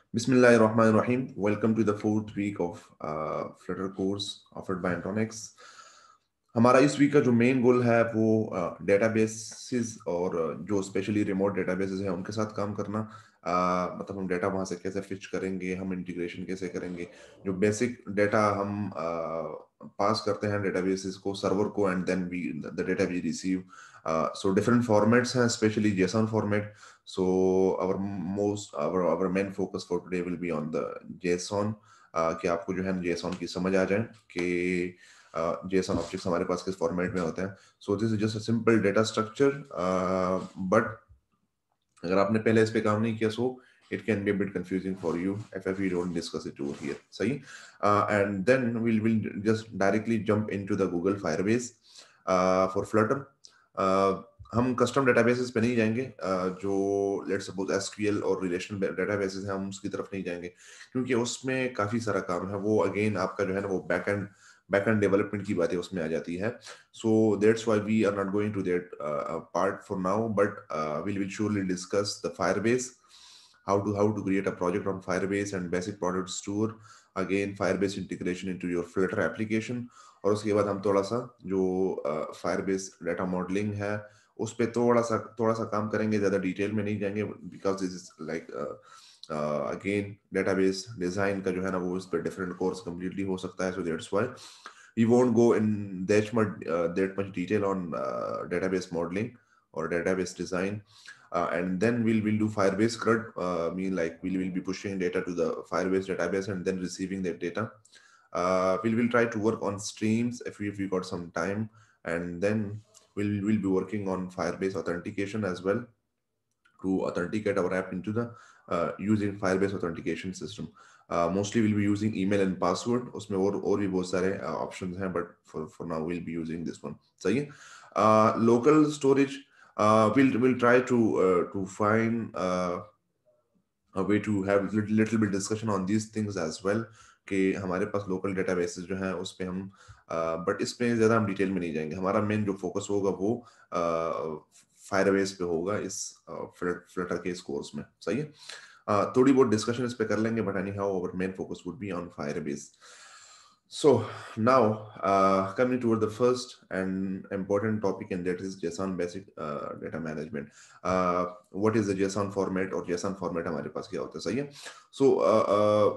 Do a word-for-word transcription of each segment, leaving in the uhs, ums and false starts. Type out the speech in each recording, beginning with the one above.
Bismillahirrahmanirrahim. Welcome to the fourth week of uh, Flutter course offered by Antonix. हमारा इस week का जो main goal है वो डेटाबेसेस और uh, जो स्पेशली रिमोट डेटाबेसेस हैं उनके साथ काम करना। uh, मतलब हम डेटा वहाँ से कैसे फिच करेंगे, हम इंटीग्रेशन कैसे करेंगे, जो बेसिक डेटा हम पास करते हैं डेटाबेसेस को, सर्वर को, and then we the data we receive. So different formats हैं, specially JSON format. So our most our our main focus for today will be on the JSON. uh, कि आपको जो है JSON की समझ आ जाए कि JSON ऑब्जेक्ट्स हमारे पास किस फॉर्मेट में होते हैं. So this is just a simple data structure, but अगर आपने पहले इस पे काम नहीं किया so it can be a bit confusing for you if, if we don't discuss it over here. सही. uh, and then we'll will just directly jump into the Google Firebase uh, for Flutter. uh, हम custom databases पे नहीं जाएंगे. uh, जो let's suppose SQL और relational databases हैं हम उसकी तरफ नहीं जाएंगे क्योंकि उसमें काफी सारा काम है. वो अगेन आपका जो है ना वो back end back end development की बातें उसमें आ जाती है. So that's why we are not going to that uh, part for now, but uh, we will surely discuss the Firebase, how to how to create a project on Firebase and basic product store. Again, Firebase integration into your Flutter application. और उसके बाद हम थोड़ा सा जो uh, Firebase data modeling है उस पे थोड़ा सा थोड़ा सा काम करेंगे, ज्यादा डिटेल में नहीं जाएंगे because this is like uh, uh, again database design का जो है ना वो इस पे different course completely हो सकता है. So that's why we won't go in that much uh, that much detail on uh, database modeling or database design. Uh, and then we'll we'll do Firebase CRUD. Uh, mean like we will be pushing data to the Firebase database and then receiving that data. Uh, we'll will try to work on streams if we if we got some time, and then we'll we'll be working on Firebase authentication as well to authenticate our app into the uh, using Firebase authentication system. Uh, mostly we'll be using email and password. उसमें और और भी बहुत सारे uh, options हैं, but for for now we'll be using this one. सही है. Uh, local storage. Uh, we'll we'll try to uh, to find uh, a way to have little, little bit discussion on these things as well. कि हमारे पास local databases जो हैं उस पे हम but इसमें ज़्यादा हम डिटेल में नहीं जाएंगे. हमारा मेन जो फोकस होगा वो फायरबेस पे होगा इस फ्लटर के इस कोर्स में. सही है. uh, थोड़ी बहुत डिस्कशन इस पे कर लेंगे, but anyhow our main focus would be on Firebase. So now uh, coming toward the first and important topic, and that is JSON basic uh, data management. Uh, what is the JSON format or JSON format हमारे पास क्या होता है. सही है. So uh, uh,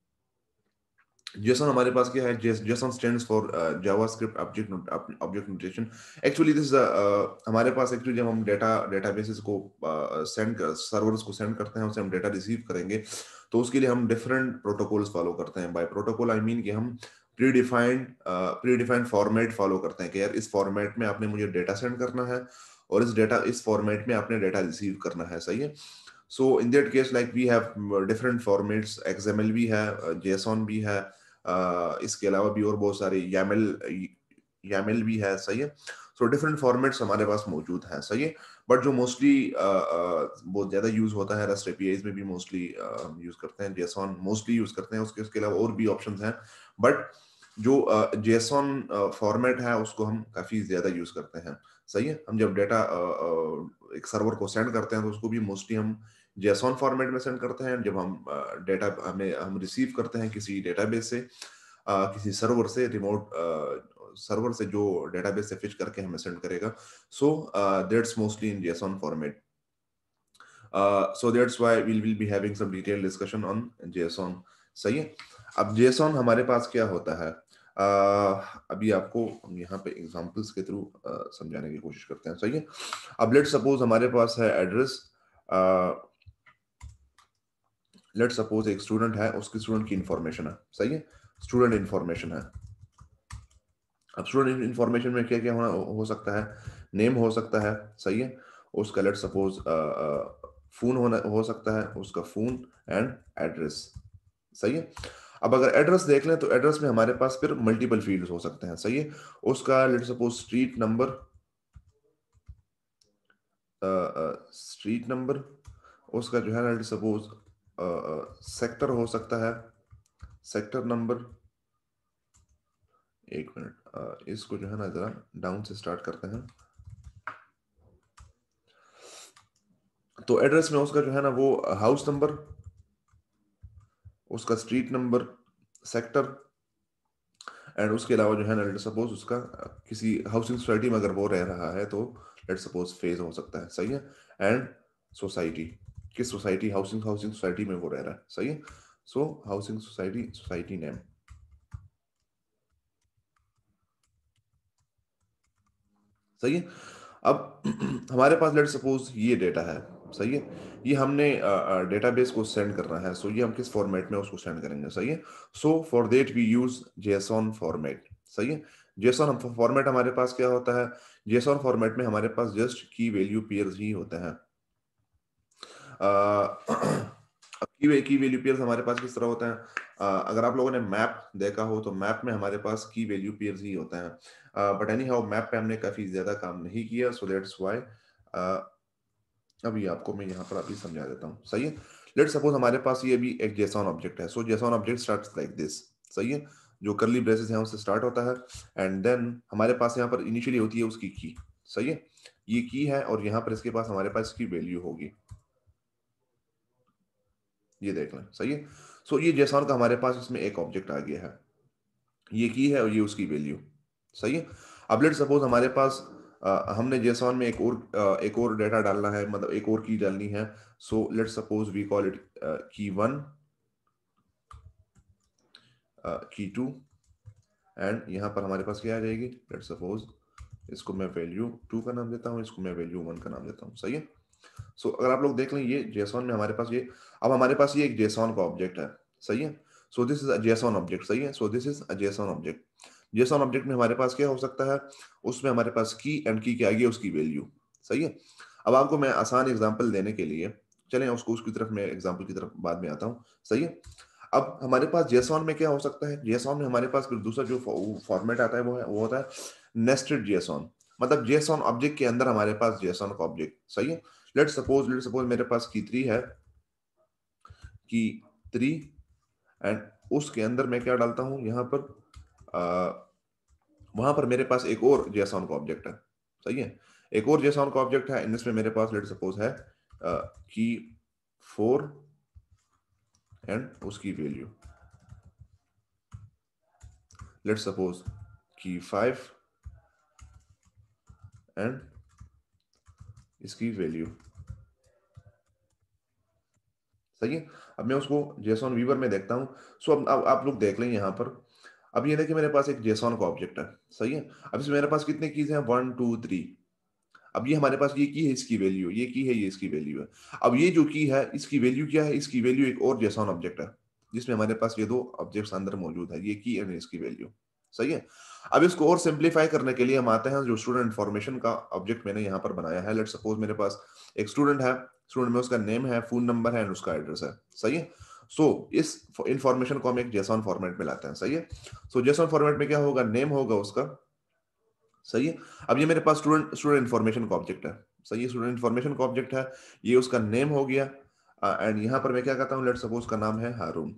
JSON हमारे पास क्या है. JSON stands for uh, JavaScript object object notation. Actually this is a, uh, हमारे पास एक्चुअली जब हम डेटा डेटाबेसेस को सेंड कर सर्वर्स को सेंड करते हैं, उससे हम डेटा रिसीव करेंगे, तो उसके लिए हम डिफरेंट प्रोटोकॉल्स फॉलो करते हैं. बाय प्रोटोकॉल आई मीन कि हम predefined predefined format follow करते हैं कि यार इस फॉर्मेट में आपने मुझे डेटा सेंड करना है और इस डेटा इस फॉर्मेट में आपने डेटा रिसीव करना है. सही है. So in that case like we have different formats. XML भी है, जेसॉन भी है, uh, इसके अलावा भी और बहुत सारे यामेल यामेल भी है. सही है. सो डिफरेंट फॉर्मेट्स हमारे पास मौजूद हैं. सही है. बट जो मोस्टली बहुत ज्यादा यूज होता है रेस्ट एपीआईज में भी मोस्टली यूज करते हैं, जेसॉन मोस्टली यूज करते हैं. उसके उसके अलावा और भी ऑप्शंस हैं, बट जो जेसॉन फॉर्मेट है उसको हम काफी ज्यादा यूज करते हैं. सही है. हम जब डेटा एक सर्वर को सेंड करते हैं तो उसको भी मोस्टली हम जेसॉन फॉर्मेट में सेंड करते हैं. जब हम डेटा uh, हमें हम रिसीव करते हैं किसी डेटाबेस से, uh, किसी सर्वर से, रिमोट सर्वर uh, से जो डेटाबेस से फिच करके हमें सेंड करेगा. So that's mostly in JSON format. So that's why we will be having some detail discussion on JSON. सही है. अब जेसॉन हमारे पास क्या होता है, Uh, अभी आपको हम यहाँ पे एग्जांपल्स के थ्रू uh, समझाने की कोशिश करते हैं. सही है. अब लेट सपोज हमारे पास है एड्रेस. लेट सपोज एक स्टूडेंट है, उसकी स्टूडेंट की इंफॉर्मेशन है. सही है. स्टूडेंट इंफॉर्मेशन है. अब स्टूडेंट इंफॉर्मेशन में क्या क्या होना हो सकता है. नेम हो सकता है. सही है. उसका लेट सपोज फोन होना हो सकता है, उसका फोन एंड एड्रेस. सही है. अब अगर एड्रेस देख लें तो एड्रेस में हमारे पास फिर मल्टीपल फील्ड्स हो सकते हैं. सही है. उसका let suppose street number, street number, उसका जो है ना लेट सपोज सेक्टर हो सकता है, सेक्टर नंबर. एक मिनट, इसको जो है ना जरा डाउन से स्टार्ट करते हैं. तो एड्रेस में उसका जो है ना वो हाउस नंबर, उसका स्ट्रीट नंबर, सेक्टर, एंड उसके अलावा जो है ना लेट सपोज उसका किसी हाउसिंग सोसाइटी में अगर वो रह रहा है तो लेट सपोज फेज हो सकता है, सही है। एंड सोसाइटी, किस सोसाइटी, हाउसिंग हाउसिंग सोसाइटी में वो रह रहा है, सही है। So housing society, society name, सही है। अब हमारे पास लेट सपोज ये डेटा है, सही है। ये हमने डेटाबेस को सेंड करना है, सो ये हम किस फॉर्मेट में उसको सेंड करेंगे, सही है। So for that we use JSON format, सही है। जेसॉन फॉर्मेट हमारे पास क्या होता है, जेसॉन फॉर्मेट में हमारे पास जस्ट की वैल्यू पेयर्स ही होते हैं। की की वैल्यू पेयर्स हमारे पास किस तरह होता है, uh, अगर आप लोगों ने मैप देखा हो तो मैप में हमारे पास की वैल्यू पेयर्स ही होता है। बट एनी हाउ मैप पे हमने काफी ज्यादा काम नहीं किया, सो दैट्स व्हाई अभी आपको मैं यहाँ पर अभी समझा देता हूँ, सही है। लेट सपोज हमारे पास ये भी एक जेसॉन ऑब्जेक्ट है, so JSON object starts like this, सही है। जो करली ब्रेसेस है उससे स्टार्ट होता है, एंड देन हमारे पास यहाँ पर इनिशियली होती है उसकी की, सही है। ये की है और यहाँ पर इसके पास हमारे पास इसकी वैल्यू होगी, ये देख लें, सही है। सो ये जेसॉन का हमारे पास इसमें एक ऑब्जेक्ट आ गया है, ये की है और ये उसकी वैल्यू, सही है। अब लेट सपोज हमारे पास अ, हमने जेसॉन में एक और अ, एक और डेटा डालना है, मतलब एक और की डालनी है। So let suppose we call it key one, key two, and यहाँ पर हमारे पास क्या आ जाएगी, लेट सपोज इसको मैं वैल्यू टू का नाम देता हूँ, इसको मैं वैल्यू वन का नाम देता हूँ, सही है। सो so, अगर आप लोग देख लें ये जेसॉन में हमारे पास ये, अब हमारे पास ये एक जेसॉन का ऑब्जेक्ट है, सही है। So this is a JSON object, सही है। So this is a JSON object. JSON object में हमारे पास क्या हो सकता है, उसमें हमारे पास की एंड की के आगे उसकी वैल्यू, सही है। अब आपको मैं आसान एग्जांपल देने के लिए, चलें उसको उसकी तरफ मैं एग्जांपल की तरफ बाद में आता हूँ, सही है। अब हमारे पास जेसॉन में क्या हो सकता है, जेसॉन में हमारे पास फिर दूसरा जो फॉर्मेट आता है वो है वो होता है नेस्टेड जेसॉन, मतलब जेसॉन ऑब्जेक्ट के अंदर हमारे पास जेसॉन का ऑब्जेक्ट, सही है। लेट सपोज लेट सपोज मेरे पास की थ्री है, की थ्री, एंड उसके अंदर मैं क्या डालता हूं यहाँ पर, आ, वहां पर मेरे पास एक और जेसॉन का ऑब्जेक्ट है, सही है। एक और जेसॉन का ऑब्जेक्ट है, इसमें मेरे पास लेट सपोज है की फोर एंड उसकी value, let suppose key five and इसकी वैल्यू, सही है। अब मैं उसको जेसॉन वीवर में देखता हूं। सो अब अब आप लोग देख लें यहाँ पर, अब ये देखिए मेरे पास एक जेसॉन का ऑब्जेक्ट है, सही है। अब इसमें मेरे पास कितने कीज हैं, वन टू थ्री। अब ये हमारे पास ये की है, इसकी वैल्यू, ये की है, ये इसकी वैल्यू है। अब ये जो की है इसकी वैल्यू क्या है, इसकी वैल्यू एक और जेसॉन ऑब्जेक्ट है जिसमें हमारे पास ये दो ऑब्जेक्ट्स अंदर मौजूद है, ये की एंड इसकी वैल्यू, सही है। अब इसको और सिंप्लीफाई करने के लिए हम आते हैं जो स्टूडेंट इन्फॉर्मेशन का ऑब्जेक्ट मैंने यहाँ पर बनाया है। लेट सपोज मेरे पास एक स्टूडेंट है, स्टूडेंट में उसका नेम है, फोन नंबर है एंड उसका एड्रेस है, सही है। सो so, इस इंफॉर्मेशन को हम एक जेसॉन फॉर्मेट में लाते हैं, सही है। सो जेसॉन फॉर्मेट में क्या होगा, नेम होगा उसका, सही है। अब ये मेरे पास स्टूडेंट स्टूडेंट इन्फॉर्मेशन का ऑब्जेक्ट है, सही है। स्टूडेंट इन्फॉर्मेशन का ऑब्जेक्ट है, ये उसका नेम हो गया, एंड uh, यहां पर मैं क्या कहता हूं, लेट सपोज का नाम है हारून,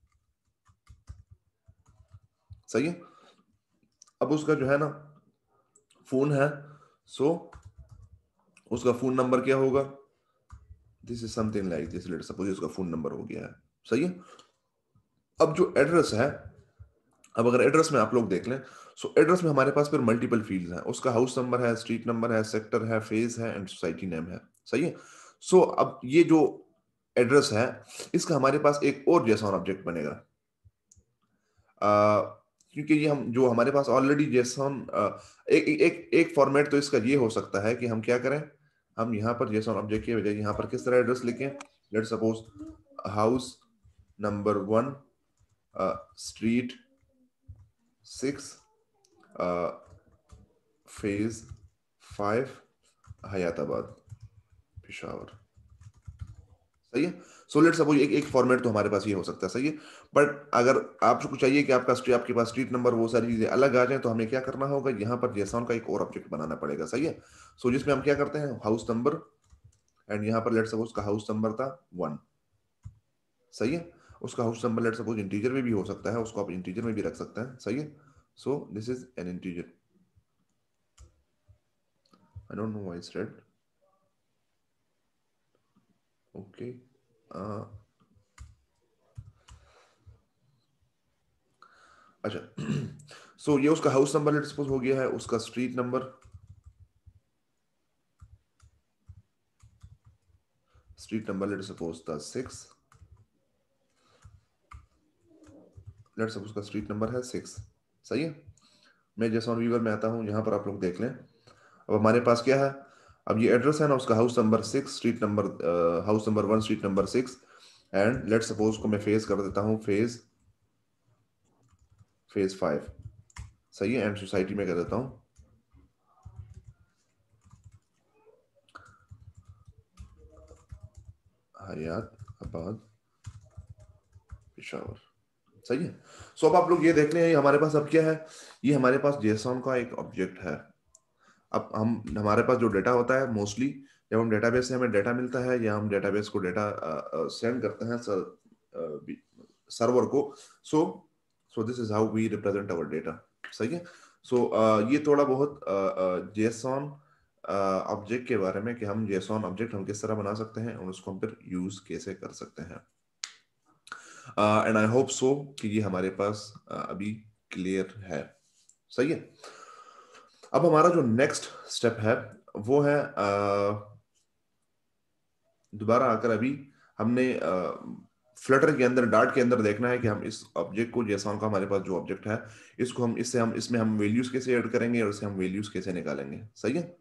सही है। अब उसका जो है ना फोन है, सो so, उसका फोन नंबर क्या होगा, this is something like this, let suppose उसका फोन नंबर हो गया है, सही है। अब जो एड्रेस है, अब अगर एड्रेस में आप लोग देख लें, सो एड्रेस में हमारे पास फिर मल्टीपल फील्ड्स हैं, उसका हाउस नंबर है, स्ट्रीट नंबर है, सेक्टर है, फेज है एंड सोसाइटी नेम है, सही है। सो अब ये जो एड्रेस है इसका हमारे पास एक और जेसॉन ऑब्जेक्ट बनेगा, आ, क्योंकि ये हम जो हमारे पास ऑलरेडी जेसॉन एक एक एक फॉर्मेट तो इसका ये हो सकता है कि हम क्या करें, हम यहाँ पर जेसॉन ऑब्जेक्ट के बजाय यहाँ पर किस तरह एड्रेस लिखें, let suppose house number one, street six, phase five, Hayatabad, Peshawar, सही है। सो लेट सपोज एक एक फॉर्मेट तो हमारे पास ये हो सकता है, सही है। बट अगर आपको चाहिए कि आपका स्ट्रीट आपके पास स्ट्रीट नंबर वो सारी चीजें अलग आ जाए तो हमें क्या करना होगा, यहाँ पर जेसॉन का एक और ऑब्जेक्ट बनाना पड़ेगा, सही है। सो so, जिसमें हम क्या करते हैं, हाउस नंबर, एंड यहाँ पर लेट सपोज का हाउस नंबर था वन, सही है। उसका house number let suppose integer में भी हो सकता है, उसको आप इंटीजर में भी रख सकते हैं, सही है। So this is an integer, I don't know why it's red, okay. अच्छा, सो so ये उसका हाउस नंबर लेट सपोज हो गया है, उसका street number, street number let suppose था सिक्स, लेट सपोज का स्ट्रीट नंबर है सिक्स। सही है, मैं जेसन वीवर में आता हूं, यहां पर आप लोग देख लें। अब हमारे पास क्या है, अब ये एड्रेस है ना उसका, house number six, street number, house number one, street number six, and let suppose को मैं फेज कर देता हूं, फेज फेज फाइव। सही है, एंड सोसाइटी में कर देता हूं हयात आबाद पेशावर। सही है, सो अब आप लोग ये देख लें, ये हमारे पास अब क्या है, ये हमारे पास जेसन का एक ऑब्जेक्ट है। अब हम हमारे पास जो डेटा होता है मोस्टली, जब हम डेटाबेस से हमें डेटा मिलता है या हम डेटाबेस को डेटा सेंड करते हैं सर्वर को, so so this is how we represent our data. सही है, सो so, ये थोड़ा बहुत जेसन ऑब्जेक्ट के बारे में कि हम जेसन ऑब्जेक्ट हम किस तरह बना सकते हैं और उसको हम फिर यूज कैसे कर सकते हैं। एंड आई होप सो कि ये हमारे पास uh, अभी क्लियर है। सही है, अब हमारा जो नेक्स्ट स्टेप है वो है uh, दोबारा आकर अभी हमने फ्लटर के अंदर, डार्ट के अंदर देखना है कि हम इस ऑब्जेक्ट को, जैसा का हमारे पास जो ऑब्जेक्ट है, इसको हम इससे हम इसमें हम वैल्यूज कैसे ऐड करेंगे और इससे हम वैल्यूज कैसे निकालेंगे। सही है,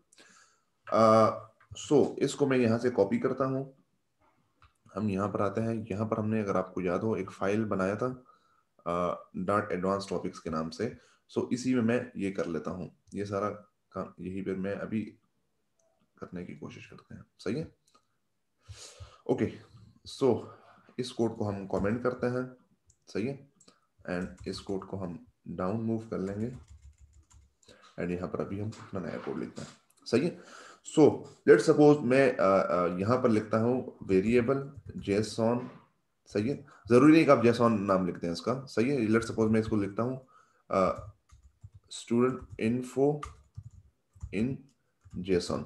सो so, इसको मैं यहां से कॉपी करता हूं, हम यहां पर आते हैं, यहां पर हमने, अगर आपको याद हो, एक फाइल बनाया था डॉट एडवांस टॉपिक्स के नाम से। सो so, इसी में मैं ये कर लेता हूं, ये सारा काम यही पर मैं अभी करने की कोशिश करते हैं। सही है, ओके, सो इस कोड को हम कमेंट करते हैं। सही है, एंड इस कोड को हम डाउन मूव कर लेंगे, एंड यहाँ पर अभी हम अपना नया कोड लिखते हैं। सही है, सो लेट सपोज मैं यहाँ पर लिखता हूँ वेरिएबल जेसन। सही है, जरूरी नहीं कि आप जेसन नाम लिखते हैं इसका। सही है, लेट सपोज मैं इसको लिखता हूँ स्टूडेंट इन्फो इन जेसन।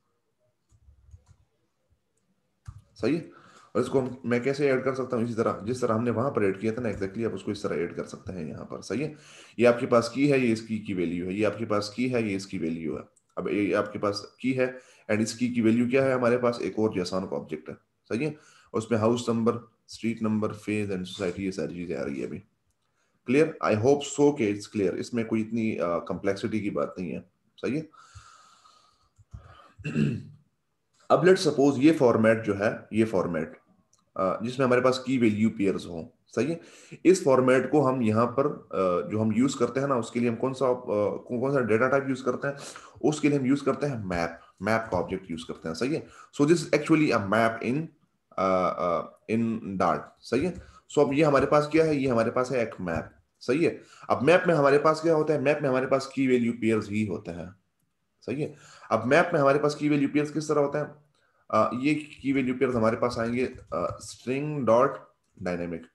सही है, और इसको मैं कैसे ऐड कर सकता हूँ, इसी तरह जिस तरह हमने वहां पर ऐड किया था ना एग्जैक्टली, आप उसको इस तरह ऐड कर सकते हैं यहाँ पर। सही है, ये आपके पास की है, ये इसकी की वैल्यू है, ये आपके पास की है, ये इसकी वैल्यू है। अब ये आपके पास की है एंड इसकी की वैल्यू क्या है, हमारे पास एक और जेसन का ऑब्जेक्ट है। सही है, उसमें house number, street number, phase and society, ये सारी चीजें आ रही है अभी। क्लियर, आई होप सो के इट्स क्लियर, इसमें कोई इतनी कॉम्प्लेक्सिटी uh, की बात नहीं है। सही है, अब लेट सपोज ये फॉर्मेट जो है, ये फॉर्मेट जिसमें हमारे पास की वैल्यू पेयर्स हो। सही है, इस फॉर्मेट को हम यहाँ पर जो हम यूज करते हैं ना, उसके लिए हम कौन सा कौन कौन सा डेटा टाइप यूज करते हैं, उसके लिए हम यूज करते हैं मैप, मैप का ऑब्जेक्ट यूज करते हैं। सही है, so this actually a map in in Dart. सही है, सो अब ये हमारे पास क्या है, ये हमारे पास है एक मैप। सही है, अब मैप में हमारे पास क्या होता है, मैप में हमारे पास की वैल्यू पेयर्स ही होते हैं। सही है, अब मैप में हमारे पास की वैल्यू पेयर्स किस तरह होता है, आ, ये की वैल्यू पेयर्स हमारे पास आएंगे स्ट्रिंग डॉट डायनेमिक।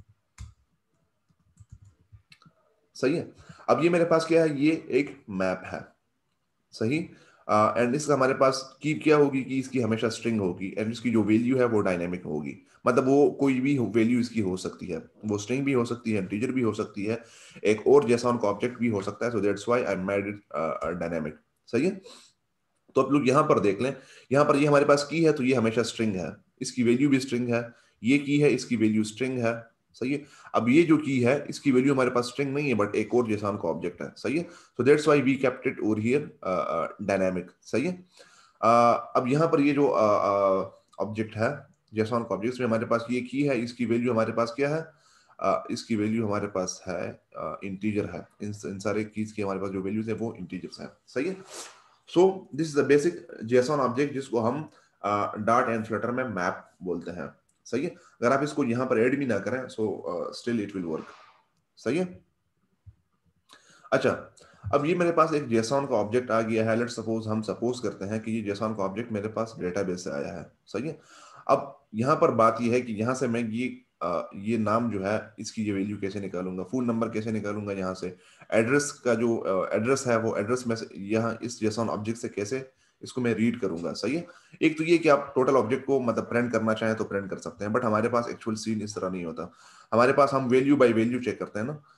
सही है, अब ये मेरे पास क्या है, ये एक मैप है। सही, एंड इसका हमारे पास की क्या होगी, कि इसकी हमेशा स्ट्रिंग होगी एंड इसकी जो वैल्यू है वो डायनेमिक होगी। मतलब वो कोई भी वैल्यू इसकी हो सकती है, वो स्ट्रिंग भी हो सकती है, इंटीजर भी हो सकती है, एक और जैसा उनका ऑब्जेक्ट भी हो सकता है। So that's why I made it dynamic. सही है, तो आप लोग यहां पर देख लें, यहां पर ये हमारे पास की है तो ये हमेशा स्ट्रिंग है, इसकी वैल्यू भी स्ट्रिंग है, ये की है इसकी वैल्यू स्ट्रिंग है। सही है, अब ये जो की है इसकी वैल्यू हमारे पास स्ट्रिंग नहीं है बट एक और जैसा का ऑब्जेक्ट है। सही है, so that's why we kept it over here dynamic. सही है, uh, अब यहां पर ये जो ऑब्जेक्ट uh, uh, है, जैसा का ऑब्जेक्ट में हमारे पास ये की है, इसकी वैल्यू हमारे पास क्या है, uh, इसकी वैल्यू हमारे पास है इंटीजर uh, है। इन, इन सारे कीज की हमारे पास जो वैल्यूज है वो इंटीजर्स है। सही है, so this is the basic JSON object जिसको हम डॉट एंड फ्लटर में मैप बोलते हैं। सही है, अगर आप इसको यहां पर ऐड भी ना करें so still it will work. सही है, अच्छा, अब ये मेरे पास एक जेसन का ऑब्जेक्ट आ गया है। लेट्स सपोज, हम सपोज करते हैं कि ये जेसन का ऑब्जेक्ट मेरे पास डेटाबेस से आया है। सही है, अब यहां पर बात ये है कि यहां से मैं ये आ, ये नाम जो है इसकी ये वैल्यू कैसे निकालूंगा, फोन नंबर कैसे निकालूंगा, यहाँ से एड्रेस का जो एड्रेस है वो एड्रेस में से यहाँ इस जेसन ऑब्जेक्ट से कैसे इसको मैं रीड करूंगा। सही है, एक तो ये कि आप टोटल ऑब्जेक्ट को मतलब प्रिंट करना चाहें तो प्रिंट कर सकते हैं, बट हमारे पास एक्चुअल सीन इस तरह नहीं होता। हमारे पास हम वैल्यू बाय वैल्यू चेक करते हैं ना,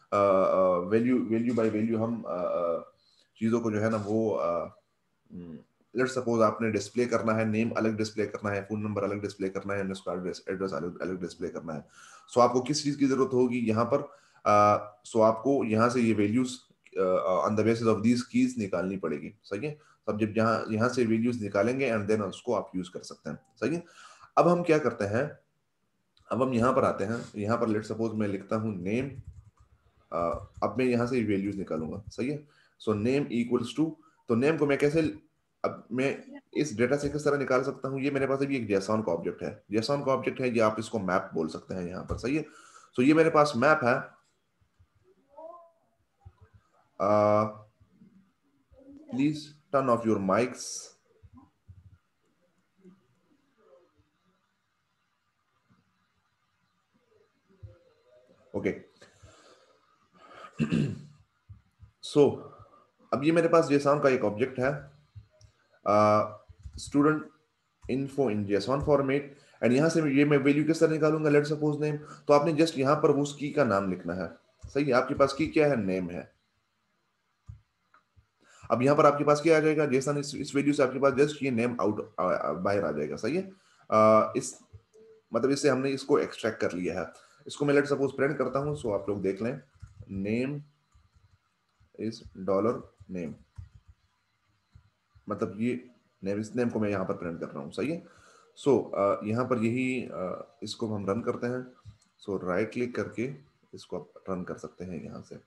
वैल्यू वैल्यू बाय वैल्यू हम चीज़ों को जो है ना वो लेट्स सपोज आपने डिस्प्ले करना है, नेम अलग डिस्प्ले करना है, फोन नंबर अलग डिस्प्ले करना है, एड्रेस एड्रेस अलग अलग डिस्प्ले करना है। सो आपको किस चीज़ की जरूरत होगी यहाँ पर? सो आपको यहाँ से ये values on the basis of these keys निकालनी पड़ेगी। सही है। अब जब यहाँ यहाँ से वैल्यूज निकालेंगे एंड देन उसको आप यूज कर सकते हैं। सही है। अब हम क्या करते हैं, अब हम यहाँ पर आते हैं, यहाँ पर लेट सपोज मैं लिखता हूँ नेम, अब मैं यहाँ से वैल्यूज निकालूंगा। सही है। सो नेम इक्वल्स टू, तो नेम को मैं कैसे, अब मैं इस डेटा से किस तरह निकाल सकता हूँ, ये मेरे पास अभी एक जेसॉन का ऑब्जेक्ट है, जेसॉन का ऑब्जेक्ट है, ये आप इसको मैप बोल सकते हैं यहाँ पर। सही है। सो ये मेरे पास मैप है। Please turn off your mics. Okay. So अब ये मेरे पास जेसॉन का एक ऑब्जेक्ट है, student info in JSON format, and यहां से ये मैं वैल्यू किस तरह निकालूंगा, लेट सपोज नेम। तो आपने जस्ट यहां पर उस की का नाम लिखना है। सही है। आपके पास की क्या है, नेम है। अब यहां पर आपके पास क्या आ जाएगा, जेसन, इस, इस वैल्यू से आपके पास जस्ट ये नेम आउट बाहर आ जाएगा। सही है। आ, इस मतलब इससे हमने इसको एक्सट्रैक्ट कर लिया है। इसको मैं लेट सपोज प्रिंट करता हूं, सो आप लोग देख लें, नेम इज डॉलर नेम, मतलब ये नेम, इस नेम को मैं यहां पर प्रिंट कर रहा हूं। सही है। सो so, uh, यहाँ पर यही uh, इसको हम रन करते हैं। सो राइट क्लिक करके इसको आप रन कर सकते हैं यहां से।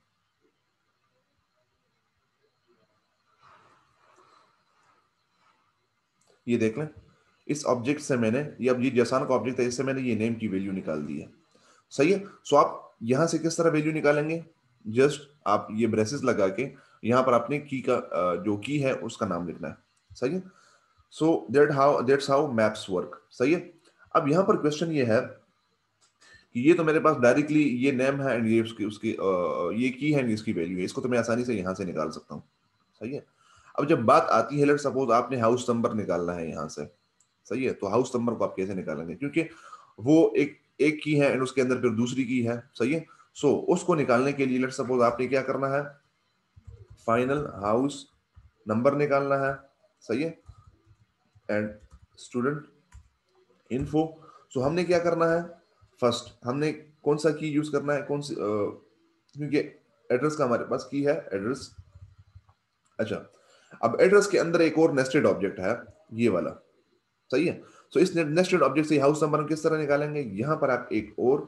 ये देख लें, इस ऑब्जेक्ट से मैंने, ये अब ये जेसन का ऑब्जेक्ट है, इससे मैंने ये नेम की वैल्यू निकाल दी है। सही है। सो so, आप यहां से किस तरह वैल्यू निकालेंगे, जस्ट आप ये ब्रेसेस लगा के यहां पर अपने की का uh, जो की है उसका नाम लिखना है। सही है। So that how that's how maps work. सही है। अब यहां पर क्वेश्चन ये है कि ये तो मेरे पास डायरेक्टली ये नेम है एंड ये उसकी उसकी ये की है, इसकी वैल्यू है, इसको तो मैं आसानी से यहां से निकाल सकता हूं। सही है। अब जब बात आती है, लेट सपोज आपने हाउस नंबर निकालना है यहां से। सही है। तो हाउस नंबर को आप कैसे निकालेंगे, क्योंकि वो एक एक की है एंड उसके अंदर फिर दूसरी की है। सही है। सो so, उसको निकालने के लिए लेट सपोज आपने क्या करना है, फाइनल हाउस नंबर निकालना है। सही है। And student info. सो हमने क्या करना है, फर्स्ट हमने कौन सा की यूज करना है, कौन सी, क्योंकि एड्रेस का हमारे पास की है एड्रेस। अच्छा, अब एड्रेस के अंदर एक और नेस्टेड ऑब्जेक्ट है, ये वाला। सही है। सो so, इस नेस्टेड ऑब्जेक्ट से हाउस नंबर हम किस तरह निकालेंगे, यहां पर आप एक और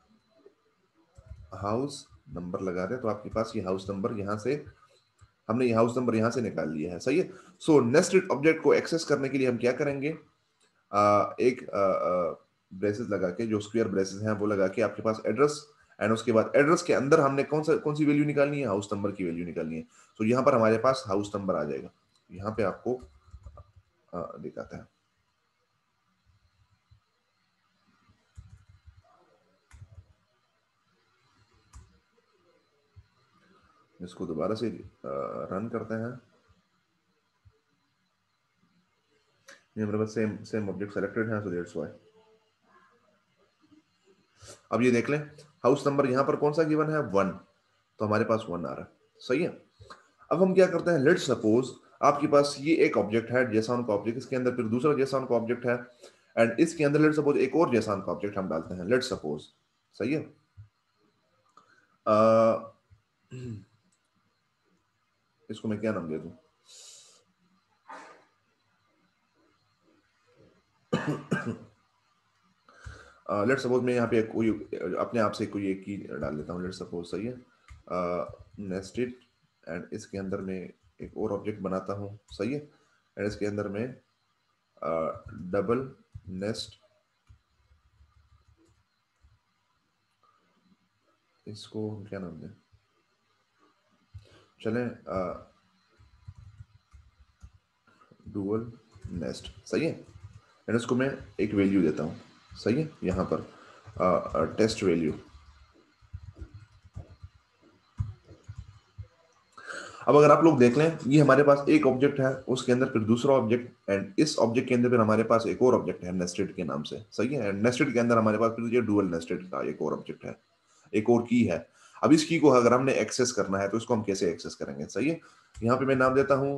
हाउस नंबर लगा रहे हैं, तो आपके पास ये हाउस नंबर यहां से, हमने ये हाउस नंबर यहां से निकाल लिया है। सही है। सो नेस्टेड ऑब्जेक्ट को एक्सेस करने के लिए हम क्या करेंगे, आ, एक ब्रेसेस लगा के, जो स्क्वायर ब्रेसेस हैं वो लगा के, आपके पास एड्रेस, एंड उसके बाद एड्रेस के अंदर हमने कौन सा कौन सी वैल्यू निकालनी है, हाउस नंबर की वैल्यू निकालनी है। तो यहाँ पर हमारे पास हाउस नंबर आ जाएगा। यहाँ पे आपको दिखाता है, इसको दोबारा से रन करते हैं। ये मेरे पास सेम सेम ऑब्जेक्ट सेलेक्टेड है, सो दैट्स व्हाई। अब ये देख लें, हाउस नंबर यहाँ पर कौन सा गिवन है, वन, तो हमारे पास वन आ रहा है। सही है। अब हम क्या करते हैं, लेट्स सपोज आपके पास ये एक ऑब्जेक्ट है जेसन का ऑब्जेक्ट, इसके अंदर फिर दूसरा जेसन का ऑब्जेक्ट है, एंड इसके अंदर लेट्स सपोज एक और जेसन का ऑब्जेक्ट हम डालते हैं, लेट्स सपोज। सही है। आ, इसको मैं क्या नाम दे दूं, लेट्स सपोज मैं यहाँ पे कोई अपने आप से कोई एक की डाल देता हूँ, लेट्स सपोज। सही है। नेस्टेड, एंड इसके अंदर मैं एक और ऑब्जेक्ट बनाता हूँ। सही है। एंड इसके अंदर मैं डबल नेस्ट, इसको क्या नाम दें, चलें डुअल नेस्ट। सही है। एंड इसको मैं एक वैल्यू देता हूँ। सही है। यहाँ पर टेस्ट वैल्यू। अब अगर आप लोग देख लें, ये हमारे पास एक ऑब्जेक्ट है, उसके अंदर फिर दूसरा ऑब्जेक्ट, एंड इस ऑब्जेक्ट के अंदर फिर हमारे पास एक और ऑब्जेक्ट है नेस्टेड के नाम से। सही है। एंड नेस्टेड के अंदर हमारे पास फिर ये डुअल नेस्टेड का एक और ऑब्जेक्ट है, एक और की है। अब इस की को अगर हमने एक्सेस करना है तो इसको हम कैसे एक्सेस करेंगे? सही है, यहाँ पे मैं नाम देता हूं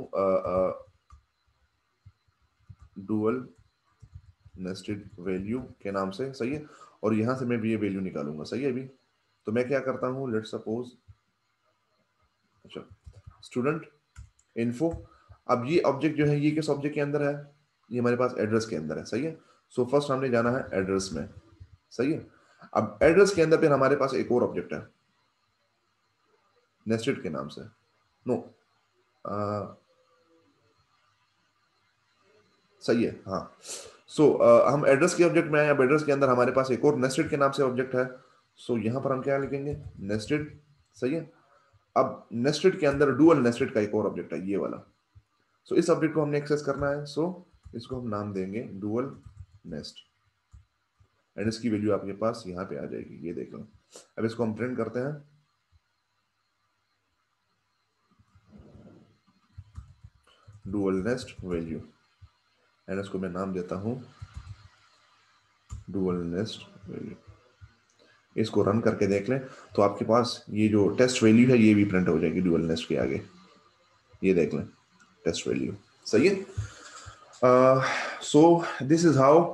डुअल नेस्टेड वैल्यू के नाम से। सही है, और यहां से मैं भी ये वैल्यू निकालूंगा। सही है, अभी तो मैं क्या करता हूं, लेट सपोज, अच्छा, स्टूडेंट इन्फो। अब ये ऑब्जेक्ट जो है ये किस ऑब्जेक्ट के अंदर है? ये हमारे पास एड्रेस के अंदर है। सही है, सो फर्स्ट हमने जाना है एड्रेस में। सही है, अब एड्रेस के अंदर फिर हमारे पास एक और ऑब्जेक्ट है नेस्टेड के नाम से। नो, सही है, हाँ। सो so, uh, हम एड्रेस के ऑब्जेक्ट में आए। अब एड्रेस के अंदर हमारे पास एक और नेस्टेड के नाम से ऑब्जेक्ट है। सो so, यहां पर हम क्या लिखेंगे? नेस्टेड। सही है, अब नेस्टेड के अंदर डुअल नेस्टेड का एक और ऑब्जेक्ट है, ये वाला। सो so, इस ऑब्जेक्ट को हमने एक्सेस करना है। सो so, इसको हम नाम देंगे डुअल नेस्ट, एंड इसकी वैल्यू आपके पास यहाँ पे आ जाएगी, ये देख लो। अब इसको हम प्रिंट करते हैं, डुअल नेस्ट वैल्यू, एंड इसको मैं नाम देता हूं डुअल नेस्ट वैल्यू। इसको रन करके देख लें तो आपके पास ये जो टेस्ट वैल्यू है ये भी प्रिंट हो जाएगी डुअल नेस्ट के आगे, ये देख लें टेस्ट वैल्यू। सही है, सो दिस इज हाउ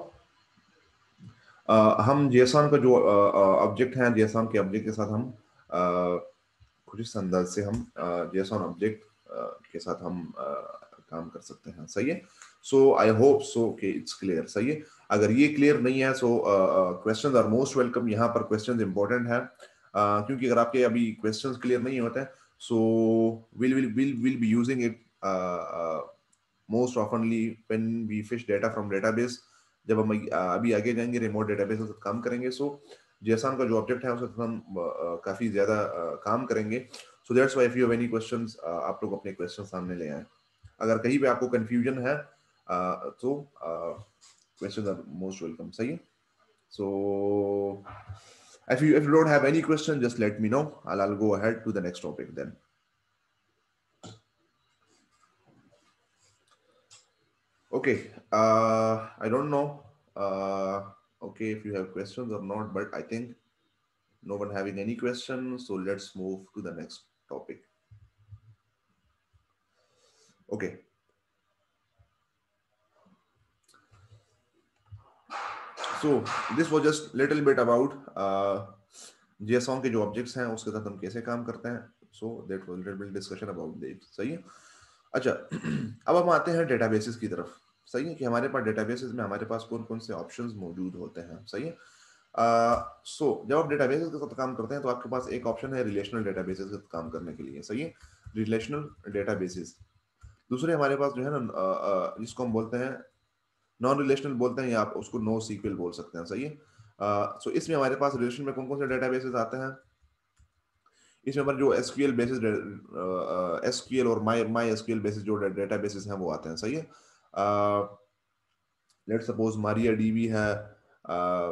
हम जेसॉन का जो ऑब्जेक्ट uh, uh, है, जेसॉन के ऑब्जेक्ट के साथ हम uh, कुछ इस अंदाज से हम जेसॉन ऑब्जेक्ट के साथ हम uh, काम कर सकते हैं। सही है, सो आई होप सो कि इट्स क्लियर। सही है, अगर ये क्लियर नहीं है so questions are most welcome. यहाँ पर क्वेश्चंस इंपॉर्टेंट है, uh, क्योंकि अगर आपके अभी क्वेश्चंस क्लियर नहीं होते हैं so will will will will be using it most oftenly when we fetch data from database. जब हम uh, अभी आगे जाएंगे रिमोट डेटाबेस से काम करेंगे, सो जेसॉन का जो ऑब्जेक्ट है उसके साथ हम uh, काफी ज्यादा uh, काम करेंगे। So that's why if you have any questions आप लोग अपने क्वेश्चन सामने ले आए। अगर कहीं पे आपको कंफ्यूजन है uh, तो क्वेश्चंस आर मोस्ट वेलकम। सही है, सो if you if you don't have any question just let me know. I'll, I'll go ahead to the next topic then. Okay, uh I don't know uh okay if you have questions or not, but I think no one having any questions, so let's move to the next topic. Okay, so this was just little bit about uh JSON के जो objects हैं उसके साथ हम कैसे काम करते हैं। so that was little bit discussion about that. सही है, अच्छा अब हम आते हैं डेटाबेसेस की तरफ। सही है, कि हमारे पास डेटाबेसेस में हमारे पास कौन कौन से ऑप्शंस मौजूद होते हैं। सही है, सो uh, so, जब आप डेटाबेसेस के साथ काम करते हैं तो आपके पास एक ऑप्शन है रिलेशनल डेटाबेसेस के साथ काम करने के लिए। सही है, रिलेशनल डेटाबेसेस। दूसरे हमारे पास जो है ना uh, uh, जिसको हम बोलते हैं नॉन रिलेशनल बोलते हैं, या आप उसको नो सीक्वल बोल सकते हैं। सही है, सो uh, so इसमें हमारे पास रिलेशन में कौन कौन से डेटाबेसेस आते हैं? इसमें हमारे जो एसक्यूएल बेसिस एसक्यूएल और माई माई एसक्यूएल बेसिस जो डेटाबेसेस हैं वो आते हैं। सही है, लेट्स सपोज मारिया डीबी है, uh,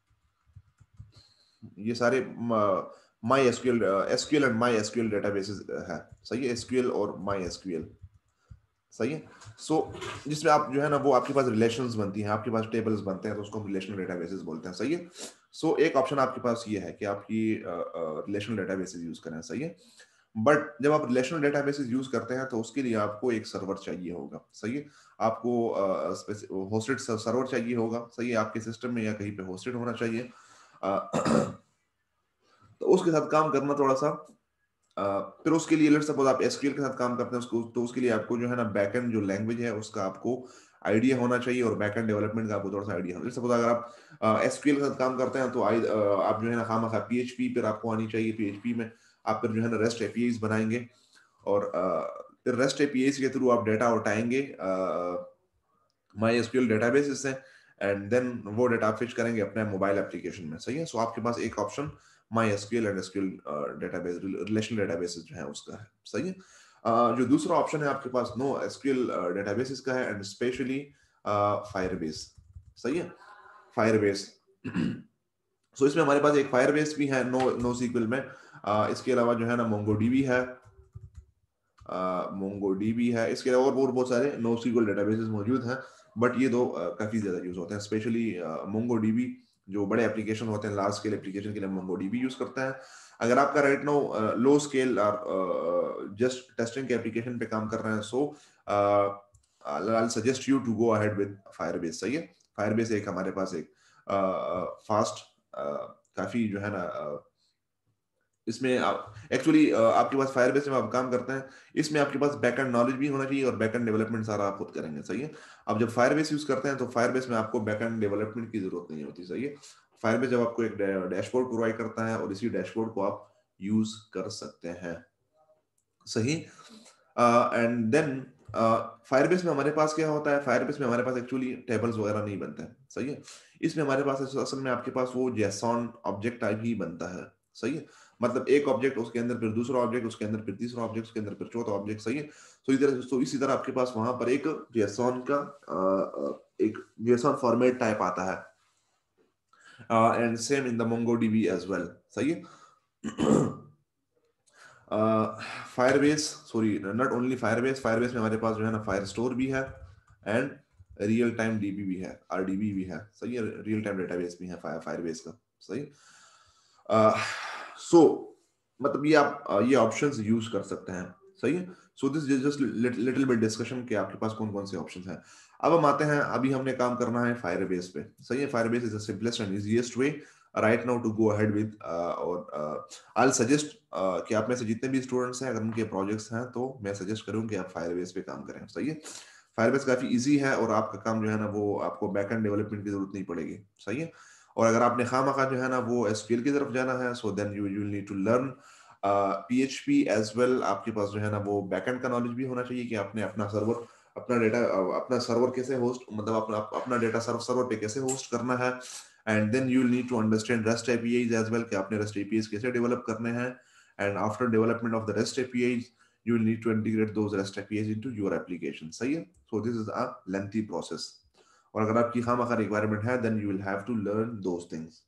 ये सारे MySQL SQL and MySQL databases है। सही है, एसक्यूएल और माई एसक्यूएल। सही है, सो so, जिसमें आप जो है ना वो आपके पास रिलेशंस बनती हैं, आपके पास टेबल्स बनते हैं, तो उसको हम रिलेशनल डेटाबेसेस बोलते हैं। सही है, सो so, एक ऑप्शन आपके पास ये है कि आप ये रिलेशनल डेटाबेसेस यूज करें। सही है, बट जब आप रिलेशनल डेटाबेसेस यूज करते हैं तो उसके लिए आपको एक सर्वर चाहिए होगा। सही है, आपको होस्टेड सर्वर चाहिए होगा। सही है, आपके सिस्टम में या कहीं पे होस्टेड होना चाहिए। uh, तो उसके साथ काम करना थोड़ा सा Uh, फिर उसके लिए लेट्स सपोज आप एसक्यूएल के साथ काम करते हैं उसको, तो उसके लिए आपको जो है ना बैकएंड जो लैंग्वेज है उसका आपको आइडिया होना चाहिए, और बैकएंड डेवलपमेंट का आपको थोड़ा सा आइडिया होना चाहिए। सपोज अगर आप एसक्यूएल के साथ काम करते हैं तो आई, uh, आप जो है ना खामखा पीएचपी पर आपको आनी चाहिए। पीएचपी में आप फिर जो है ना रेस्ट एपीआईज बनाएंगे, और uh, फिर रेस्ट एपीआईज के थ्रू आप डेटा उठाएंगे माई एसक्यूएल डेटाबेस से, एंड देन वो डेटा फिच करेंगे अपने मोबाइल एप्लीकेशन में। सही है, सो आपके पास एक option MySQL and SQL database relational databases जो है उसका है। सही है, uh, जो दूसरा ऑप्शन है आपके पास नो एसक्यूएल डेटाबेसेस का है, एंड स्पेशली फायरबेस। सही है, फायरबेस सो so, इसमें हमारे पास एक फायरबेस भी है नो नो सीक्वल में। uh, इसके अलावा जो है ना मोंगोडीबी है, मोंगोडीबी है, इसके अलावा और बहुत सारे नो सीक्वल डेटाबेसेस मौजूद हैं, बट ये दो uh, काफी ज्यादा यूज होते हैं। स्पेशली मोंगोडीबी जो बड़े एप्लीकेशन होते हैं, लार्ज स्केल एप्लीकेशन के लिए मोंगोडीबी यूज करता है। अगर आपका राइट नाउ लो स्केल और जस्ट टेस्टिंग के एप्लीकेशन पे काम कर रहे हैं, so I suggest you to go ahead with Firebase. सही है, फायरबेस एक हमारे पास एक फास्ट uh, uh, काफी जो है ना, uh, इसमें आप एक्चुअली आपके पास फायरबेस में आप काम करते हैं, इसमें आपके पास बैकएंड नॉलेज भी होना चाहिए और बैकएंड डेवलपमेंट सारा आप खुद करेंगे। सही है, अब जब फायरबेस यूज करते हैं तो फायरबेस में आपको बैकएंड डेवलपमेंट की जरूरत नहीं होती। सही है, फायरबेस जब आपको एक डैशबोर्ड प्रोवाइड करता है और इसी डैशबोर्ड को आप यूज कर सकते हैं। सही, एंड देन फायरबेस में हमारे पास क्या होता है, फायरबेस में हमारे पास एक्चुअली टेबल्स वगैरह नहीं बनते हैं। सही है, इसमें हमारे पास असल में आपके पास वो जेसॉन ऑब्जेक्ट टाइप ही बनता है। सही है, मतलब एक ऑब्जेक्ट, उसके अंदर फिर दूसरा ऑब्जेक्ट, उसके अंदर फिर तीसरा ऑब्जेक्ट, उसके अंदर फिर चौथा ऑब्जेक्ट। सही है, तो इधर तो इसी तरह आपके पास वहां पर एक जेसॉन का uh, एक जेसॉन फॉर्मेट टाइप आता है, and same in the MongoDB as well. सही है, Firebase, sorry not only Firebase, Firebase में हमारे पास जो है ना फायर स्टोर भी है एंड रियल टाइम डीबी भी है, आरडीबी भी है। सही है, रियल टाइम डेटाबेस भी है फायरबेस का। सही, सो मतलब ये आप ये ऑप्शंस यूज कर सकते हैं। सही है, so this is just little bit discussion कि आपके पास कौन कौन से ऑप्शंस हैं। अब हम आते हैं, अभी हमने काम करना है फायरबेस पे। सही है, Firebase is the simplest and easiest way right now to go ahead with, और आई विल सजेस्ट कि आप में से जितने भी स्टूडेंट्स हैं, अगर उनके प्रोजेक्ट्स हैं तो मैं सजेस्ट करूं कि आप फायरबेस पे काम करें। सही है, फायरबेस काफी इजी है और आपका काम जो है ना वो आपको बैकएंड डेवलपमेंट की जरूरत नहीं पड़ेगी। सही है, और अगर आपने खामखा जो है ना वो एसक्यूएल की तरफ जाना है, so then you you need to learn PHP as well. आपके पास जो है ना वो बैकएंड का नॉलेज भी होना चाहिए कि आपने अपना सर्वर, अपना डेटा, अपना सर्वर कैसे होस्ट, मतलब अपना अपना डेटा सर्वर सर्वर पे कैसे होस्ट करना है। And then you will need to understand rest APIs as well कि आपने रेस्ट एपीआईज कैसे डेवलप करने हैं। And after development of the rest APIs you will need to integrate those REST A P Is into your application. सही है, so this is a lengthy process. और अगर आपकी खामखा रिक्वायरमेंट है then you will have to learn those things.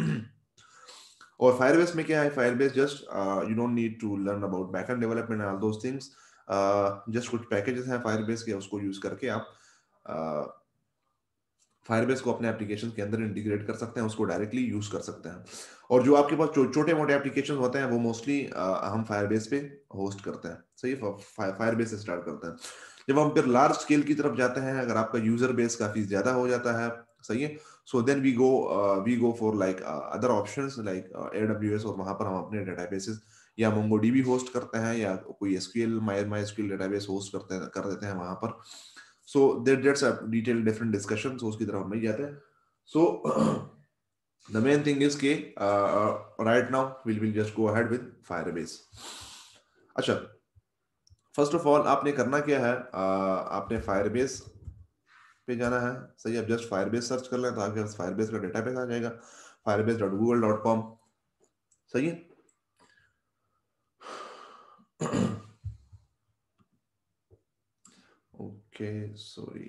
और Firebase में क्या है, Firebase just uh, you don't need to learn about backend development and all those things. uh, just कुछ पैकेजेस हैं Firebase के, उसको यूज करके आप uh, फायरबेस को अपने एप्लीकेशन के अंदर इंटीग्रेट कर सकते हैं, उसको डायरेक्टली यूज कर सकते हैं। और जो आपके पास छो, छोटे मोटे एप्लीकेशन होते हैं वो मोस्टली हम फायरबेस पे होस्ट करते हैं। सही, फायरबेस से स्टार्ट करते हैं। जब हम फिर लार्ज स्केल की तरफ जाते हैं, अगर आपका यूजर बेस काफी ज्यादा हो जाता है, सही है, so then we go we go for like other options like AWS, और वहां पर हम अपने डेटाबेसेस या मोंगोडीबी होस्ट करते हैं या कोई SQL my MySQL database host करते हैं कर देते हैं वहां पर। So that that's a detailed different discussion, so उसकी तरफ हम नहीं जाते हैं। So the main thing is कि uh, right now we will just go ahead with Firebase. अच्छा, फर्स्ट ऑफ ऑल आपने करना क्या है, uh, आपने Firebase पे जाना है। सही, आप जस्ट Firebase सर्च कर लें तो आपके पास Firebase का डेटाबेस आ जाएगा, firebase dot google dot com। सही है, ओके सॉरी,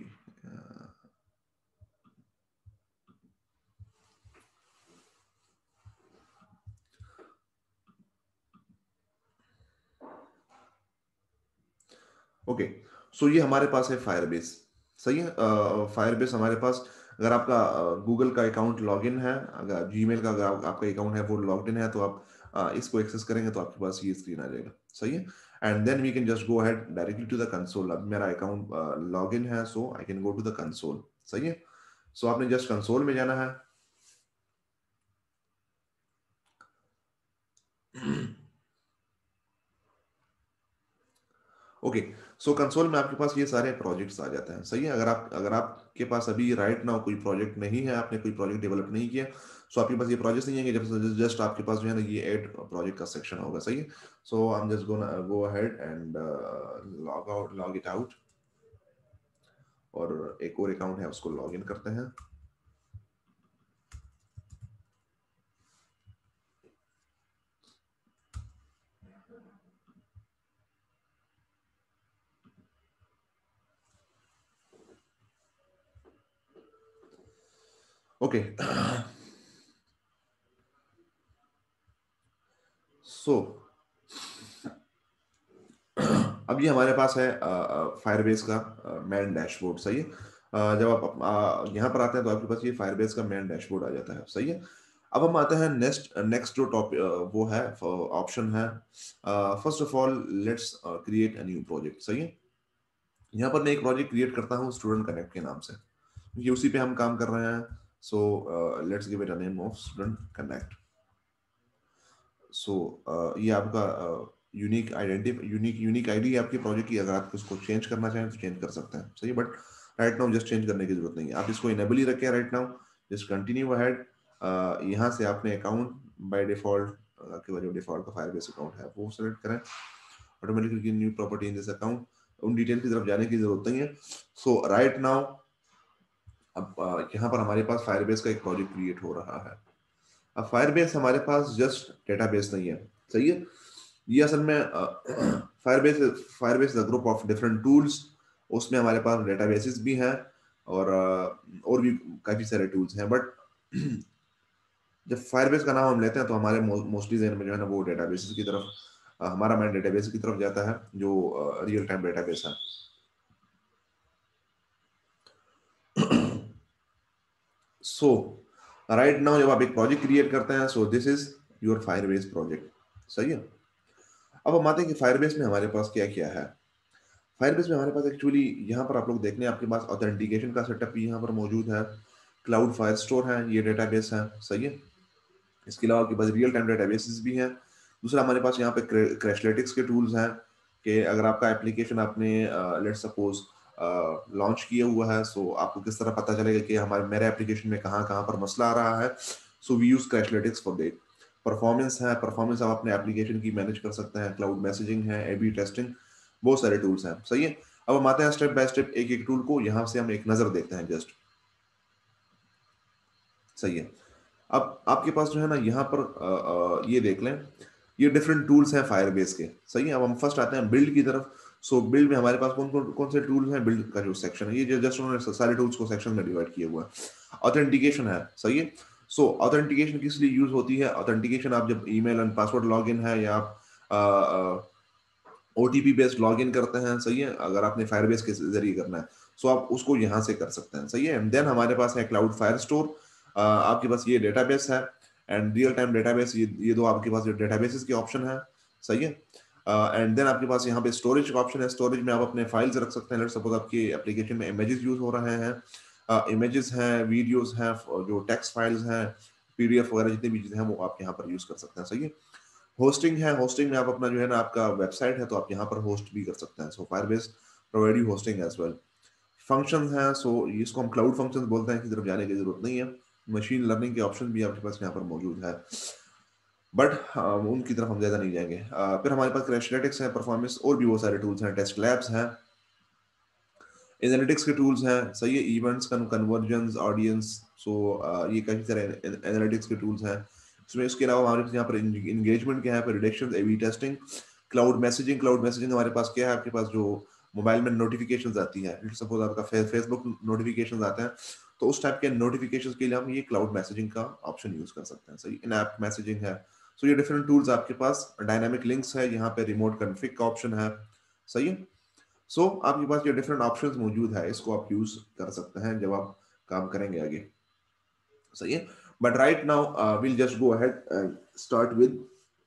ओके, सो ये हमारे पास है फायरबेस। सही है, फायरबेस uh, हमारे पास, अगर आपका गूगल uh, का अकाउंट लॉगिन है, अगर जीमेल का अगर आप, आपका अकाउंट है वो लॉग्ड इन है, तो आप uh, इसको एक्सेस करेंगे तो आपके पास ये स्क्रीन आ जाएगा। सही है, and then we can just go ahead directly to the console. अब मेरा अकाउंट लॉगिन है, so I can go to the console. सही है, सो आपने जस्ट कंसोल में जाना है। ओके, सो कंसोल में आपके पास ये सारे प्रोजेक्ट्स आ जाते हैं। सही है, अगर आप अगर आपके पास अभी राइट नाउ कोई प्रोजेक्ट नहीं है, आपने कोई प्रोजेक्ट डेवलप नहीं किया, सो आपके पास ये प्रोजेक्ट्स नहीं है, जब जस्ट आपके पास जो है ना ये ऐड प्रोजेक्ट का सेक्शन होगा। सही है, so I am just gonna go ahead and log out log it out, और एक और अकाउंट है उसको लॉग इन करते हैं। ओके, सो अब ये हमारे पास है फायरबेस का मेन डैशबोर्ड। सही है, Uh, जब आप uh, यहाँ पर आते हैं तो आपके पास ये फायरबेस का मेन डैशबोर्ड आ जाता है। सही है, अब हम आते हैं नेक्स्ट नेक्स्ट जो टॉपिक वो है ऑप्शन है, first of all let's create a new project. सही है, यहाँ पर मैं एक प्रोजेक्ट क्रिएट करता हूँ स्टूडेंट कनेक्ट के नाम से, क्योंकि उसी पे हम काम कर रहे हैं। So let's give it a name of student connect. So ये आपका unique identity unique unique ID है आपके प्रोजेक्ट की। अगर आप इसको चेंज करना चाहें तो चेंज कर सकते हैं। सही है, but right now just change करने की जरूरत नहीं है, आप इसको इनेबल ही रखें right now. Just continue ahead. यहाँ से आपने अकाउंट बाय डिफॉल्ट आपके पास जो डिफॉल्ट का फायरबेस अकाउंट है वो सेलेक्ट करें। Automatically new property in this account, उन डिटेल की तरफ जाने की जरूरत नहीं है। सो राइट नाउ अब uh, यहाँ पर हमारे पास फायरबेस का एक प्रोजेक्ट क्रिएट हो रहा है। अब फायरबेस हमारे पास जस्ट डेटाबेस नहीं है। सही है, ये असल में Firebase Firebase is a group of different tools. उसमें हमारे पास डेटाबेसेस भी हैं और uh, और भी काफी सारे टूल्स हैं। बट जब फायरबेस का नाम हम लेते हैं तो हमारे मोस्टली ज़हन में जो है ना वो डेटाबेसेस की तरफ uh, हमारा माइंड डेटाबेस की तरफ जाता है, जो रियल टाइम डेटाबेस है। सो राइट नाउ जब आप एक प्रोजेक्ट क्रिएट करते हैं, so this is your Firebase project. सही है, अब हम आते हैं कि फायरबेस में हमारे पास क्या क्या है। फायरबेस में हमारे पास एक्चुअली यहाँ पर आप लोग देख लें, आपके पास ऑथेंटिकेशन का सेटअप भी यहाँ पर मौजूद है। क्लाउड फायर स्टोर है, ये डेटाबेस है। सही है, इसके अलावा आपके पास रियल टाइम डेटाबेसेस भी हैं। दूसरा हमारे पास यहाँ पे क्रैशलेटिक्स के टूल्स हैं कि अगर आपका एप्लीकेशन आपने लेट्स सपोज लॉन्च किया हुआ है, सो आपको किस तरह पता चलेगा कि हमारे मेरे एप्लीकेशन में कहाँ कहाँ पर मसला आ रहा है। So we use Crashlytics for that. Performance है, परफॉर्मेंस आप अपने एप्लीकेशन की मैनेज कर सकते हैं। क्लाउड मैसेजिंग है, ए बी टेस्टिंग, बहुत सारे टूल्स हैं। सही है, अब हम आते हैं स्टेप बाय स्टेप एक एक टूल को, यहाँ से हम एक नजर देखते हैं जस्ट। सही है, अब आपके पास जो है ना यहाँ पर आ, आ, ये देख लें, ये डिफरेंट टूल्स हैं फायरबेस के। सही है, अब हम फर्स्ट आते हैं बिल्ड की तरफ। सो so, बिल्ड में हमारे पास कौन कौन कौन से टूल्स हैं। बिल्ड का जो सेक्शन है, ये जो जस्ट उन्होंने सारे टूल्स को सेक्शन में डिवाइड किया हुआ है। ऑथेंटिकेशन है। सही है, सो ऑथेंटिकेशन किस लिए यूज होती है। ऑथेंटिकेशन आप जब ईमेल एंड पासवर्ड लॉगिन है या आप ओटीपी बेस्ड लॉगिन करते हैं। सही है, अगर आपने फायरबेस के जरिए करना है सो आप उसको यहाँ से कर सकते हैं। सही है, एंड देन हमारे पास है क्लाउड फायर स्टोर। आपके पास ये डेटाबेस है एंड रियल टाइम डेटाबेस, ये ये दो आपके पास डेटाबेसेस के ऑप्शन है। सही है, एंड uh, देन आपके पास यहाँ पे स्टोरेज का ऑप्शन है। स्टोरेज में आप अपने फाइल्स रख सकते हैं। लेट्स सपोज आपकी एप्लीकेशन में इमेजेस यूज हो रहे हैं, इमेजेस uh, हैं, वीडियोस हैं, जो टेक्स्ट फाइल्स हैं, पीडीएफ वगैरह जितनी भी चीजें हैं वो आप यहाँ पर यूज कर सकते हैं। सही है, होस्टिंग है, होस्टिंग में आप अपना जो है ना आपका वेबसाइट है तो आप यहाँ पर होस्ट भी कर सकते हैं। So Firebase provide you hosting as well. Functions हैं, सो इसको हम क्लाउड फंक्शंस बोलते हैं, की तरफ जाने की जरूरत नहीं है। मशीन लर्निंग के ऑप्शन भी आपके पास यहाँ पर मौजूद है, बट uh, उनकी तरफ हम ज्यादा नहीं जाएंगे। uh, फिर हमारे पास क्रैशलेटिक्स है, परफॉर्मेंस और भी बहुत सारे टूल्स हैं। टेस्ट लैब्स हैं, एनालिटिक्स के टूल्स हैं। सही है, इवेंट्स, कन्वर्जन्स, ऑडियंस, सो ये काफी सारे एनालिटिक्स के टूल्स हैं इसमें। इसके अलावा हमारे पास यहाँ पर इंगेजमेंट के हैं, predictions, A B testing, cloud messaging. Cloud messaging हमारे पास क्या है, आपके पास जो मोबाइल में नोटिफिकेशंस आती है, सपोज आपका फेसबुक नोटिफिकेशंस आते हैं तो उस टाइप के नोटिफिकेशंस के लिए हम ये क्लाउड मैसेजिंग का ऑप्शन यूज कर सकते हैं। सही, इन ऐप मैसेजिंग है। सो ये डिफरेंट टूल्स आपके पास। डायनामिक लिंक्स है, यहाँ पे रिमोट कॉन्फ़िग का ऑप्शन है। सही है, सो so, आपके पास ये डिफरेंट ऑप्शंस मौजूद है, इसको आप यूज कर सकते हैं जब आप काम करेंगे आगे। सही है, but right now will just go ahead and start with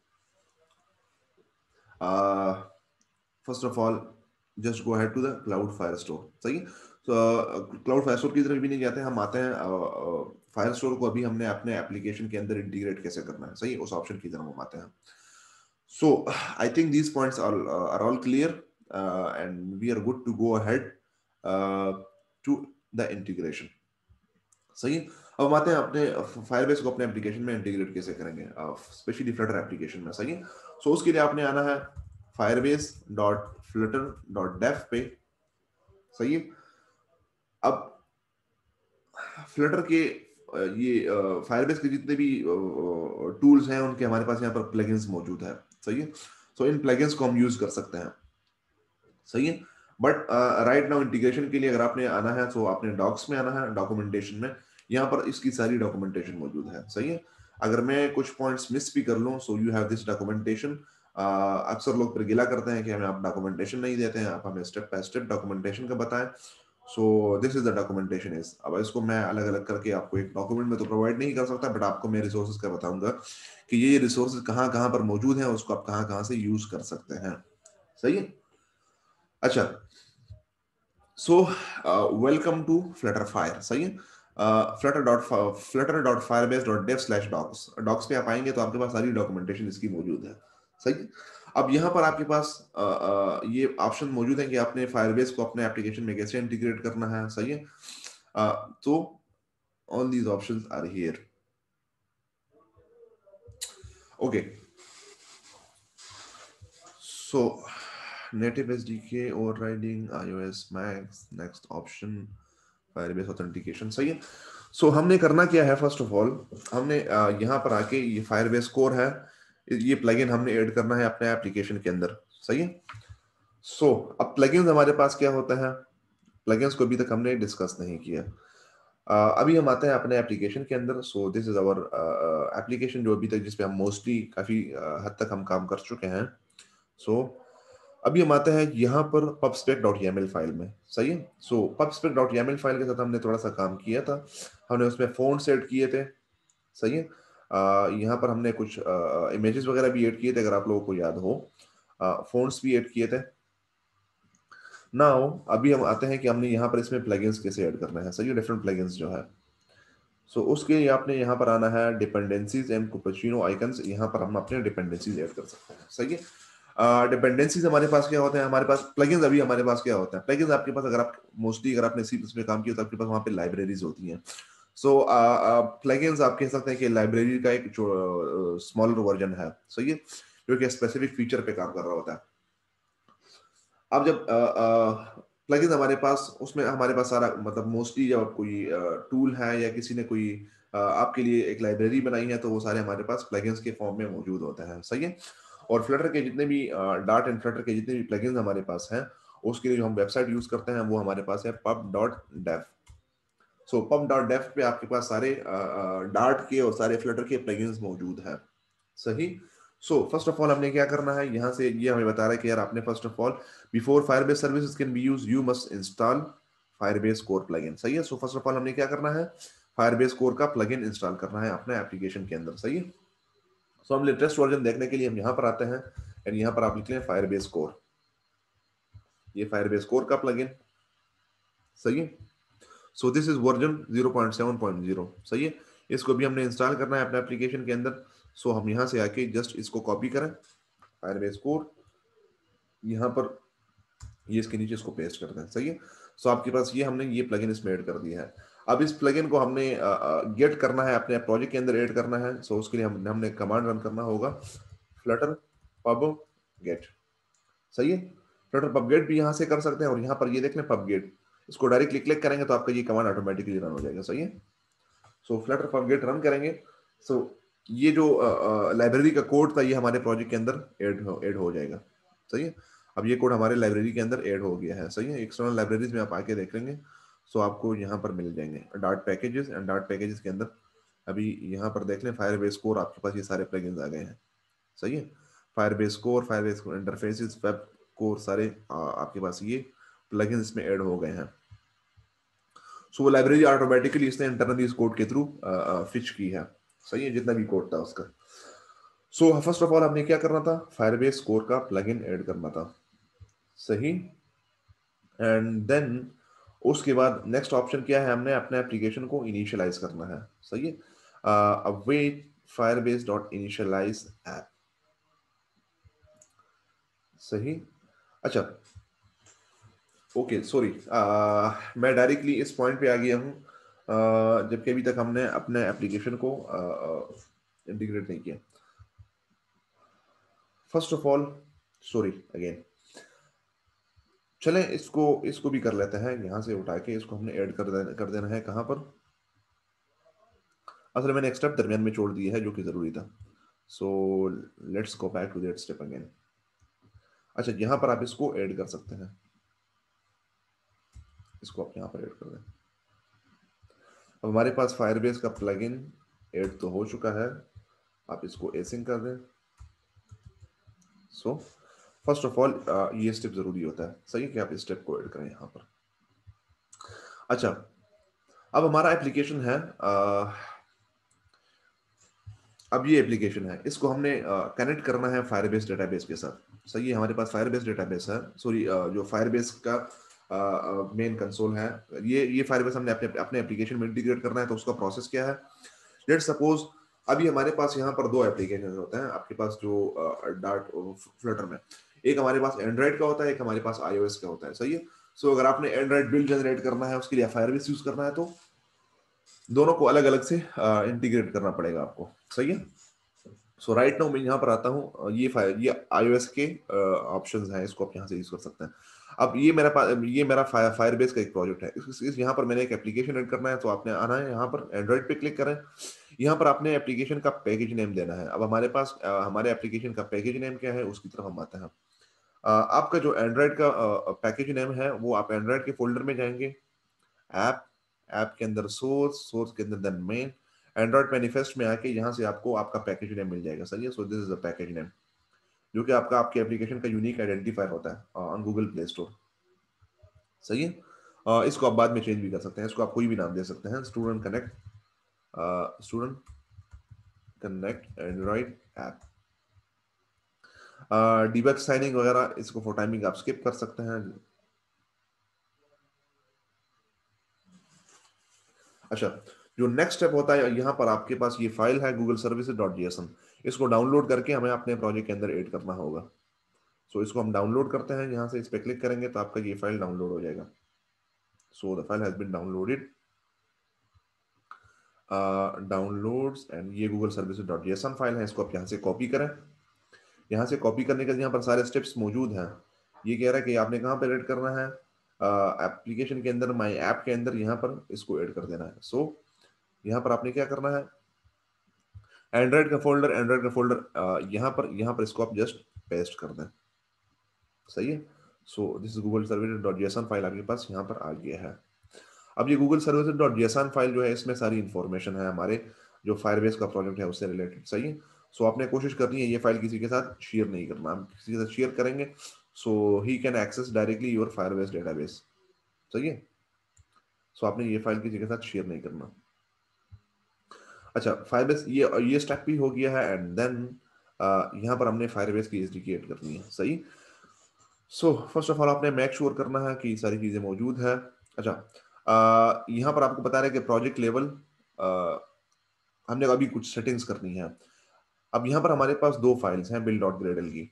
first of all just go ahead to the cloud Firestore. सही है, तो क्लाउड फायर स्टोर की तरफ भी नहीं जाते हैं, हम आते हैं फायर uh, स्टोर uh, को अभी हमने अपने एप्लीकेशन के अंदर इंटीग्रेट कैसे करना है। सही, उस ऑप्शन की तरफ हम आते हैं। So I think these points are all clear and we are good to go ahead to the integration. सही है, अब हम आते हैं अपने फायरबेस को अपने एप्लीकेशन में इंटीग्रेट कैसे करेंगे, स्पेशली फ्लटर एप्लीकेशन में। सही है, सो उसके लिए आपने आना है Firebase dot Flutter dot dev पे। सही है, अब फ्लटर के ये फायरबेस के जितने भी टूल्स हैं उनके हमारे पास यहाँ पर प्लगइन्स मौजूद है। सही है, सो इन प्लगइन्स को हम यूज कर सकते हैं। सही है, बट राइट नाउ इंटीग्रेशन के लिए अगर आपने आना है तो आपने डॉक्स में आना है, डॉक्यूमेंटेशन में, यहाँ पर इसकी सारी डॉक्यूमेंटेशन मौजूद है। सही है, अगर मैं कुछ पॉइंट्स मिस भी कर लूँ, so you have this documentation. अक्सर लोग फिर गिला करते हैं कि हमें आप डॉक्यूमेंटेशन नहीं देते हैं, आप हमें स्टेप बाय स्टेप डॉक्यूमेंटेशन का बताएं। So this is the documentation is. अब इसको मैं अलग अलग करके आपको एक डॉक्यूमेंट में तो प्रोवाइड नहीं कर सकता, बट आपको मैं रिसोर्सेज का बताऊंगा कि ये रिसोर्सेज कहाँ कहाँ पर मौजूद हैं, उसको आप कहाँ कहाँ से यूज कर सकते हैं। सही है। अच्छा, so welcome to Flutter fire. सही है। Flutter dot Flutter dot Firebase dot dev slash docs docs पे आप आएंगे तो आपके पास सारी डॉक्यूमेंटेशन इसकी मौजूद है। सही है। अब यहाँ पर आपके पास uh, uh, ये ऑप्शन मौजूद है कि आपने फायरबेस को अपने एप्लीकेशन में कैसे इंटीग्रेट करना है। सही है। uh, तो all these options are here. Okay, so native S D K overriding iOS Max, next option Firebase authentication। सही है। सो so, हमने करना क्या है, फर्स्ट ऑफ ऑल हमने uh, यहाँ पर आके ये Firebase core है, ये प्लगइन हमने ऐड करना है अपने एप्लीकेशन के अंदर। सही है। सो so, अब प्लगइन्स हमारे पास क्या होता है, प्लगइन्स को अभी तक हमने डिस्कस नहीं किया। Uh, अभी हम आते हैं अपने एप्लीकेशन के अंदर। So this is our application जो अभी तक जिस पे हम मोस्टली काफी uh, हद तक हम काम कर चुके हैं। सो so, अभी हम आते हैं यहाँ पर pubspec.yaml फाइल में। सही है। सो pubspec.yaml फाइल के साथ हमने थोड़ा सा काम किया था, हमने उसमें फोन्ट्स ऐड किए थे। सही है। uh, यहाँ पर हमने कुछ इमेजेस uh, वगैरह भी ऐड किए थे, अगर आप लोगों को याद हो, फोन्ट्स uh, भी ऐड किए थे। नाउ अभी हम आते हैं कि हमने यहाँ पर इसमें प्लगइन्स कैसे ऐड करना है। सही है। डिफरेंट प्लगइन्स जो है, सो so, उसके लिए आपने यहाँ पर आना है डिपेंडेंसीज एंड कुपचिनो आइकन्स। यहाँ पर हम अपने डिपेंडेंसीज ऐड कर सकते हैं। सही है। डिपेंडेंसीज uh, हमारे पास क्या होते हैं, हमारे पास प्लगइन्स अभी हमारे पास क्या होता है, प्लगइन्स आपके पास अगर आप मोस्टली अगर आपने सी में काम किया तो आपके पास वहाँ पे लाइब्रेरीज होती हैं। सो प्लगइन्स आप कह सकते हैं कि लाइब्रेरी का एक जो स्मॉलर वर्जन है। सही है, जो कि स्पेसिफिक फीचर पे काम कर रहा होता है। अब जब प्लगइन्स हमारे पास, उसमें हमारे पास सारा मतलब मोस्टली जब कोई टूल है या किसी ने कोई uh, आपके लिए एक लाइब्रेरी बनाई है तो वो सारे हमारे पास प्लगइन्स के फॉर्म में मौजूद होते हैं। सही है। और फ्लटर के जितने भी डार्ट एंड फ्लटर के जितने भी प्लगइन्स हमारे पास हैं, उसके लिए जो हम वेबसाइट यूज करते हैं वो हमारे पास है pub dot dev. So pub dot dev पे आपके पास सारे डार्ट के और सारे फ्लटर के प्लगइन्स मौजूद हैं। सही। सो फर्स्ट ऑफ ऑल हमने क्या करना है, यहाँ से ये हमें बता रहा है कि यार आपने first of all before Firebase services can be used you must install Firebase core plugin. सही है। सो फर्स्ट ऑफ ऑल हमने क्या करना है, फायरबेस कोर का प्लगइन इंस्टॉल करना है अपने एप्लीकेशन के अंदर। सही है। सो हम लेटेस्ट वर्जन देखने के लिए हम यहाँ पर आते हैं एंड यहाँ पर आप लिख लें फायरबेस कोर। ये फायरबेस कोर का प्लगइन। सही है। So this is version zero point seven point zero. सही है। इसको भी हमने इंस्टॉल करना है अपने एप्लीकेशन के अंदर। सो हम यहाँ से आके जस्ट इसको कॉपी करें, फायरबेस कोर, यहाँ पर ये इसके नीचे इसको पेस्ट कर दें। सही है। सो आपके पास ये हमने ये प्लगइन इसमें ऐड कर दिया है। अब इस प्लगइन को हमने गेट करना है, अपने प्रोजेक्ट के अंदर ऐड करना है। सो उसके लिए हम हमने कमांड रन करना होगा, फ्लटर पब गेट। सही है। फ्लटर पब गेट भी यहाँ से कर सकते हैं, और यहाँ पर ये देख लें पब गेट, इसको डायरेक्टली क्लिक करेंगे तो आपका ये कमांड ऑटोमेटिकली रन हो जाएगा। सही है। So Flutter pub get run करेंगे। सो so, ये जो लाइब्रेरी का कोड था ये हमारे प्रोजेक्ट के अंदर ऐड हो ऐड हो जाएगा। सही है। अब ये कोड हमारे लाइब्रेरी के अंदर ऐड हो गया है। सही है। एक्सटर्नल लाइब्रेरीज में आप आके देख लेंगे। सो so, आपको यहाँ पर मिल जाएंगे Dart packages, and Dart packages के अंदर अभी यहाँ पर देख लें फायरबेस कोर, आपके पास ये सारे प्लगइन्स आ गए हैं। सही है। Firebase core, Firebase interfaces, web core, सारे आ, आपके पास ये प्लगइन्स में ऐड हो गए हैं। सो वो लाइब्रेरी ऑटोमेटिकली इसने इंटरनली इस कोड के थ्रू फिच की है। सही है, जितना भी कोड था उसका। सो फर्स्ट ऑफ ऑल हमने क्या करना था, फायरबेस कोर का प्लगइन ऐड करना था। सही। एंड देन उसके बाद नेक्स्ट ऑप्शन क्या है, हमने अपने एप्लीकेशन को इनिशियलाइज करना है। सही है। Await Firebase dot initialize app. सही। अच्छा, ओके सॉरी, मैं डायरेक्टली इस पॉइंट पे आ गया हूँ, uh, जबकि अभी तक हमने अपने एप्लीकेशन को इंटीग्रेट uh, नहीं किया। First of all sorry again, चलें इसको इसको भी कर लेते हैं, यहाँ से उठा के इसको हमने ऐड कर देना कर देना है कहाँ पर, असल मैंने एक स्टेप दरमियान में छोड़ दिया है जो कि जरूरी था। So let's go back to that step again. अच्छा, यहाँ पर आप इसको ऐड कर सकते हैं, इसको आप यहाँ पर ऐड कर दें। अब हमारे पास फायरबेस का प्लगइन ऐड तो हो चुका है, आप इसको एसिंग कर दें। सो फर्स्ट ऑफ ऑल ये स्टेप जरूरी होता है। सही है कि आप इस स्टेप को ऐड करें यहाँ पर। अच्छा, अब हमारा एप्लीकेशन है, अ, अब ये एप्लीकेशन है, इसको हमने कनेक्ट करना है फायरबेस डेटाबेस के साथ। सही है, हमारे पास फायरबेस डेटाबेस है, सॉरी जो फायरबेस का मेन कंसोल है, ये ये फायरबेस हमने अपने अपने एप्लीकेशन में इंटीग्रेट करना है। तो उसका प्रोसेस क्या है, लेट्स सपोज अभी हमारे पास यहाँ पर दो एप्लीकेशन होते हैं आपके पास जो डार्ट फ्लटर में, एक हमारे पास एंड्रॉइड का होता है, एक हमारे पास आईओएस का होता है। सही है, सो अगर आपने एंड्रॉइड बिल्ड जनरेट करना है, उसके लिए फायरबेस यूज करना है, तो दोनों को अलग अलग से इंटीग्रेट करना पड़ेगा आपको। सही है, सो राइट नाउ मैं यहाँ पर आता हूँ, ये फायर ये iOS के ऑप्शंस हैं, इसको आप यहाँ से यूज कर सकते हैं। अब ये मेरा पा- ये मेरा फायर फायरबेस का एक प्रोजेक्ट है, इस, इस यहाँ पर मैंने एक एप्लीकेशन ऐड करना है, तो आपने आना है यहाँ पर एंड्रॉइड पे क्लिक करें, यहाँ पर आपने एप्लीकेशन का पैकेज नेम देना है। अब हमारे पास अ, हमारे एप्लीकेशन का पैकेज नेम क्या है, उसकी तरफ हम आते हैं। अ, आपका जो एंड्रॉइड का पैकेज नेम है, वो आप एंड्रॉइड के फोल्डर में जाएंगे, ऐप, ऐप के अंदर सोर्स, सोर्स के अंदर देन मेन, एंड्रॉइड मैनिफेस्ट में आके यहाँ से आपको आपका पैकेज नेम मिल जाएगा। सही है, so this is a package name, जो कि आपका आपके एप्लीकेशन का यूनिक आइडेंटिफायर होता है ऑन गूगल प्ले स्टोर। सही है, अ, इसको आप बाद में चेंज भी कर सकते हैं, इसको आप कोई भी नाम दे सकते हैं, student connect, student connect Android app, debug signing वगैरह, इसको फॉर टाइमिंग आप स्किप कर सकते हैं। अच्छा, जो नेक्स्ट स्टेप होता है, यहाँ पर आपके पास ये फाइल है गूगल सर्विसेज डॉट जेएसएन, इसको डाउनलोड करके हमें अपने प्रोजेक्ट के अंदर ऐड करना होगा। सो so, इसको हम डाउनलोड करते हैं, यहाँ से इस पे क्लिक करेंगे तो आपका ये फाइल डाउनलोड हो जाएगा। So the file has been downloaded, downloads, and ये Google services dot JSON file है, इसको आप यहाँ से कॉपी करें। यहाँ से कॉपी करने के यहाँ पर सारे स्टेप्स मौजूद हैं। ये कह रहा है कि आपने कहाँ पर ऐड करना है, एप्लीकेशन के अंदर, माई ऐप के अंदर, यहाँ पर इसको ऐड कर देना है। सो so, यहाँ पर आपने क्या करना है, एंड्रॉइड का फोल्डर, एंड्रॉइड का फोल्डर यहाँ पर यहाँ पर इसको आप जस्ट पेस्ट कर दें। सही है, so this is Google services dot JSON file आपके पास यहाँ पर आ गया है। अब ये Google services dot JSON file जो है, इसमें सारी इंफॉर्मेशन है हमारे जो फायरबेस का प्रोजेक्ट है उससे रिलेटेड। सही है, सो आपने कोशिश करनी है ये फाइल किसी के साथ शेयर नहीं करना, हम किसी के साथ शेयर करेंगे so he can access directly your Firebase database. सही है, सो आपने ये फाइल किसी के साथ शेयर नहीं करना। अच्छा, फायरबेस ये ये स्टेप भी हो गया है, एंड देन यहाँ पर हमने फायरबेस की एसडीके ऐड करनी है। सही, सो फर्स्ट ऑफ ऑल आपने मेक श्योर करना है कि सारी चीजें मौजूद है। अच्छा, uh, यहाँ पर आपको बता रहे हैं कि प्रोजेक्ट लेवल uh, हमने अभी कुछ सेटिंग्स करनी है। अब यहाँ पर हमारे पास दो फाइल्स हैं बिल्ड डॉट ग्रेडल की,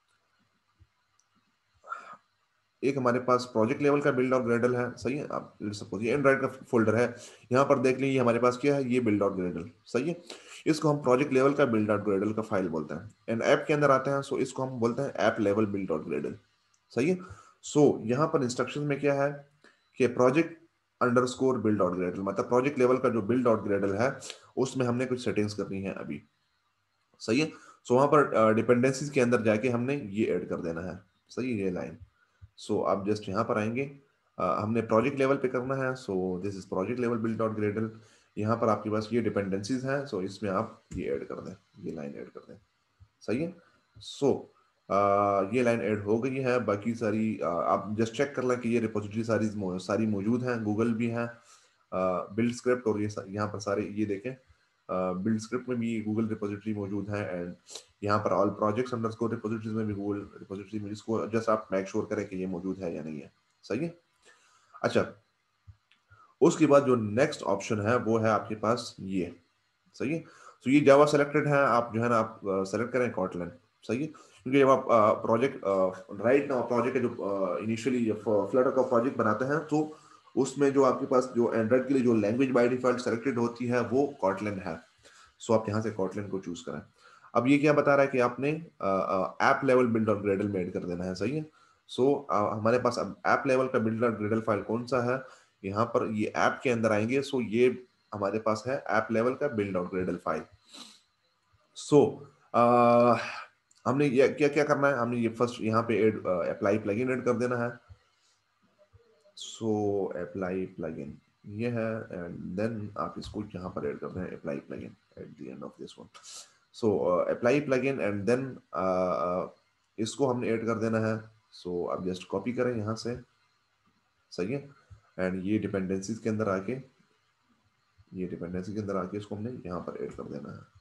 एक हमारे पास प्रोजेक्ट लेवल का बिल्ड डॉट ग्रेडल है। सही है, आप सपोज ये एंड्रॉइड का फोल्डर है, यहाँ पर देख लीजिए हमारे पास क्या है, ये बिल्ड डॉट ग्रेडल। सही है, इसको हम प्रोजेक्ट लेवल का बिल्ड डॉट ग्रेडल का फाइल बोलते हैं। एंड ऐप के अंदर आते हैं, सो इसको हम बोलते हैं app level build dot Gradle. सही है, सो यहाँ पर इंस्ट्रक्शन में क्या है कि project underscore build dot Gradle, मतलब प्रोजेक्ट लेवल का जो बिल्ड डॉट ग्रेडल है उसमें हमने कुछ सेटिंग्स करनी है अभी। सही है, सो वहां पर डिपेंडेंसीज के अंदर जाके हमने ये ऐड कर देना है। सही है, ये लाइन, सो आप जस्ट यहाँ पर आएंगे, अ, हमने प्रोजेक्ट लेवल पे करना है, so this is project level build dot Gradle. यहाँ पर आपके पास ये डिपेंडेंसीज हैं, सो इसमें आप ये ऐड कर दें, ये लाइन ऐड कर दें। सही है, सो ये लाइन ऐड हो गई है। बाकी सारी uh, आप जस्ट चेक कर लें कि ये रिपोजिटरी सारी सारी मौजूद हैं, गूगल भी है, बिल्ड स्क्रिप्ट, और ये यहाँ पर सारे ये देखें, बिल्ड स्क्रिप्ट में भी गूगल रिपोजिटरी मौजूद है, एंड यहाँ पर ऑल प्रोजेक्ट्स अंडरस्कोर रिपोजिटरीज में भी गूगल रिपोजिटरी में, जिसको जस्ट आप मेक श्योर करें कि ये मौजूद है या नहीं है। सही है, अच्छा, उसके बाद जो नेक्स्ट ऑप्शन है वो है आपके पास ये। सही है, तो ये जावा सेलेक्टेड है, आप जो है ना आप सेलेक्ट करें कॉटलन। सही है, क्योंकि जब आप प्रोजेक्ट राइट ना प्रोजेक्ट जो इनिशियली जब फ्लटर का प्रोजेक्ट बनाते हैं, तो उसमें जो आपके पास जो एंड्रॉइड के लिए जो लैंग्वेज बाय डिफॉल्ट सेलेक्टेड होती है वो कॉटलन है। सो आप यहाँ से कॉटलन को चूज करें। अब ये क्या बता रहा है कि आपने ऐप लेवल बिल्ड और ग्रेडल में ऐड कर देना है। सही है, सो so, हमारे पास अब ऐप लेवल का बिल्ड और ग्रेडल फाइल कौन सा है, यहाँ पर ये ऐप के अंदर आएंगे, सो so, ये हमारे पास है ऐप लेवल का बिल्ड और ग्रेडल फाइल। सो हमने ये क्या क्या करना है, हमने ये फर्स्ट यहाँ पे एड अप्लाई प्लगइन ऐड कर देना है। सो अप्लाई प्लगइन ये है, एंड देन आप इसको यहाँ पर ऐड कर दें apply plugin at the end of this one. So apply plugin, and then इसको हमने ऐड कर देना है। सो so, आप जस्ट कॉपी करें यहाँ से। सही है, एंड ये डिपेंडेंसीज के अंदर आके ये डिपेंडेंसी के अंदर आके इसको हमने यहाँ पर ऐड कर देना है।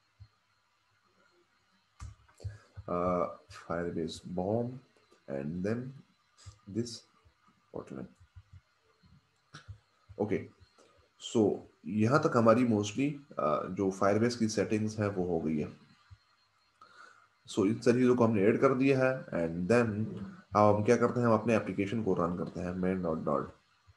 Firebase bom and then this Portland. Okay, so यहाँ तक हमारी मोस्टली जो फायरबेस की सेटिंग्स है वो हो गई है। सो so, इन सारी चीज़ों को हमने ऐड कर दिया है एंड देन हम क्या करते हैं, हम अपने एप्लीकेशन को रन करते हैं main dot dot.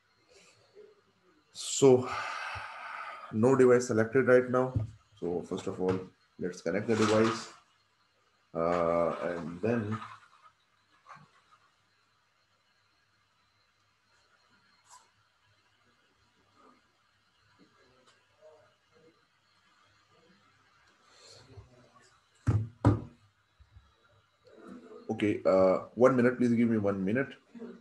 So no device selected right now, so first of all let's connect the device uh, and then okay, uh, one minute, please give me one minute.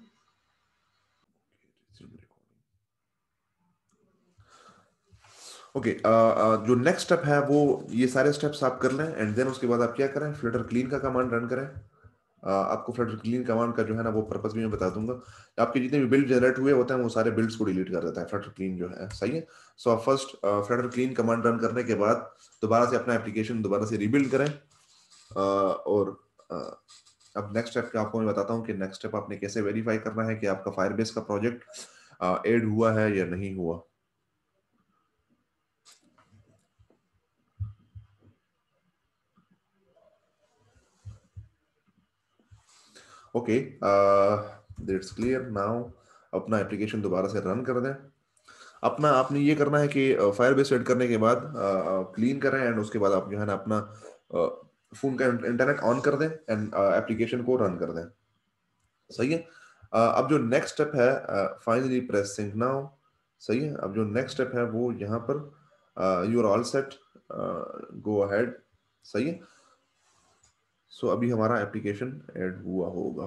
Okay okay, uh, uh, जो next step है वो ये सारे steps आप कर लें and then उसके बाद आप क्या करें, फ्लटर क्लीन का कमांड रन करें। uh, आपको फ्लटर क्लीन कमांड का जो है ना वो पर्पस भी मैं बता दूंगा। आपके जितने भी बिल्ड जनरेट हुए होते हैं वो सारे बिल्ड्स को डिलीट कर देता है फ्लटर क्लीन जो है, सही है। सो आप first Flutter clean command run करने के बाद दोबारा से अपना एप्लीकेशन दोबारा से रिबिल्ड करें। uh, और uh, अब नेक्स्ट स्टेप का आपको मैं बताता हूँ कि नेक्स्ट स्टेप आपने कैसे वेरीफाई करना है कि आपका फायरबेस का प्रोजेक्ट ऐड हुआ है या नहीं हुआ। Okay, that's clear now. अपना एप्लीकेशन दोबारा से रन कर दें। अपना आपने ये करना है कि फायरबेस सेट करने के बाद क्लीन करें एंड उसके बाद आप जो है ना अपना फोन का इंटरनेट ऑन कर दें एंड एप्लीकेशन को रन कर दें, सही है। uh, अब जो नेक्स्ट स्टेप है, फाइनली प्रेस सिंक नाउ, सही है। अब जो नेक्स्ट स्टेप है वो यहाँ पर you are all set, go ahead, सही है। सो so, अभी हमारा एप्लीकेशन ऐड हुआ होगा,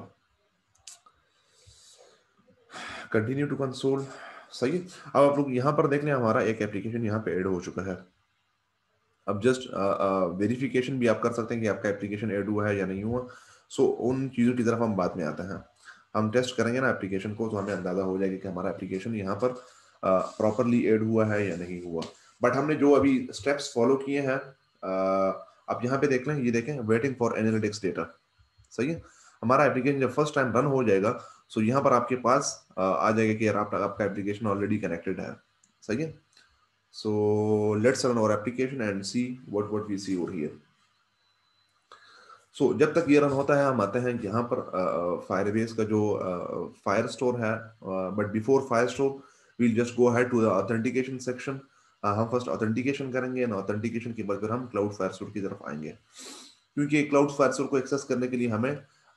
कंटिन्यू टू कंसोल, सही है। अब आप लोग यहाँ पर देख लें हमारा एक एप्लीकेशन यहाँ पे ऐड हो चुका है। अब जस्ट वेरिफिकेशन भी आप कर सकते हैं कि आपका एप्लीकेशन ऐड हुआ है या नहीं हुआ। सो so, उन चीज़ों की तरफ हम बाद में आते हैं। हम टेस्ट करेंगे ना एप्लीकेशन को तो हमें अंदाजा हो जाएगा कि हमारा एप्लीकेशन यहाँ पर प्रॉपरली ऐड हुआ है या नहीं हुआ। बट हमने जो अभी स्टेप्स फॉलो किए हैं, आप यहाँ पे देख लें, ये देखें वेटिंग फॉर एनालिटिक्स डेटा, सही है। हमारा एप्लीकेशन जब फर्स्ट टाइम रन हो जाएगा सो यहाँ पर आपके पास आ जाएगा कि यार आप, आपका एप्लीकेशन ऑलरेडी कनेक्टेड है, सही है। So let's run our application and see what what we see over here. So जब तक ये रन होता है हम आते हैं यहाँ पर फायरबेस का जो फायर स्टोर है, but before Firestore we'll just go ahead to the authentication section. uh, हम फर्स्ट ऑथेंटिकेशन करेंगे एंड ऑथेंटिकेशन के बाद फिर हम क्लाउड फायर स्टोर की तरफ आएंगे, क्योंकि क्लाउड फायर स्टोर को एक्सेस करने के लिए हमें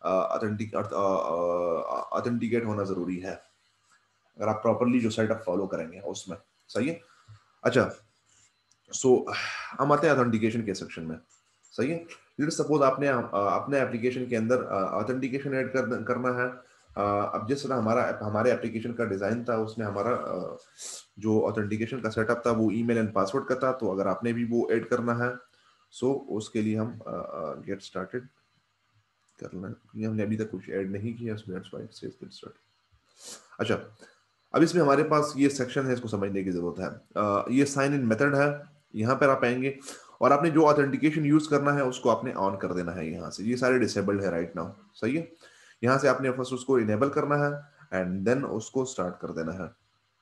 ऑथेंटिकेट होना जरूरी है अगर आप प्रॉपरली जो सेटअप फॉलो करेंगे उसमें, सही है। अच्छा, सो so, हम आते हैं ऑथेंटिकेशन के सेक्शन में, सही है। लेट सपोज आपने अपने एप्लीकेशन के अंदर ऑथेंटिकेशन ऐड कर, करना है। अब जिस तरह हमारा हमारे एप्लीकेशन का डिजाइन था उसमें हमारा जो ऑथेंटिकेशन का सेटअप था वो ईमेल एंड पासवर्ड का था, तो अगर आपने भी वो ऐड करना है सो so, उसके लिए हम गेट स्टार्टेड करना है। हमने अभी तक कुछ ऐड नहीं किया, so that's why it says get started. अच्छा, अब इसमें हमारे पास ये सेक्शन है, इसको समझने की जरूरत है। uh, ये साइन इन मेथड है, यहाँ पर आप आएंगे और आपने जो ऑथेंटिकेशन यूज करना है उसको आपने ऑन कर देना है। यहाँ से ये सारे डिसेबल्ड है राइट नाउ, सही है। यहाँ से आपने फर्स्ट उसको इनेबल करना है एंड देन उसको स्टार्ट कर देना है।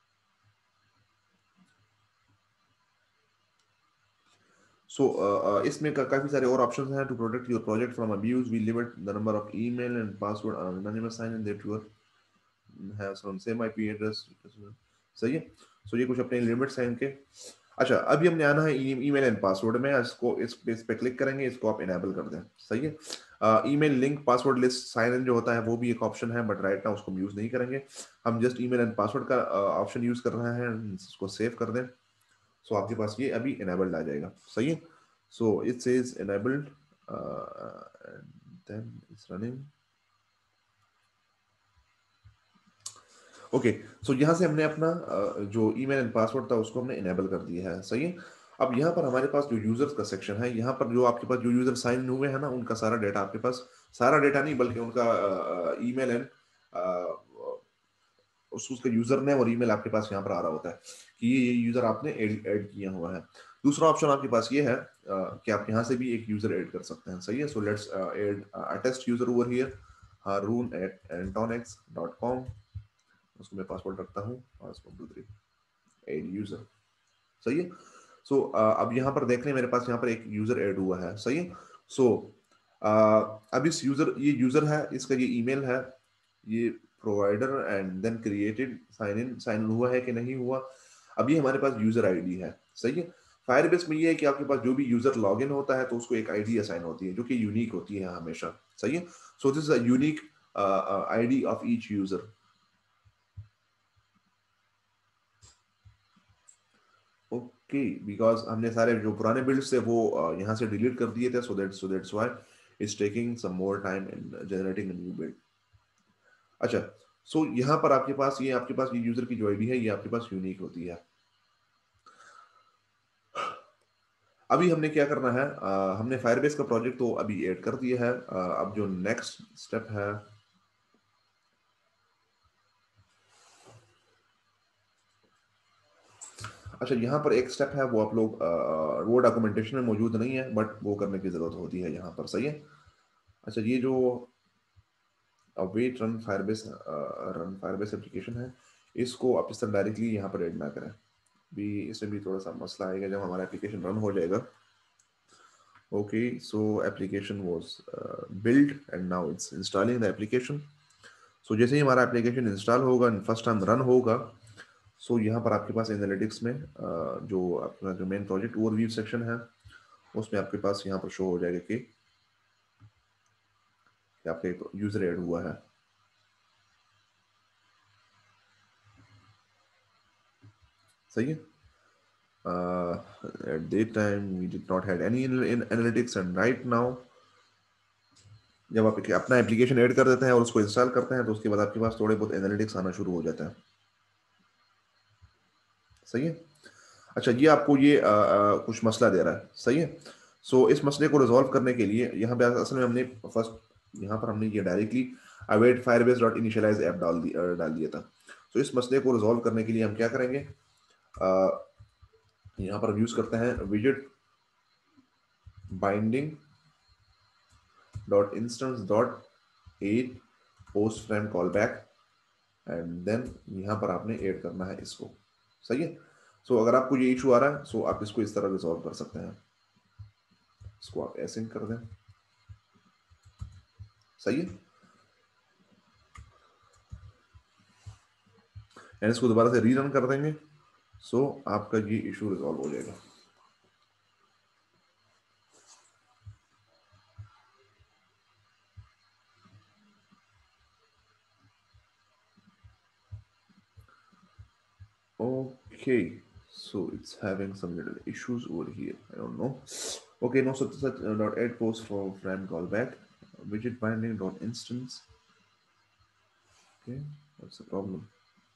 सो so, uh, uh, इसमें का, काफी सारे और ऑप्शंस हैं। To protect your project from abuse we limit the number of email and password anonymous sign in that you're have some same IP address, सही है। सो so, ये कुछ अपने लिमिट्स हैं इनके। अच्छा, अभी हमने आना है ईमेल एंड पासवर्ड में, इसको इस पे, इस पे क्लिक करेंगे, इसको आप इनेबल कर दें, सही है। Email link passwordless sign in जो होता है वो भी एक ऑप्शन है, बट राइट नाउ उसको हम यूज नहीं करेंगे। हम जस्ट ईमेल एंड पासवर्ड का ऑप्शन uh, यूज कर रहे हैं, इसको सेव कर दें। सो so, आपके पास ये अभी इनेबल्ड आ जाएगा, सही है। So it says enabled then it's running. Okay, so यहाँ से हमने अपना uh, जो ईमेल एंड पासवर्ड था उसको हमने इनेबल कर दिया है, सही है। अब यहाँ पर हमारे पास जो यूजर्स का सेक्शन है, यहाँ पर जो आपके पास जो यूजर साइन इन हुए हैं ना उनका सारा डेटा आपके पास, सारा डेटा नहीं बल्कि उनका ईमेल एंड उस उसका यूजर नेम और ईमेल आपके पास यहाँ पर आ रहा होता है कि ये ये यूजर आपने ऐड ऐड किया हुआ है। दूसरा ऑप्शन आपके पास ये है uh, कि आप यहाँ से भी एक यूजर ऐड कर सकते हैं, सही है। So let's add a test user over here, Haroon at antonix dot com, उसको मैं पासवर्ड रखता हूँ पाँच टू थ्री, ऐड यूजर, सही है। सो so, uh, अब यहाँ पर देख लें मेरे पास यहाँ पर एक यूजर ऐड हुआ है, सही है। सो so, uh, अब इस यूजर ये यूजर है, इसका ये ईमेल है, ये provider and then created sign in sign in हुआ है कि नहीं हुआ। अब ये हमारे पास यूजर आईडी है, सही है। फायरबेस में ये है कि आपके पास जो भी यूजर लॉगिन होता है तो उसको एक आईडी असाइन होती है जो कि यूनिक होती है हमेशा, सही है। So this is a unique ID of each user. Okay, because हमने सारे जो पुराने बिल्ड्स थे वो uh, यहाँ से डिलीट कर दिए थे, so that so that's why it's taking some more time in generating a new build. अच्छा, सो so यहाँ पर आपके पास ये आपके पास ये यूजर की जो आईडी है ये आपके पास यूनिक होती है। अभी हमने क्या करना है, uh, हमने फायरबेस का प्रोजेक्ट तो अभी ऐड कर दिया है। uh, अब जो नेक्स्ट स्टेप है, अच्छा यहाँ पर एक स्टेप है वो आप लोग uh, वो डॉक्यूमेंटेशन में मौजूद नहीं है बट वो करने की जरूरत होती है यहाँ पर, सही है। अच्छा, ये जो await run Firebase run Firebase application है, इसको आप इस तरह डायरेक्टली यहाँ पर ऐड ना करें, भी इसमें भी थोड़ा सा मसला आएगा जब हमारा एप्लीकेशन रन हो जाएगा। Okay, so application was build and now it's installing the application. So जैसे ही हमारा एप्लीकेशन इंस्टॉल होगा, फर्स्ट टाइम रन होगा, सो so यहाँ पर आपके पास एनालिटिक्स में uh, जो आपका जो मेन प्रोजेक्ट ओवरव्यू सेक्शन है उसमें आपके पास यहाँ पर शो हो जाएगा कि, कि आपका एक यूजर ऐड हुआ है, सही है। Uh, at that time we did not had any in, in analytics and right now जब आप एक- अपना एप्लीकेशन ऐड कर देते हैं और उसको इंस्टॉल करते हैं तो उसके बाद आपके पास थोड़े बहुत एनालिटिक्स आना शुरू हो जाता है, सही है। अच्छा, ये आपको ये आ, आ, कुछ मसला दे रहा है, सही है। सो इस मसले को रिजॉल्व करने के लिए यहाँ पे असल में हमने फर्स्ट यहाँ पर हमने ये directly await Firebase dot initialize app डाल दिया डाल दिया था। तो इस मसले को रिजॉल्व करने के लिए हम क्या करेंगे, आ, यहाँ पर यूज करते हैं विजेट binding dot instance dot at post frame callback and then यहाँ पर आपने ऐड करना है इसको, सही है। सो so, अगर आपको ये इशू आ रहा है, सो so आप इसको इस तरह रिजॉल्व कर सकते हैं, इसको आप ऐसे कर दें, सही है। एंड इसको दोबारा से रीरन कर देंगे, सो so आपका ये इशू रिजॉल्व हो जाएगा। Okay, so it's having some little issues over here, I don't know. Okay, no such such uh, dot add post for frame callback widget binding dot instance. Okay, what's the problem?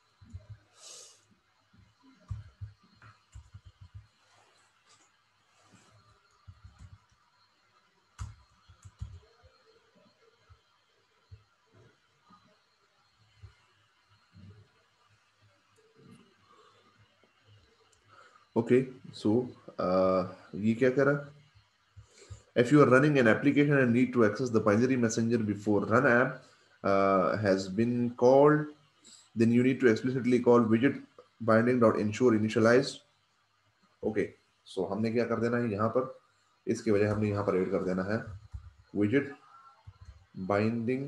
Okay, so uh, ये क्या कह रहा है? If you are running an application and need to access the binary messenger before run app uh, has been called, then you need to explicitly call widget binding dot ensure initialized. Okay, so हमने क्या कर देना है यहाँ पर, इसके वजह हमने यहाँ पर ऐड कर देना है widget binding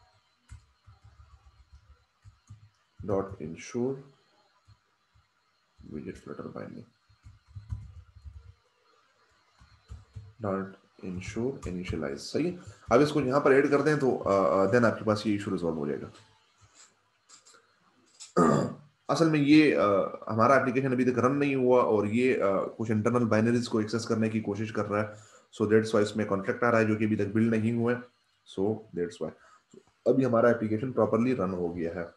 dot ensure widget flutter binding dot ensure initialize, सही है। अब इसको यहाँ पर ऐड कर दें तो देन आपके पास ये इशू रिजॉल्व हो जाएगा। असल में ये आ, हमारा एप्लीकेशन अभी तक रन नहीं हुआ और ये आ, कुछ इंटरनल बाइनरीज को एक्सेस करने की कोशिश कर रहा है, सो दैट्स व्हाई इसमें कॉन्फ्लिक्ट आ रहा है जो कि अभी तक बिल्ड नहीं हुआ है, सो दैट्स व्हाई अभी हमारा एप्लीकेशन प्रॉपर्ली रन हो गया है।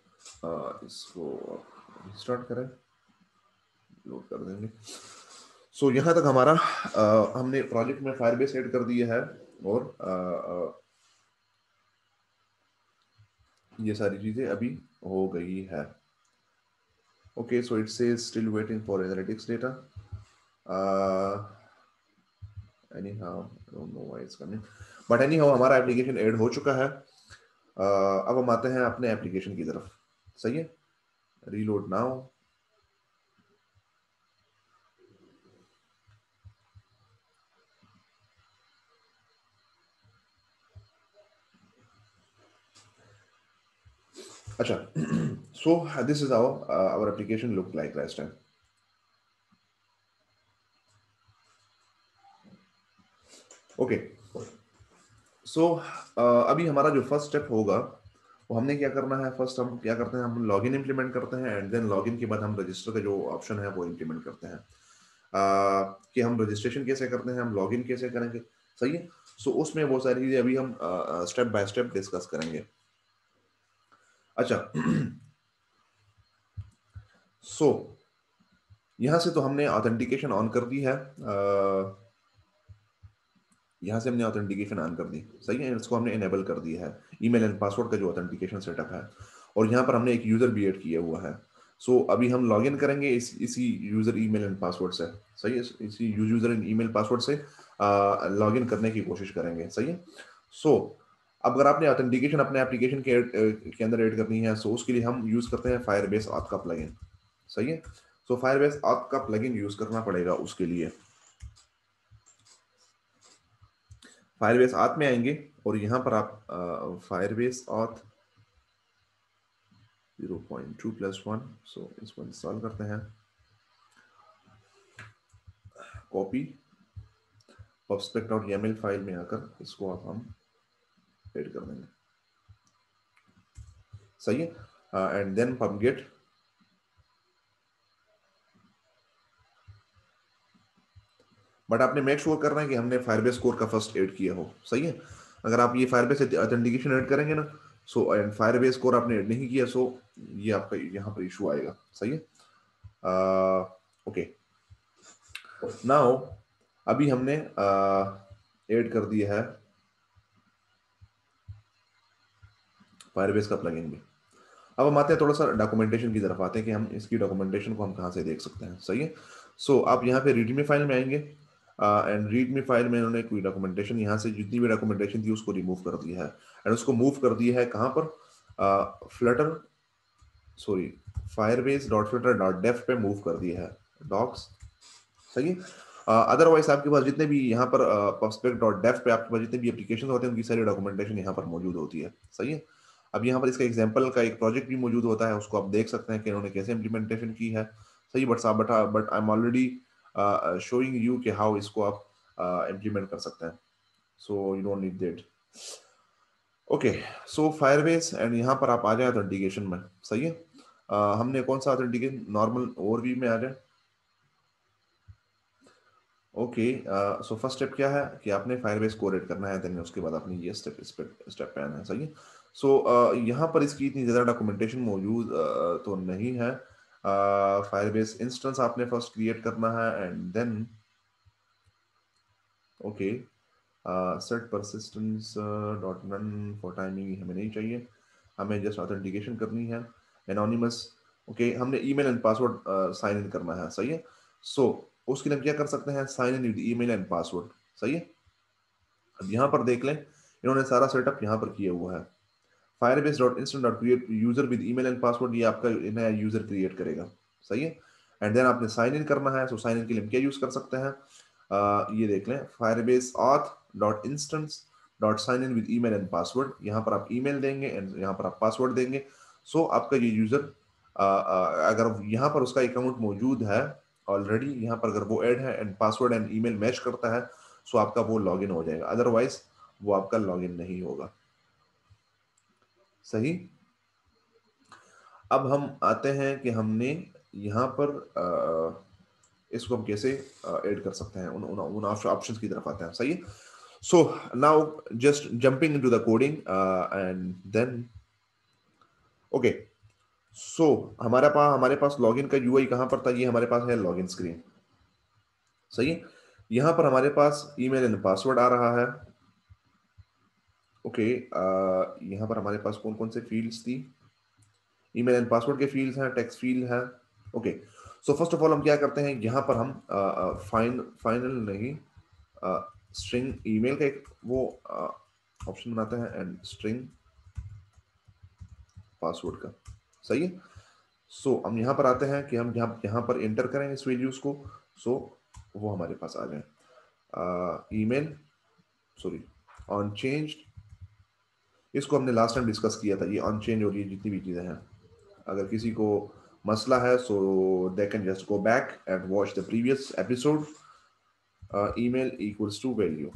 आ, इसको स्टार्ट करें, लोड कर देंगे। सो so, यहाँ तक हमारा uh, हमने प्रोजेक्ट में फायरबेस ऐड कर दिया है और uh, uh, ये सारी चीजें अभी हो गई है. Okay, so it says still waiting for analytics data. anyhow I don't know why it's coming, but anyhow हमारा एप्लीकेशन ऐड हो चुका है. uh, अब हम आते हैं अपने एप्लीकेशन की तरफ. सही है, रीलोड नाउ. अच्छा, so this is how uh, our application looked like last time. Okay, so अभी हमारा जो फर्स्ट स्टेप होगा वो हमने क्या करना है. फर्स्ट हम क्या करते हैं, हम लॉगिन इंप्लीमेंट करते हैं एंड देन लॉगिन के बाद हम रजिस्टर का जो ऑप्शन है वो इंप्लीमेंट करते हैं. uh, कि हम रजिस्ट्रेशन कैसे करते हैं, हम लॉगिन कैसे करेंगे. सही है, सो so, उसमें वो सारी चीजें अभी हम स्टेप बाय स्टेप डिस्कस करेंगे. अच्छा, सो so, यहां से तो हमने ऑथेंटिकेशन ऑन कर दी है. uh, यहाँ से हमने ऑथेंटिकेशन ऑन कर दी. सही है, इसको हमने इनेबल कर दिया है, ईमेल एंड पासवर्ड का जो ऑथेंटिकेशन सेटअप है. और यहाँ पर हमने एक यूजर भी ऐड किया हुआ है. सो so, अभी हम लॉगिन करेंगे इस इसी यूजर ईमेल एंड पासवर्ड से. सही है, इसी यूजर एंड ईमेल पासवर्ड से लॉगिन करने की कोशिश करेंगे. सही है, सो so, अब अगर आपने ऑथेंटिकेशन अपने एप्लीकेशन के के अंदर ऐड करनी है, सो so उसके लिए हम यूज करते हैं फायरबेस ऑथ का प्लगइन. सही है, सो फायरबेस ऑथ का प्लगइन यूज करना पड़ेगा उसके लिए. फायरबेस ऑथ में आएंगे और यहां पर आप Firebase auth zero point two plus one, so इसको इंस्टॉल करते हैं. कॉपी pubspec.yaml फाइल में आकर इसको आप हम ऐड कर देंगे. सही है, एंड देन pubget बट आपने मेक श्योर करना है कि हमने फायरबेस कोर का फर्स्ट ऐड किया हो. सही है, अगर आप ये फायरबेस ऑथेंटिकेशन ऐड करेंगे ना, सो एंड फायरबेस कोर आपने ऐड नहीं किया, सो ये आपका यहाँ पर इशू आएगा. सही है, ओके. नाउ अभी हमने ऐड कर दिया है फायरबेस का प्लगइन भी. अब हम आते हैं थोड़ा सा डॉक्यूमेंटेशन की तरफ आते हैं कि हम इसकी डॉक्यूमेंटेशन को हम कहाँ से देख सकते हैं. सही है, सो so, आप यहाँ पे रीडमी फाइल में आएंगे एंड रीडमी फाइल में इन्होंने कोई डॉक्यूमेंटेशन यहाँ से जितनी भी डॉक्यूमेंटेशन थी उसको रिमूव कर दिया है एंड उसको मूव कर दिया है कहाँ पर, Flutter sorry Firebase dot Flutter dot dev पे मूव कर दिया है, डॉक्स. सही है, अदरवाइज uh, आपके पास जितने भी यहाँ पर pubspec डॉट डेफ पे आपके पास जितने भी एप्लीकेशन होते हैं उनकी सारी डॉक्यूमेंटेशन यहाँ पर मौजूद होती है. सही है, अब यहाँ पर इसका एग्जांपल का एक प्रोजेक्ट भी मौजूद होता है, उसको आप देख सकते हैं कि इन्होंने कैसे इम्प्लीमेंटेशन की है. सही, but but but I am already showing you कि हाउ इसको आप इम्प्लीमेंट uh, कर सकते हैं. So you don't need that. Okay, so Firebase and यहाँ पर आप आ जाए ऑथेंटिकेशन में. सही है, uh, हमने कौन सा ऑथेंटिकेशन, नॉर्मल ओवरव्यू में आ जाए. ओके, सो फर्स्ट स्टेप क्या है कि आपने फायरबेस को रेड करना है, देन उसके बाद आपने ये स्टेप इस पे स्टेप पे आना है. सही है, सो so, uh, यहाँ पर इसकी इतनी ज़्यादा डॉक्यूमेंटेशन मौजूद uh, तो नहीं है. फायरबेस इंस्टेंस आपने फर्स्ट क्रिएट करना है and then okay set persistence dot run for timing हमें नहीं चाहिए, हमें जस्ट ऑथेंटिकेशन करनी है. एनोनिमस, ओके, हमने email and password sign in करना है. सही है, सो so, उसके लिए हम क्या कर सकते हैं, sign in with email and password. सही है, अब यहाँ पर देख लें इन्होंने सारा सेटअप यहाँ पर किया हुआ है. Firebase dot instant dot create user with email and password, ये आपका नया यूजर क्रिएट करेगा. सही है, एंड देन आपने साइन इन करना है. सो साइन इन के लिए हम क्या यूज कर सकते हैं, uh, ये देख लें, Firebase auth dot instance dot sign in with email and password. यहाँ पर आप ईमेल देंगे एंड यहाँ पर आप पासवर्ड देंगे. सो so, आपका ये यूजर uh, uh, अगर यहाँ पर उसका अकाउंट मौजूद है ऑलरेडी, यहाँ पर अगर वो ऐड है and password and email match करता है, सो आपका वो लॉगिन हो जाएगा, अदरवाइज वो आपका लॉगिन नहीं होगा. सही, अब हम आते हैं कि हमने यहाँ पर आ, इसको हम कैसे ऐड कर सकते हैं, उन उन, उन ऑप्शंस की तरफ आते हैं. सही है, so now just jumping into the coding and then okay. So हमारे पास हमारे पास लॉगिन का यूआई कहाँ पर था, ये हमारे पास है लॉगिन स्क्रीन. सही है। यहां पर हमारे पास ईमेल एंड पासवर्ड आ रहा है। ओके, यहां पर हमारे पास कौन कौन से फील्ड्स थी? ईमेल एंड पासवर्ड के फील्ड्स हैं, टेक्स्ट फील्ड है। Okay, so first of all हम क्या करते हैं, यहां पर हम फाइन फाइनल नहीं, स्ट्रिंग ईमेल का एक वो ऑप्शन बनाते हैं एंड स्ट्रिंग पासवर्ड का। सही है। सो so, हम यहां पर आते हैं कि हम यहाँ यहाँ पर एंटर करें इस वैल्यूज को। सो so, वो हमारे पास आ जाए। ईमेल सॉरी ऑन चेंज, इसको हमने लास्ट टाइम डिस्कस किया था, ये ऑन चेंज और ये जितनी भी चीजें हैं। अगर किसी को मसला है so they can just go back and watch the previous episode. Email equals to value,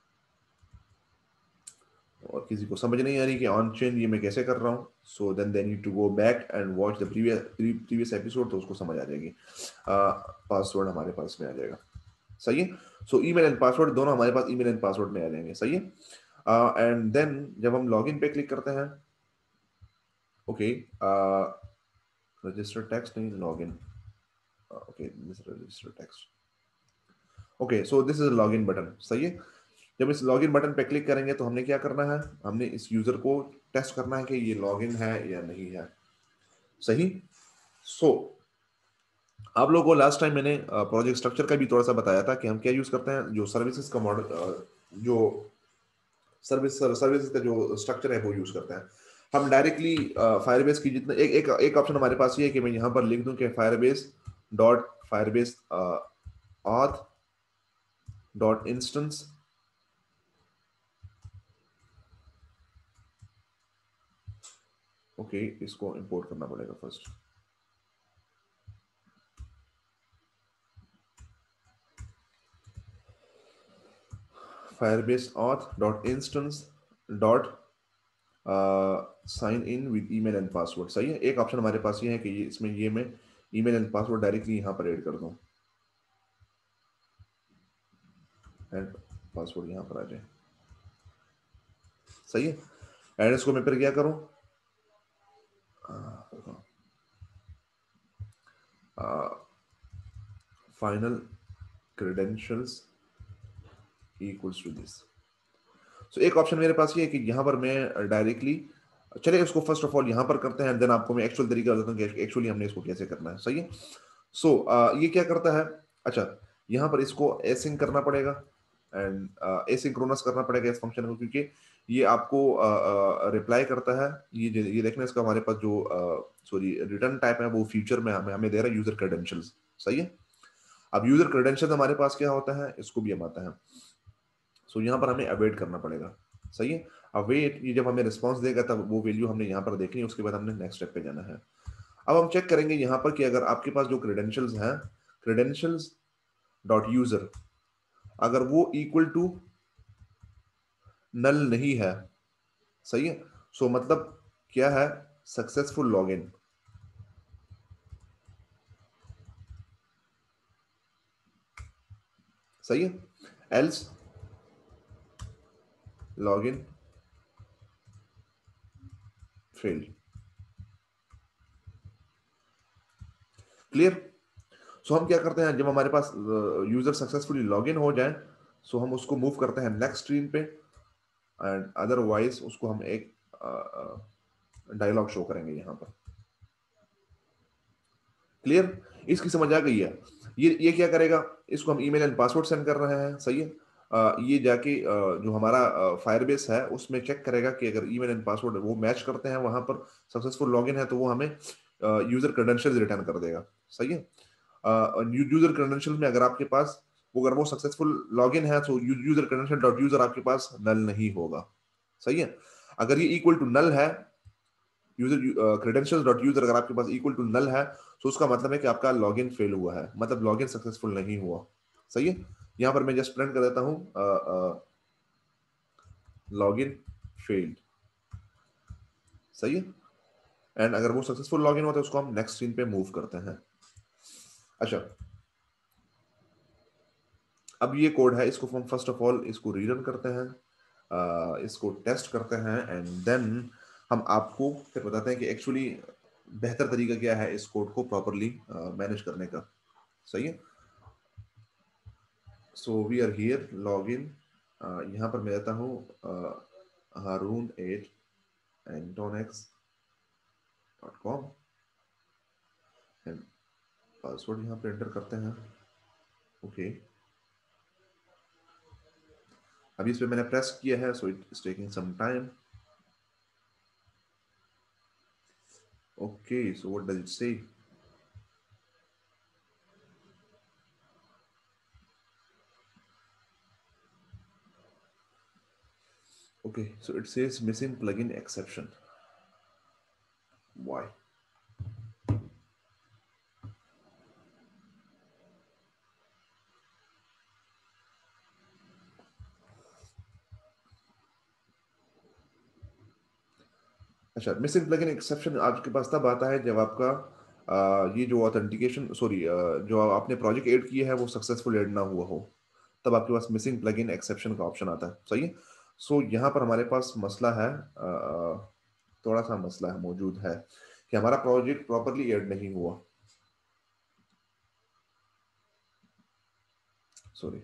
और किसी को समझ नहीं आ रही कि ऑन चेंज ये मैं कैसे कर रहा हूँ, so then they need to go back and watch the previous previous episode, तो उसको समझ आ जाएगी। पासवर्ड uh, हमारे पास में आ जाएगा। सही है। सो ईमेल एंड पासवर्ड दोनों हमारे पास ईमेल एंड पासवर्ड में आ जाएंगे। सही है। एंड uh, देन जब हम लॉगिन पे क्लिक करते हैं, ओके, रजिस्टर टेक्स्ट नहीं, login, okay this register text, okay, so this is login button. सही है। जब इस लॉगिन बटन पे क्लिक करेंगे तो हमने क्या करना है, हमने इस यूजर को टेस्ट करना है कि ये लॉगिन है या नहीं है। सही। सो so, आप लोगों को लास्ट टाइम मैंने प्रोजेक्ट स्ट्रक्चर का भी थोड़ा सा बताया था कि हम क्या यूज करते हैं, जो सर्विसेज का मॉडल, जो सर्विस सर्विसेज का जो स्ट्रक्चर है वो यूज करते हैं। हम डायरेक्टली फायरबेस की जितने एक एक एक ऑप्शन हमारे पास ये है कि मैं यहां पर लिख दूं कि Firebase dot Firebase auth dot instance, okay, इसको इंपोर्ट करना पड़ेगा first. Firebase auth dot instance dot sign in with email and password. सही है। एक ऑप्शन हमारे पास ये है कि ये इसमें ये मैं ईमेल एंड पासवर्ड डायरेक्टली यहां पर ऐड कर दूं एंड पासवर्ड यहां पर आ जाए। सही है। एंड इसको मैं फिर क्या करूं, final credentials equals to this. So एक ऑप्शन मेरे पास ये है कि यहां पर मैं डायरेक्टली, चलिए इसको फर्स्ट ऑफ ऑल यहां पर करते हैं, देन आपको मैं एक्चुअल तरीका बताता हूं कि एक्चुअली हमने इसको कैसे करना है। सही है। सो so, uh, ये क्या करता है, अच्छा, यहां पर इसको एसिंक करना पड़ेगा एंड एसिंक्रोनस करना पड़ेगा इस फंक्शन को, क्योंकि ये आपको रिप्लाई uh, uh, करता है। ये ये देखना, इसका हमारे पास जो सॉरी रिटर्न टाइप है वो फ्यूचर में हमें हमें दे रहा है यूजर क्रेडेंशियल्स। सही है। अब यूजर क्रेडेंशियल हमारे पास क्या होता है, इसको भी हम आता है। सो so, यहाँ पर हमें अवेट करना पड़ेगा। सही है। अवेट, ये जब हमें रिस्पॉन्स देगा तब वो वैल्यू हमने यहाँ पर देखनी है, उसके बाद हमने नेक्स्ट स्टेप पे जाना है। अब हम चेक करेंगे यहाँ पर कि अगर आपके पास जो क्रेडेंशियल्स हैं, क्रेडेंशियल्स डॉट यूजर, अगर वो इक्वल टू नल नहीं है, सही है, सो so, मतलब क्या है, सक्सेसफुल लॉगिन। सही है। Else login failed. Clear. So हम क्या करते हैं, जब हमारे पास यूजर सक्सेसफुली लॉगिन हो जाए, सो so हम उसको मूव करते हैं नेक्स्ट स्क्रीन पे, एंड अदरवाइज उसको हम एक डायलॉग शो करेंगे यहां पर। क्लियर। इसकी समझ आ गई है। ये ये क्या करेगा, इसको हम ईमेल एंड पासवर्ड सेंड कर रहे हैं। सही है। uh, ये जाके uh, जो हमारा फायरबेस uh, है उसमें चेक करेगा कि अगर ईमेल एंड पासवर्ड वो मैच करते हैं, वहां पर सक्सेसफुल लॉगिन है, तो वो हमें यूजर क्रेडेंशियल्स रिटर्न कर देगा। सही है। यूजर क्रेडेंशियल में अगर आपके पास वो अगर वो सक्सेसफुल लॉगिन है तो यूजर क्रेडेंशियल डॉट यूजर आपके पास नल नहीं होगा। सही है। अगर ये इक्वल टू नल है, यूजर क्रेडेंशियल्स डॉट यूजर अगर आपके पास इक्वल टू नल है, तो उसका मतलब है कि आपका लॉगिन फेल हुआ है, मतलब लॉगिन सक्सेसफुल नहीं हुआ। सही है। यहां पर मैं जस्ट प्रिंट कर देता हूं लॉगिन फेल्ड। सही है। एंड अगर वो सक्सेसफुल लॉगिन होता है उसको हम नेक्स्ट स्क्रीन पे मूव करते हैं। अच्छा, अब ये कोड है, इसको हम फर्स्ट ऑफ ऑल इसको रीरन करते हैं, uh, इसको टेस्ट करते हैं, एंड देन हम आपको फिर बताते हैं कि एक्चुअली बेहतर तरीका क्या है इस कोड को प्रॉपरली मैनेज करने का। सही है। So we are here log in, यहाँ पर मैं देता हूँ Haroon at antonex dot com and password यहाँ पे एंटर करते हैं। Okay okay. अभी इस पे मैंने प्रेस किया है, so it is taking some time. Okay, so what does it say? Okay, so it says missing plugin exception. Why? अच्छा, मिसिंग प्लगइन एक्सेप्शन आपके पास तब आता है जब आपका आ, ये जो ऑथेंटिकेशन सॉरी जो आपने प्रोजेक्ट ऐड किया है वो सक्सेसफुल ऐड ना हुआ हो, तब आपके पास मिसिंग प्लगइन एक्सेप्शन का ऑप्शन आता है। सही है। सो so, यहाँ पर हमारे पास मसला है, आ, थोड़ा सा मसला है मौजूद है कि हमारा प्रोजेक्ट प्रॉपरली ऐड नहीं हुआ। Sorry,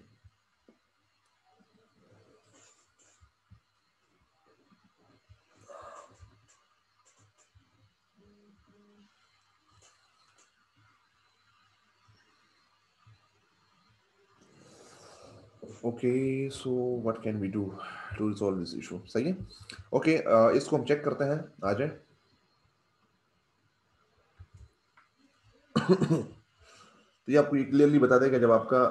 okay, so what can we do to resolve this issue? सही है। ओके okay, इसको हम चेक करते हैं, आ जाए। तो ये आपको क्लियरली बता देगा जब आपका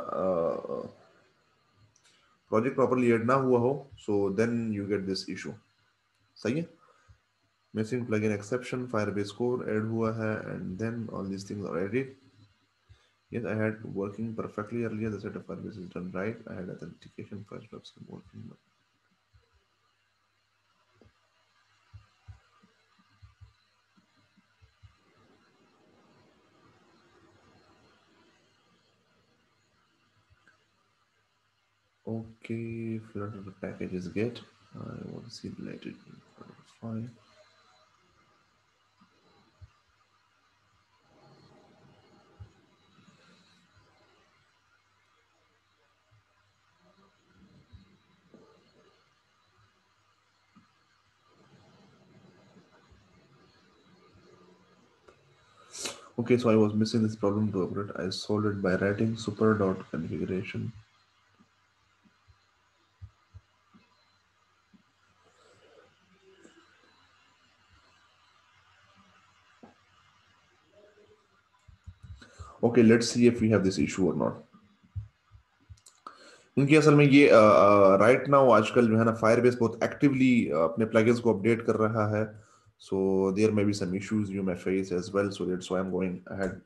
प्रोजेक्ट प्रॉपरली ऐड ना हुआ हो, so then you get this issue. सही है। Missing plugin exception, Firebase core add हुआ है and then all these things are added. Yes, I had working perfectly earlier. The set of Firebase is done right. I had authentication first webs working. Okay, filter the packages get. I want to see related file. Okay, so I was missing this problem to upgrade. I solved it by writing super dot configuration. Okay, let's see if we have this issue or not. क्योंकि असल में ये right now आजकल जो है ना Firebase बहुत actively अपने प्लगइन्स को अपडेट कर रहा है, so there may be some issues you may face as well, so that's why I am going ahead.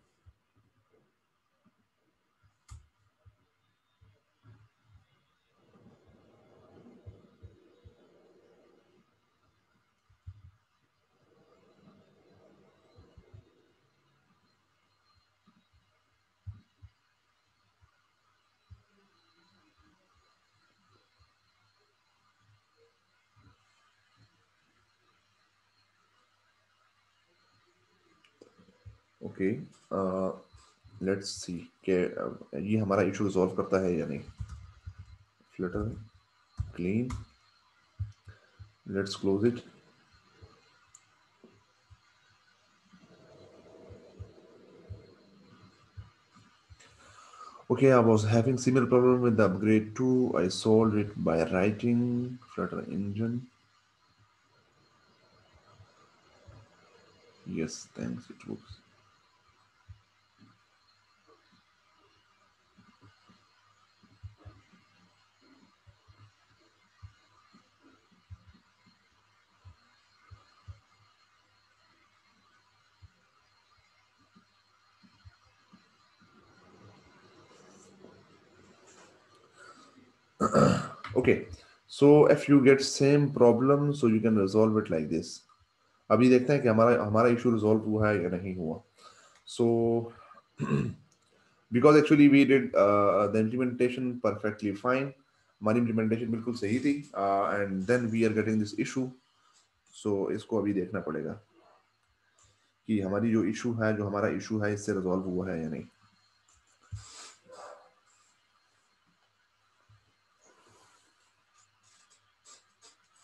Okay, let's see कि uh, ये हमारा इशू रिजॉल्व करता है या नहीं। Flutter clean, let's close it. Okay, I was having similar problem with the upgrade too. I solved it by writing Flutter engine. Yes, thanks, it works. Okay, so if you get same problem, so you can resolve it like this. अभी देखते हैं कि हमारा हमारा issue resolve हुआ है या नहीं हुआ। So because actually we did uh, the implementation perfectly fine, हमारी implementation बिल्कुल सही थी, uh, and then we are getting this issue. So इसको अभी देखना पड़ेगा कि हमारी जो इशू है जो हमारा इशू है इससे रिजॉल्व हुआ है या नहीं।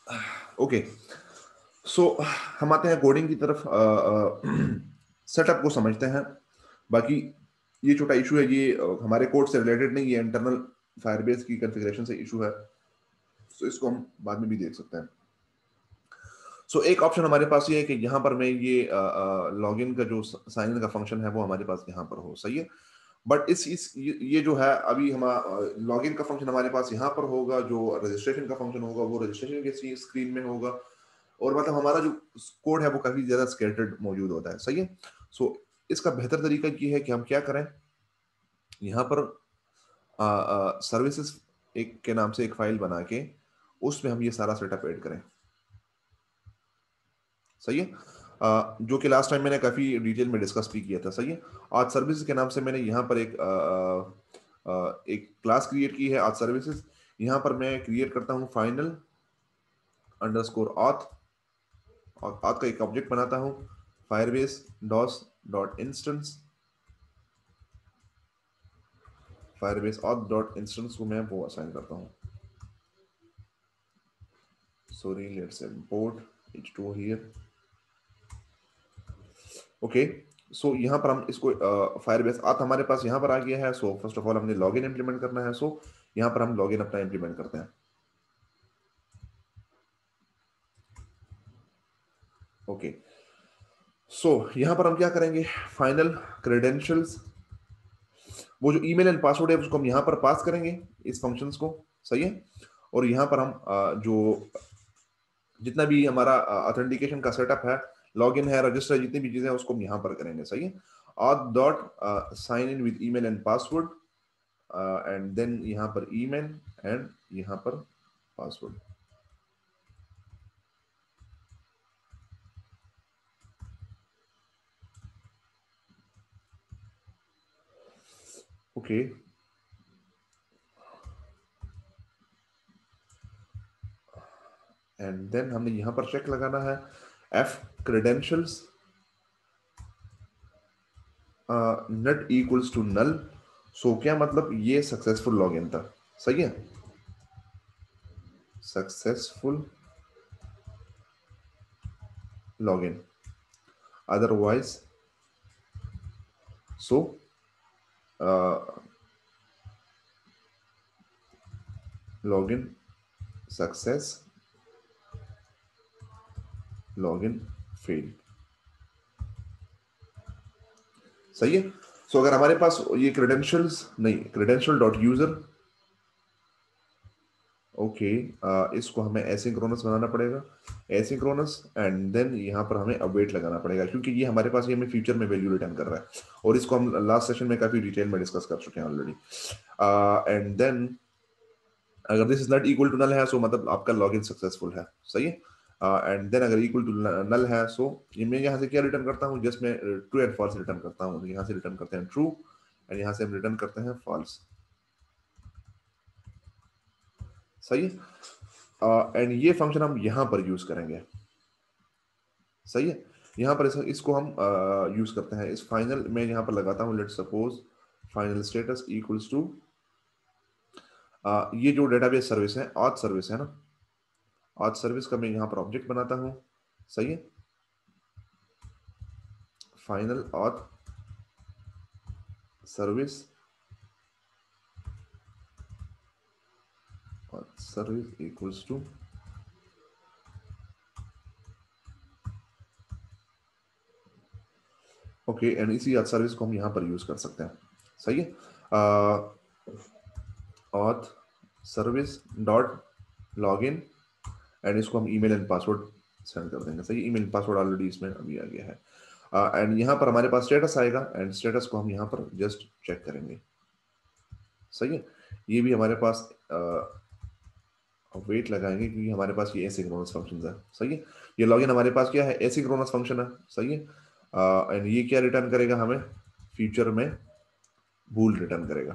ओके, सो हम आते हैं कोडिंग की तरफ। सेटअप को समझते हैं। बाकी ये छोटा इशू है, ये अ, हमारे कोड से रिलेटेड नहीं, ये इंटरनल फायरबेस की कॉन्फ़िगरेशन से इशू है, सो इसको हम बाद में भी देख सकते हैं। सो so, एक ऑप्शन हमारे पास ये है कि यहाँ पर मैं ये लॉगिन का जो साइन इन का फंक्शन है वो हमारे पास यहाँ पर हो, सही है। बट इस इस ये, ये जो है अभी हम लॉगिन का फंक्शन हमारे पास यहाँ पर होगा, जो रजिस्ट्रेशन का फंक्शन होगा वो रजिस्ट्रेशन के स्क्रीन में होगा, और मतलब हमारा जो कोड है वो काफी ज्यादा स्कैटर्ड मौजूद होता है, सही है। सो so, इसका बेहतर तरीका ये है कि हम क्या करें, यहाँ पर सर्विसेज एक के नाम से एक फाइल बना के उसमें हम ये सारा सेटअप ऐड करें, सही है। अ, जो कि लास्ट टाइम मैंने काफी डिटेल में डिस्कस भी किया था, सही है। आज सर्विसेज के नाम से मैंने यहाँ पर एक अ, अ, एक क्लास क्रिएट की है आज सर्विसेज। यहाँ पर मैं क्रिएट करता हूँ फाइनल अंडरस्कोर ऑथ, और ऑथ का एक ऑब्जेक्ट बनाता हूँ फायरबेस डॉस dot instance, Firebase auth dot instance को मैं वो असाइन करता हूँ, sorry let's import H to here. Okay, so यहाँ पर हम इसको फायरबेस uh, ऑथ हमारे पास यहाँ पर आ गया है। सो फर्स्ट ऑफ ऑल हमने लॉगिन इंप्लीमेंट करना है, सो so, यहाँ पर हम लॉगिन अपना इंप्लीमेंट करते हैं। ओके, सो यहाँ पर हम क्या करेंगे, फाइनल क्रेडेंशियल्स, वो जो ईमेल एंड पासवर्ड है उसको हम यहाँ पर पास करेंगे इस फंक्शंस को, सही है। और यहाँ पर हम uh, जो जितना भी हमारा ऑथेंटिकेशन का सेटअप है, लॉगिन है, रजिस्टर, जितनी भी चीजें हैं उसको हम यहाँ पर करेंगे, सही है। Auth dot sign in with email and password, and then यहाँ पर ईमेल एंड यहाँ पर पासवर्ड। ओके, एंड देन हमने यहाँ पर चेक लगाना है if credentials not equals to null. So क्या मतलब, ये सक्सेसफुल लॉगिन था, सही है, successful login, otherwise so login success, login fail, सही है। सो so, अगर हमारे पास ये क्रेडेंशियल्स नहीं, क्रेडेंशियल डॉट यूजर, ओके, इसको हमें एसिंक्रोनस बनाना पड़ेगा, एसिंक्रोनस, एंड देन यहाँ पर हमें अवेट लगाना पड़ेगा, क्योंकि ये हमारे पास ये हमें फ्यूचर में वैल्यू रिटर्न कर रहा है, और इसको हम लास्ट सेशन में काफी डिटेल में डिस्कस कर चुके हैं ऑलरेडी। एंड देन अगर this is not equal to null है, सो मतलब आपका लॉगिन सक्सेसफुल है, सही है। एंड देन अगर इक्वल टू नल है, सो ये मैं यहाँ से क्या रिटर्न करता हूँ, जस्ट मैं ट्रू एंड फॉल्स रिटर्न करता हूँ। यहाँ से रिटर्न करते हैं ट्रू, एंड यहाँ से हम रिटर्न करते हैं फॉल्स, सही है। एंड uh, ये फंक्शन हम यहाँ पर यूज करेंगे, सही है। यहाँ पर इस, इसको हम यूज uh, करते हैं इस फाइनल में, यहाँ पर लगाता हूँ let's suppose final status equals to, ये जो डेटाबेस सर्विस है ऑथ सर्विस है ना, ऑथ सर्विस का मैं यहाँ पर ऑब्जेक्ट बनाता हूँ, सही है। Final auth service, auth service equals to, okay, and इसी ऑथ सर्विस को हम यहाँ पर यूज कर सकते हैं, सही है। Auth service dot login, and इसको हम ईमेल एंड पासवर्ड सेंड कर देंगे, सही। ईमेल पासवर्ड ऑलरेडी इसमें अभी आ गया है, एंड uh, यहाँ पर हमारे पास स्टेटस आएगा, एंड स्टेटस को हम यहाँ पर जस्ट चेक करेंगे, सही है। ये भी हमारे पास वेट uh, लगाएंगे, क्योंकि हमारे पास ये एसिंक्रोनस फंक्शन है, सही है। ये लॉगिन हमारे पास क्या है, एसिंक्रोनस फंक्शन है, सही है। एंड uh, ये क्या रिटर्न करेगा हमें, फ्यूचर में बूल रिटर्न करेगा।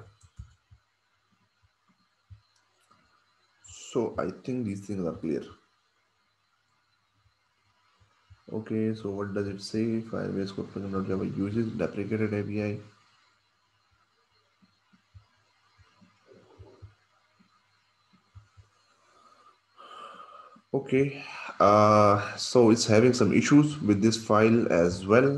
So I think these things are clear. Okay, so what does it say? Firebase Code.java uses deprecated A P I. Okay, uh, so it's having some issues with this file as well.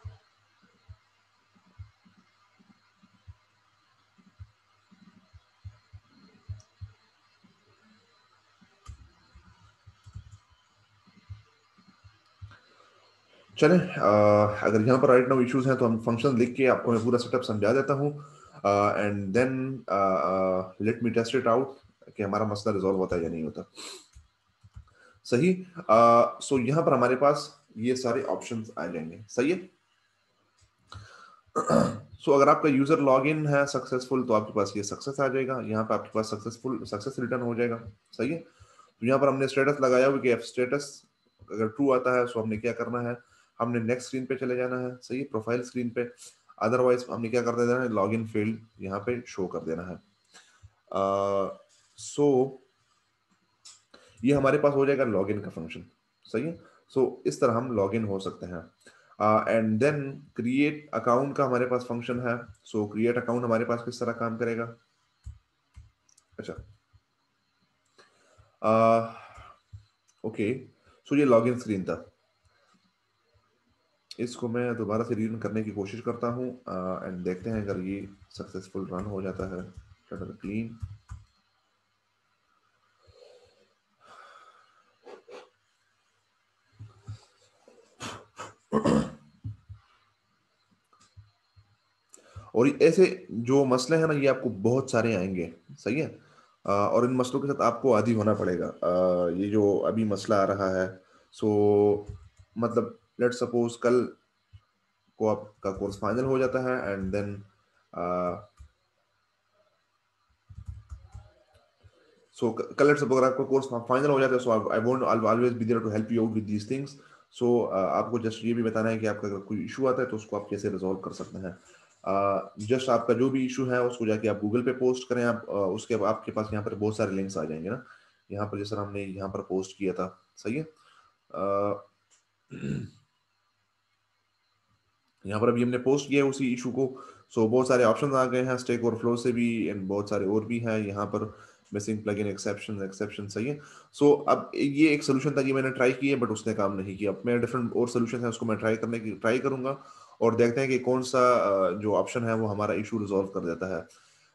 चलें, uh, अगर यहाँ पर right now issues हैं तो हम function लिख के आपको मैं पूरा सेटअप समझा देता हूँ, and then let me test it out कि हमारा मसला रिजॉल्व होता है या नहीं होता। सही। सो uh, so यहाँ पर हमारे पास ये सारे ऑप्शंस आ जाएंगे। सही है। सो so, अगर आपका यूजर लॉगिन है सक्सेसफुल तो आपके पास ये सक्सेस आ जाएगा, यहाँ पे आपके पास सक्सेसफुल सक्सेस रिटर्न हो जाएगा। सही है। तो यहाँ पर हमने स्टेटस लगाया हुआ कि एफ स्टेटस अगर ट्रू आता है तो हमने क्या करना है, हमने नेक्स्ट स्क्रीन पे चले जाना है। सही है, प्रोफाइल स्क्रीन पे। अदरवाइज हमने क्या कर देना है, लॉग इन फील्ड यहाँ पे शो कर देना है। सो uh, so, ये हमारे पास हो जाएगा लॉगिन का फंक्शन। सही है। सो so, इस तरह हम लॉगिन हो सकते हैं। एंड देन क्रिएट अकाउंट का हमारे पास फंक्शन है। सो क्रिएट अकाउंट हमारे पास किस तरह काम करेगा। अच्छा, ओके, सो ये लॉगिन स्क्रीन था। इसको मैं दोबारा से रीरन करने की कोशिश करता हूँ एंड uh, देखते हैं अगर ये सक्सेसफुल रन हो जाता है। Flutter clean. और ऐसे जो मसले हैं ना, ये आपको बहुत सारे आएंगे। सही है। अ, और इन मसलों के साथ आपको आदी होना पड़ेगा। अ, ये जो अभी मसला आ रहा है, सो मतलब लेट सपोज कल को आपका कोर्स फाइनल हो जाता है एंड देन सो कल लेट सपोज अगर आपका कोर्स फाइनल हो जाता है, so I want I always be there to help you out with these things. So आपको जस्ट ये भी बताना है कि आपका अगर कोई इशू आता है तो उसको आप कैसे रिजॉल्व कर सकते हैं। जस्ट uh, आपका जो भी इशू है उसको जाके आप गूगल पे पोस्ट करें। आप uh, उसके बाद आपके पास यहाँ पर बहुत सारे लिंक्स आ जाएंगे ना, यहाँ पर जैसे हमने यहाँ पर पोस्ट किया था। सही है। uh, यहाँ पर अभी हमने पोस्ट किया है उसी इशू को। सो बहुत सारे ऑप्शन आ गए हैं, स्टैक ओवरफ्लो से भी एंड बहुत सारे और भी हैं यहाँ पर। Missing plugin exception exception. सही है। सो अब ये एक सोल्यूशन था कि मैंने ट्राई किया बट उसने काम नहीं किया। अब मैं डिफरेंट और सोल्यूशन है उसको मैं ट्राई करने की ट्राई करूंगा और देखते हैं कि कौन सा अ, जो ऑप्शन है वो हमारा इशू रिजॉल्व कर देता है।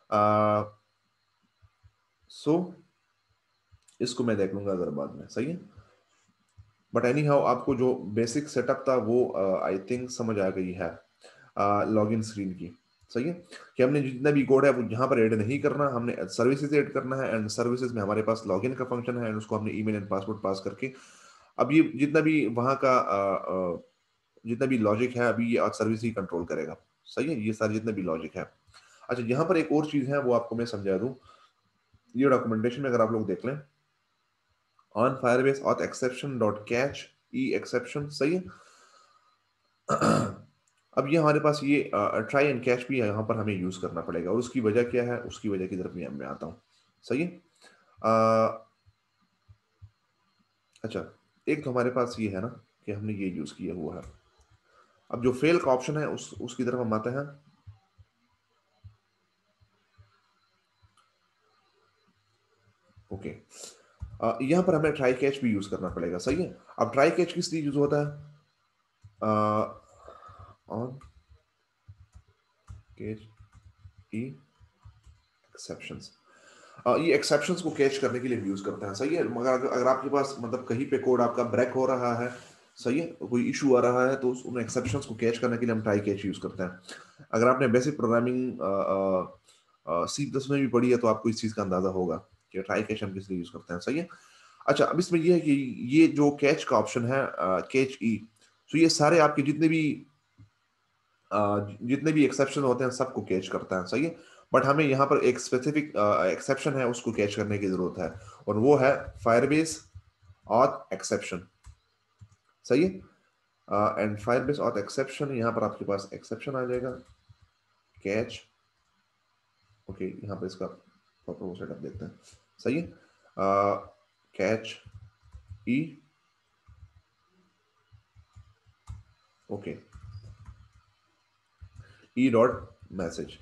सो इसको मैं देख लूंगा अगर बाद में। सही है। बट एनी हाउ आपको जो बेसिक सेटअप था वो आई थिंक समझ आ गई है लॉगिन स्क्रीन की। सही है। कि हमने जितना भी कोड है वो यहाँ पर ऐड नहीं करना, हमने सर्विसेज ऐड करना है एंड सर्विसेज में हमारे पास लॉगिन का फंक्शन है एंड उसको हमने ईमेल एंड पासवर्ड पास करके अब ये जितना भी वहाँ का uh, uh, जितना भी लॉजिक है अभी ये सर्विस ही कंट्रोल करेगा। सही है, ये सारी जितना भी लॉजिक है। अच्छा, यहाँ पर एक और चीज है वो आपको मैं समझा दूं। ये डॉक्यूमेंटेशन में अगर आप लोग देख लें, on Firebase auth exception dot catch E exception. सही है। अब ये हमारे पास ये ट्राई एंड कैच भी यहाँ पर हमें यूज करना पड़ेगा और उसकी वजह क्या है, उसकी वजह की तरफ मैं मैं आता हूँ। सही है। अ, अच्छा, एक तो हमारे पास ये है ना कि हमने ये यूज किया हुआ है। अब जो फेल का ऑप्शन है उस उसकी तरफ हम आते हैं। ओके, यहाँ पर हमें ट्राई कैच भी यूज करना पड़ेगा। सही है। अब ट्राई कैच किस लिए यूज होता है, ऑन कैच ई एक्सेप्शंस। ये एक्सेप्शंस को कैच करने के लिए यूज करता है। सही है। मगर अगर, अगर आपके पास मतलब कहीं पे कोड आपका ब्रेक हो रहा है, सही है, कोई इशू आ रहा है तो उस उन एक्सेप्शंस को कैच करने के लिए हम ट्राई कैच यूज करते हैं। अगर आपने बेसिक प्रोग्रामिंग सी प्लस में भी पढ़ी है तो आपको इस चीज का अंदाजा होगा कि ट्राई कैच हम किस लिए यूज करते हैं। सही है। अच्छा, अब इसमें यह है कि ये जो कैच का ऑप्शन है कैच ई, तो ये सारे आपके जितने भी अ, जितने भी एक्सेप्शन होते हैं सबको कैच करता है। सही है। बट हमें यहाँ पर एक स्पेसिफिक एक्सेप्शन है उसको कैच करने की जरूरत है और वो है फायरबेस ऑथ एक्सेप्शन। सही है। एंड फायरबेस ऑथ एक्सेप्शन, यहाँ पर आपके पास एक्सेप्शन आ जाएगा कैच। ओके, यहाँ पर इसका प्रॉपर सेटअप देखते हैं। सही है। Catch e. Okay, e dot message.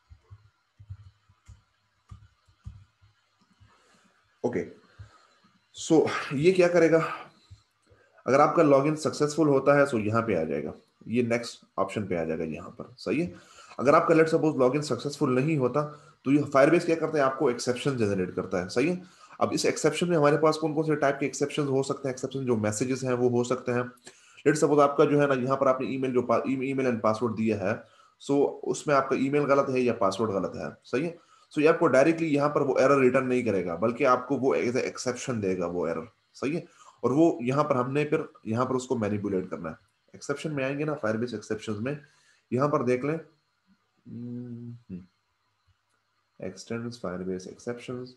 Okay, so so, ये क्या करेगा, अगर आपका लॉगिन सक्सेसफुल होता है तो यहाँ पे आ जाएगा, ये नेक्स्ट ऑप्शन पे आ जाएगा यहाँ पर, सही है। अगर आपका लेट सपोज लॉगिन सक्सेसफुल नहीं होता तो ये फायरबेस क्या करता है, आपको एक्सेप्शन जनरेट करता है, सही है। अब इस एक्सेप्शन में हमारे पास कौन कौन से टाइप के एक्सेप्शन हो सकते हैं, एक्सेप्शन जो मैसेजेस हैं वो हो सकते हैं। लेट सपोज आपका जो है ना, यहाँ पर आपने ईमेल जो ईमेल एंड पासवर्ड दिया है, सो उसमें आपका ईमेल गलत है या पासवर्ड गलत है, सही है। सो ये आपको डायरेक्टली यहाँ पर वो एरर रिटर्न नहीं करेगा, बल्कि आपको वो एज एक्सेप्शन देगा वो एरर, सही है। और वो यहाँ पर हमने फिर यहाँ पर उसको मैनिपुलेट करना है। एक्सेप्शन में आएंगे ना, फायरबेस एक्सेप्शंस में, यहाँ पर देख लें, एक्सटेंड्स फायरबेस एक्सेप्शंस।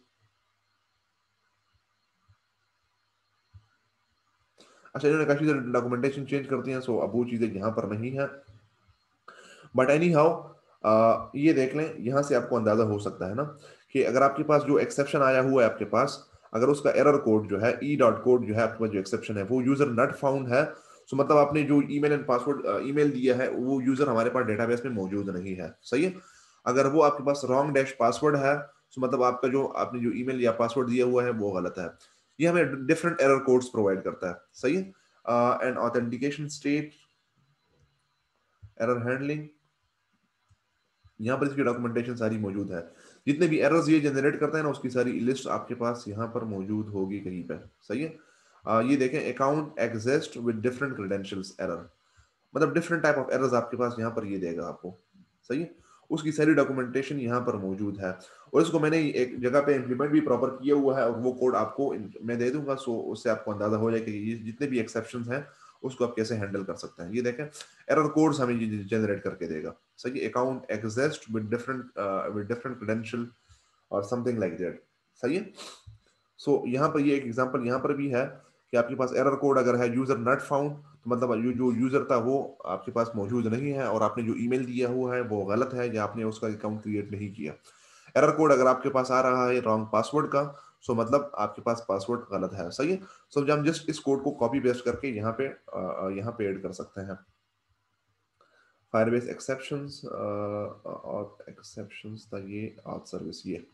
अच्छा, इन्होंने काफी सारी डॉक्यूमेंटेशन चेंज करती हैं, सो अब वो चीजें यहाँ पर नहीं है, बट एनी हाउ ये देख लें, यहाँ से आपको अंदाजा हो सकता है ना कि अगर आपके पास जो एक्सेप्शन आया हुआ है आपके पास, अगर उसका एरर कोड जो है ई डॉट कोड जो है आपके पास जो एक्सेप्शन है वो यूजर नॉट फाउंड है, सो मतलब आपने जो ईमेल एंड पासवर्ड ईमेल दिया है वो यूजर हमारे पास डेटाबेस में मौजूद नहीं है, सही है। अगर वो आपके पास रॉन्ग डैश पासवर्ड है, सो मतलब आपका जो आपने जो ईमेल या पासवर्ड दिया हुआ है वो गलत है। ये हमें डिफरेंट एरर कोड्स प्रोवाइड करता है, सही है। And authentication state, error handling, यहाँ पर इसकी डॉक्यूमेंटेशन सारी मौजूद है। जितने भी एरर्स ये जनरेट करता है ना, उसकी सारी लिस्ट आपके पास यहाँ पर मौजूद होगी कहीं पे, सही है। आ, ये देखें, account exist with different credentials error, मतलब डिफरेंट टाइप ऑफ एरर्स आपके पास यहाँ पर ये देगा आपको, सही है। उसकी सारी डॉक्यूमेंटेशन यहाँ पर मौजूद है, और इसको मैंने एक जगह पे इंप्लीमेंट भी प्रॉपर किया हुआ है, और वो कोड आपको मैं दे दूंगा, सो उससे आपको अंदाजा हो जाएगा कि ये जितने भी एक्सेप्शंस हैं उसको आप कैसे हैंडल कर सकते हैं। ये देखें, एरर कोड्स हमें जनरेट करके देगा, सही है। Account exist with different with different credential और समथिंग लाइक दैट, सही है। सो so, यहाँ पर ये एक एग्जांपल यहाँ पर भी है कि आपके पास एरर कोड अगर है यूजर नॉट फाउंड, तो मतलब जो यूजर था वो आपके पास मौजूद नहीं है, और आपने जो ईमेल दिया हुआ है वो गलत है, या आपने उसका अकाउंट क्रिएट नहीं किया। एरर कोड अगर आपके पास आ रहा है रॉन्ग पासवर्ड का, सो मतलब आपके पास पासवर्ड गलत है, सही है। सो so, हम जस्ट इस कोड को कॉपी पेस्ट करके यहाँ पे यहाँ पे ऐड कर सकते हैं। फायरबेस एक्सेप्शंस और एक्सेप्शंस था ये ऑथ सर्विस, ये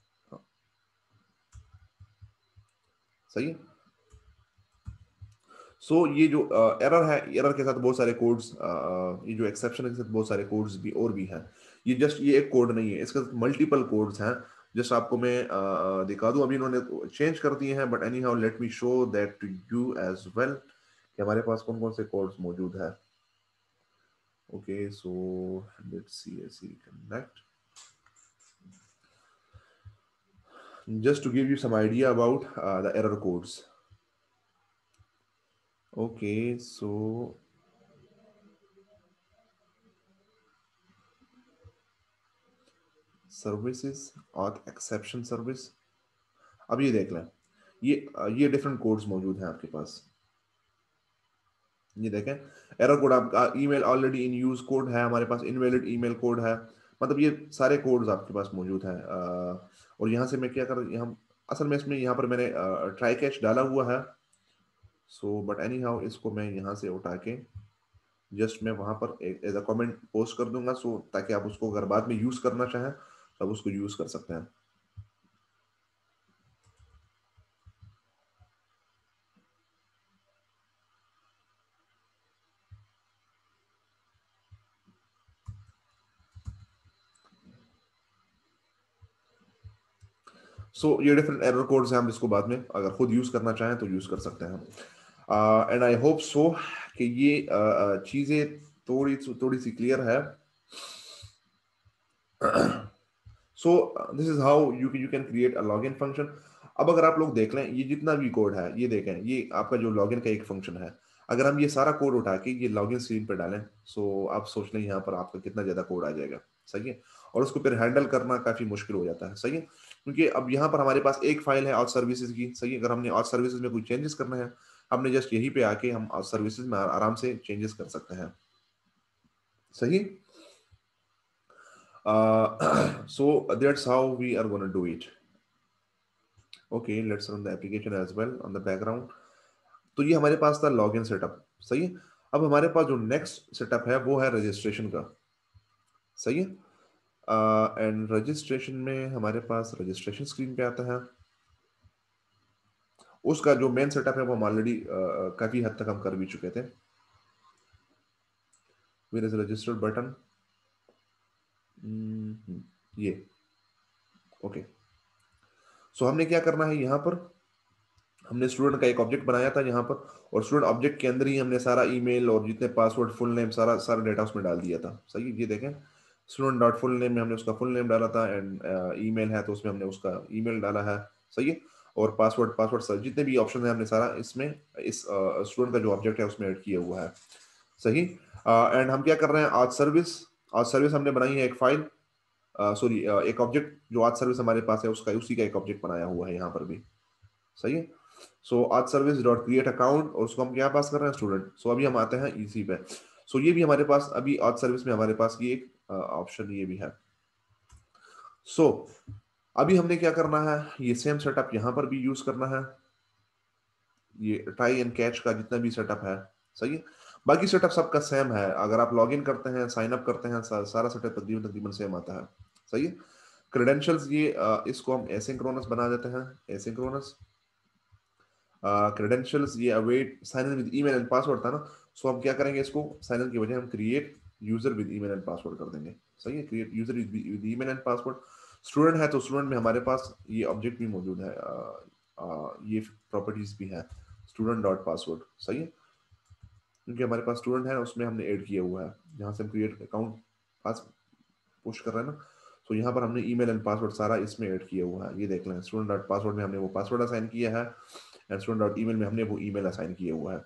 सही है। सो so, ये जो एरर है, एरर के साथ बहुत सारे कोड्स, ये जो एक्सेप्शन के साथ बहुत सारे कोड्स भी और भी हैं। ये जस्ट ये एक कोड नहीं है, इसके साथ मल्टीपल कोड्स हैं। जस्ट आपको मैं uh, दिखा दूं, अभी इन्होंने चेंज कर दिए हैं, but anyhow let me show that to you as well कि हमारे पास कौन कौन से कोड्स मौजूद है। Okay, so let's see see connect, just to give you some idea about uh, the error codes. Okay, so services और exception service, अब ये देख लें, ये ये डिफरेंट कोड्स मौजूद हैं आपके पास। ये देखें, एरर कोड आपका email already in use code है हमारे पास, इनवैलिड ईमेल कोड है, मतलब ये सारे कोड्स आपके पास मौजूद हैं। और यहाँ से मैं क्या कर यहाँ असल में इसमें यहाँ पर मैंने ट्राई कैच डाला हुआ है, सो बट एनी हाउ इसको मैं यहाँ से उठा के जस्ट मैं वहां पर एज अ कमेंट पोस्ट कर दूंगा, सो ताकि आप उसको अगर बाद में यूज करना चाहें तो आप उसको यूज कर सकते हैं। सो so, ये डिफरेंट एरर कोड्स हैं, हम इसको बाद में अगर खुद यूज करना चाहें तो यूज कर सकते हैं। एंड आई होप सो कि ये uh, चीजें थोड़ी थोड़ी सी क्लियर है। So this is how you you can create a login function. अब अगर आप लोग देख लें, ये जितना भी कोड है, ये देखें, ये आपका जो लॉगिन का एक फंक्शन है। अगर हम ये सारा कोड उठा के ये लॉगिन स्क्रीन पर डालें, सो आप सोच लें यहाँ पर आपका कितना ज्यादा कोड आ जाएगा, सही है। और उसको फिर हैंडल करना काफी मुश्किल हो जाता है, सही है, क्योंकि अब यहाँ पर हमारे पास एक फाइल है ऑथ सर्विसेज की, सही है। अगर हमने ऑथ सर्विसेज में कोई चेंजेस करना है, हमने जस्ट यहीं पे आके हम ऑथ सर्विसेज में आराम से चेंजेस कर सकते हैं, सही। Uh, so that's how we are going to do it. Okay, let's run the application as well on the background. तो ये हमारे पास था लॉगिन सेटअप, सही है। अब हमारे पास जो नेक्स्ट सेटअप है वो है रजिस्ट्रेशन का, सही है। एंड uh, रजिस्ट्रेशन में हमारे पास रजिस्ट्रेशन स्क्रीन पे आता है, उसका जो मेन सेटअप है वो हम ऑलरेडी काफी हद तक हम कर भी चुके थे। वेयर इज रजिस्टर्ड बटन, ये ओके। सो हमने क्या करना है, यहाँ पर हमने स्टूडेंट का एक ऑब्जेक्ट बनाया था यहाँ पर, और स्टूडेंट ऑब्जेक्ट के अंदर ही हमने सारा ईमेल और जितने पासवर्ड, फुल नेम, सारा सारा डेटा उसमें डाल दिया था। सही है, ये देखें, स्टूडेंट डॉट फुल नेम में हमने उसका फुल नेम डाला था, एंड ईमेल है तो उसमें हमने उसका ईमेल डाला है। सही है, और पासवर्ड पासवर्ड सर जितने भी ऑप्शन है हमने सारा इसमें इस स्टूडेंट का जो ऑब्जेक्ट है उसमें ऐड किया हुआ है। सही, एंड हम क्या कर रहे हैं, आज सर्विस, आज सर्विस हमने बनाई है एक फाइल, सॉरी एक ऑब्जेक्ट, जो आज सर्विस हमारे पास है उसका, उसी का एक ऑब्जेक्ट बनाया हुआ है यहाँ पर भी। सही है, सो आज सर्विस डॉट क्रिएट अकाउंट, और उसको हम क्या पास कर रहे हैं, स्टूडेंट। सो अभी हम आते हैं इसी पे। सो ये भी हमारे पास अभी आज सर्विस में हमारे पास ये एक ऑप्शन ये भी है। सो अभी हमने क्या करना है, ये सेम सेटअप यहां पर भी यूज करना है, ये ट्राई एंड कैच का जितना भी सेटअप है। सही है, बाकी सेटअप सबका सेम है, अगर आप लॉग इन करते हैं, साइन अप करते हैं, सा, सारा सेटअप तकरीबन तकरीबन सेम आता है। सही है, क्रेडेंशियल्स ये अ, इसको हम एसिंक्रोनस बना देते हैं, एसिंक्रोनस क्रेडेंशियल्स, ये await sign in with email and password था ना, सो हम क्या करेंगे, इसको साइन इन की वजह हम create user with email and password कर देंगे। सही है, create user with email and password. Student है तो स्टूडेंट में हमारे पास ये ऑब्जेक्ट भी मौजूद है, आ, आ, ये प्रॉपर्टीज भी है, स्टूडेंट डॉट पासवर्ड। सही है, क्योंकि हमारे पास स्टूडेंट है उसमें हमने ऐड किया हुआ है, जहां से हम क्रिएट अकाउंट पास पुश कर रहे हैं ना, तो यहाँ पर हमने ईमेल एंड पासवर्ड सारा इसमें ऐड किया हुआ है। ये देख लें, स्टूडेंट डॉट पासवर्ड में हमने वो पासवर्ड असाइन किया है, एंड स्टूडेंट डॉट ईमेल में हमने वो ईमेल असाइन किया हुआ है।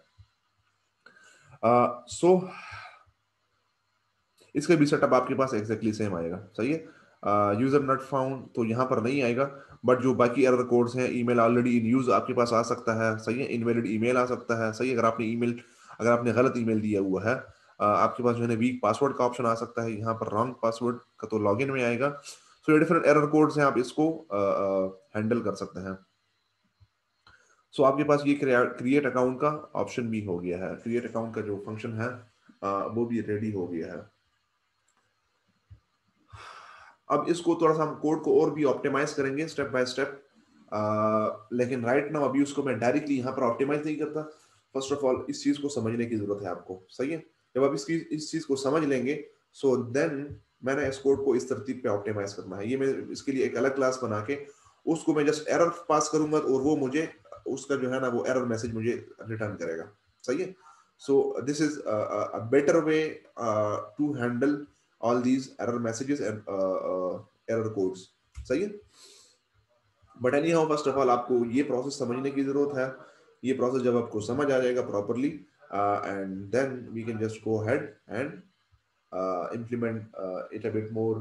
सो uh, so, इसका भी सेटअप आपके पास एग्जैक्टली सेम आएगा। सही है, यूजर नॉट फाउंड तो यहाँ पर नहीं आएगा, बट जो बाकी एरर कोड्स हैं, ईमेल ऑलरेडी इन यूज आपके पास आ सकता है। सही है, इनवैलिड ईमेल आ सकता है। सही है, अगर आपने ईमेल अगर आपने गलत ईमेल दिया हुआ है, uh, आपके पास जो है वीक पासवर्ड का ऑप्शन आ सकता है, यहाँ पर रॉन्ग पासवर्ड का तो लॉगिन में आएगा। सो ये डिफरेंट एरर कोड्स हैं, आप इसको हैंडल uh, uh, कर सकते हैं। सो so, आपके पास ये क्रिएट अकाउंट का ऑप्शन भी हो गया है, क्रिएट अकाउंट का जो फंक्शन है uh, वो भी रेडी हो गया है। अब इसको थोड़ा सा हम कोड को और भी ऑप्टिमाइज करेंगे स्टेप बाय स्टेप, लेकिन राइट नाउ अभी उसको मैं डायरेक्टली यहाँ पर ऑप्टिमाइज नहीं करता। फर्स्ट ऑफ ऑल इस चीज को समझने की जरूरत है आपको। सही है, जब आप इसकी इस चीज को समझ लेंगे, सो देन मैंने इस कोड को इस तरतीब पे ऑप्टिमाइज करना है। ये मैं इसके लिए एक अलग क्लास बना के उसको मैं जस्ट एरर पास करूंगा, और वो मुझे उसका जो है ना वो एरर मैसेज मुझे रिटर्न करेगा। सही है, so this is a better way to handle all these error messages and uh, uh, error codes। सही है, but anyhow first of all आपको ये प्रोसेस समझने की जरूरत है। ये प्रोसेस जब आपको समझ आ जाएगा properly, and then we can just go ahead and implement it a bit more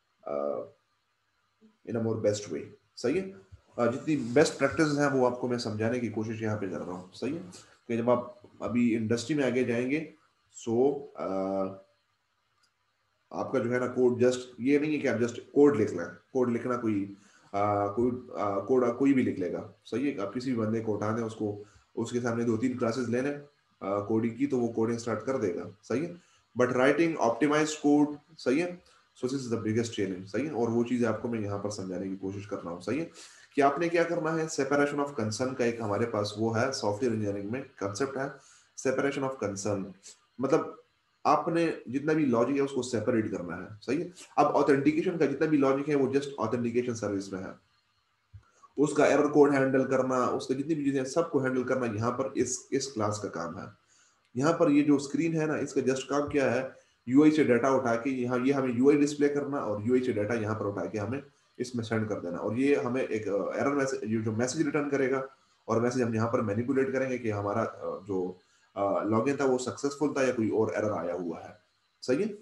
in a more best way. सही है, uh, जितनी बेस्ट प्रैक्टिस हैं वो आपको मैं समझाने की कोशिश यहाँ पे कर रहा हूँ। सही है, कि जब आप अभी इंडस्ट्री में आगे जाएंगे, सो so, uh, आपका जो है ना कोड जस्ट ये नहीं है कि आप जस्ट कोड लिख लें। कोड लिखना कोई आ, कोई आ, कोड कोई भी लिख लेगा। सही है, आप किसी भी बंदे को उठा दें, उसको उसके सामने दो तीन क्लासेस ले लें कोडिंग की, तो वो कोडिंग स्टार्ट कर देगा। सही है, बट राइटिंग ऑप्टिमाइज कोड, सही है, so this is the biggest challenge. सही है, और वो चीज़ आपको मैं यहाँ पर समझाने की कोशिश कर रहा हूँ। सही है, कि आपने क्या करना है, सेपरेशन ऑफ कंसर्न का एक हमारे पास वो है, सॉफ्टवेयर इंजीनियरिंग में कंसेप्ट है सेपरेशन ऑफ कंसर्न। मतलब आपने जितना भी लॉजिक है उसको सेपरेट करना है। सही है, अब ऑथेंटिकेशन का जितना भी लॉजिक है वो जस्ट ऑथेंटिकेशन सर्विस में है, उसका एरर कोड हैंडल करना, उसका जितनी भी चीजें सबको हैंडल करना यहाँ पर इस इस क्लास का काम है। यहाँ पर ये जो स्क्रीन है ना, इसका जस्ट काम क्या है, यूआई से डाटा उठा के यहाँ ये हमें यूआई डिस्प्ले करना, और यूआई से डाटा यहाँ पर उठा के हमें इसमें सेंड कर देना, और ये हमें एक एरर मैसेज जो मैसेज रिटर्न करेगा, और मैसेज हम यहाँ पर मैनिपुलेट करेंगे कि हमारा जो लॉगिन था वो सक्सेसफुल था या कोई और एरर आया हुआ है। सही है,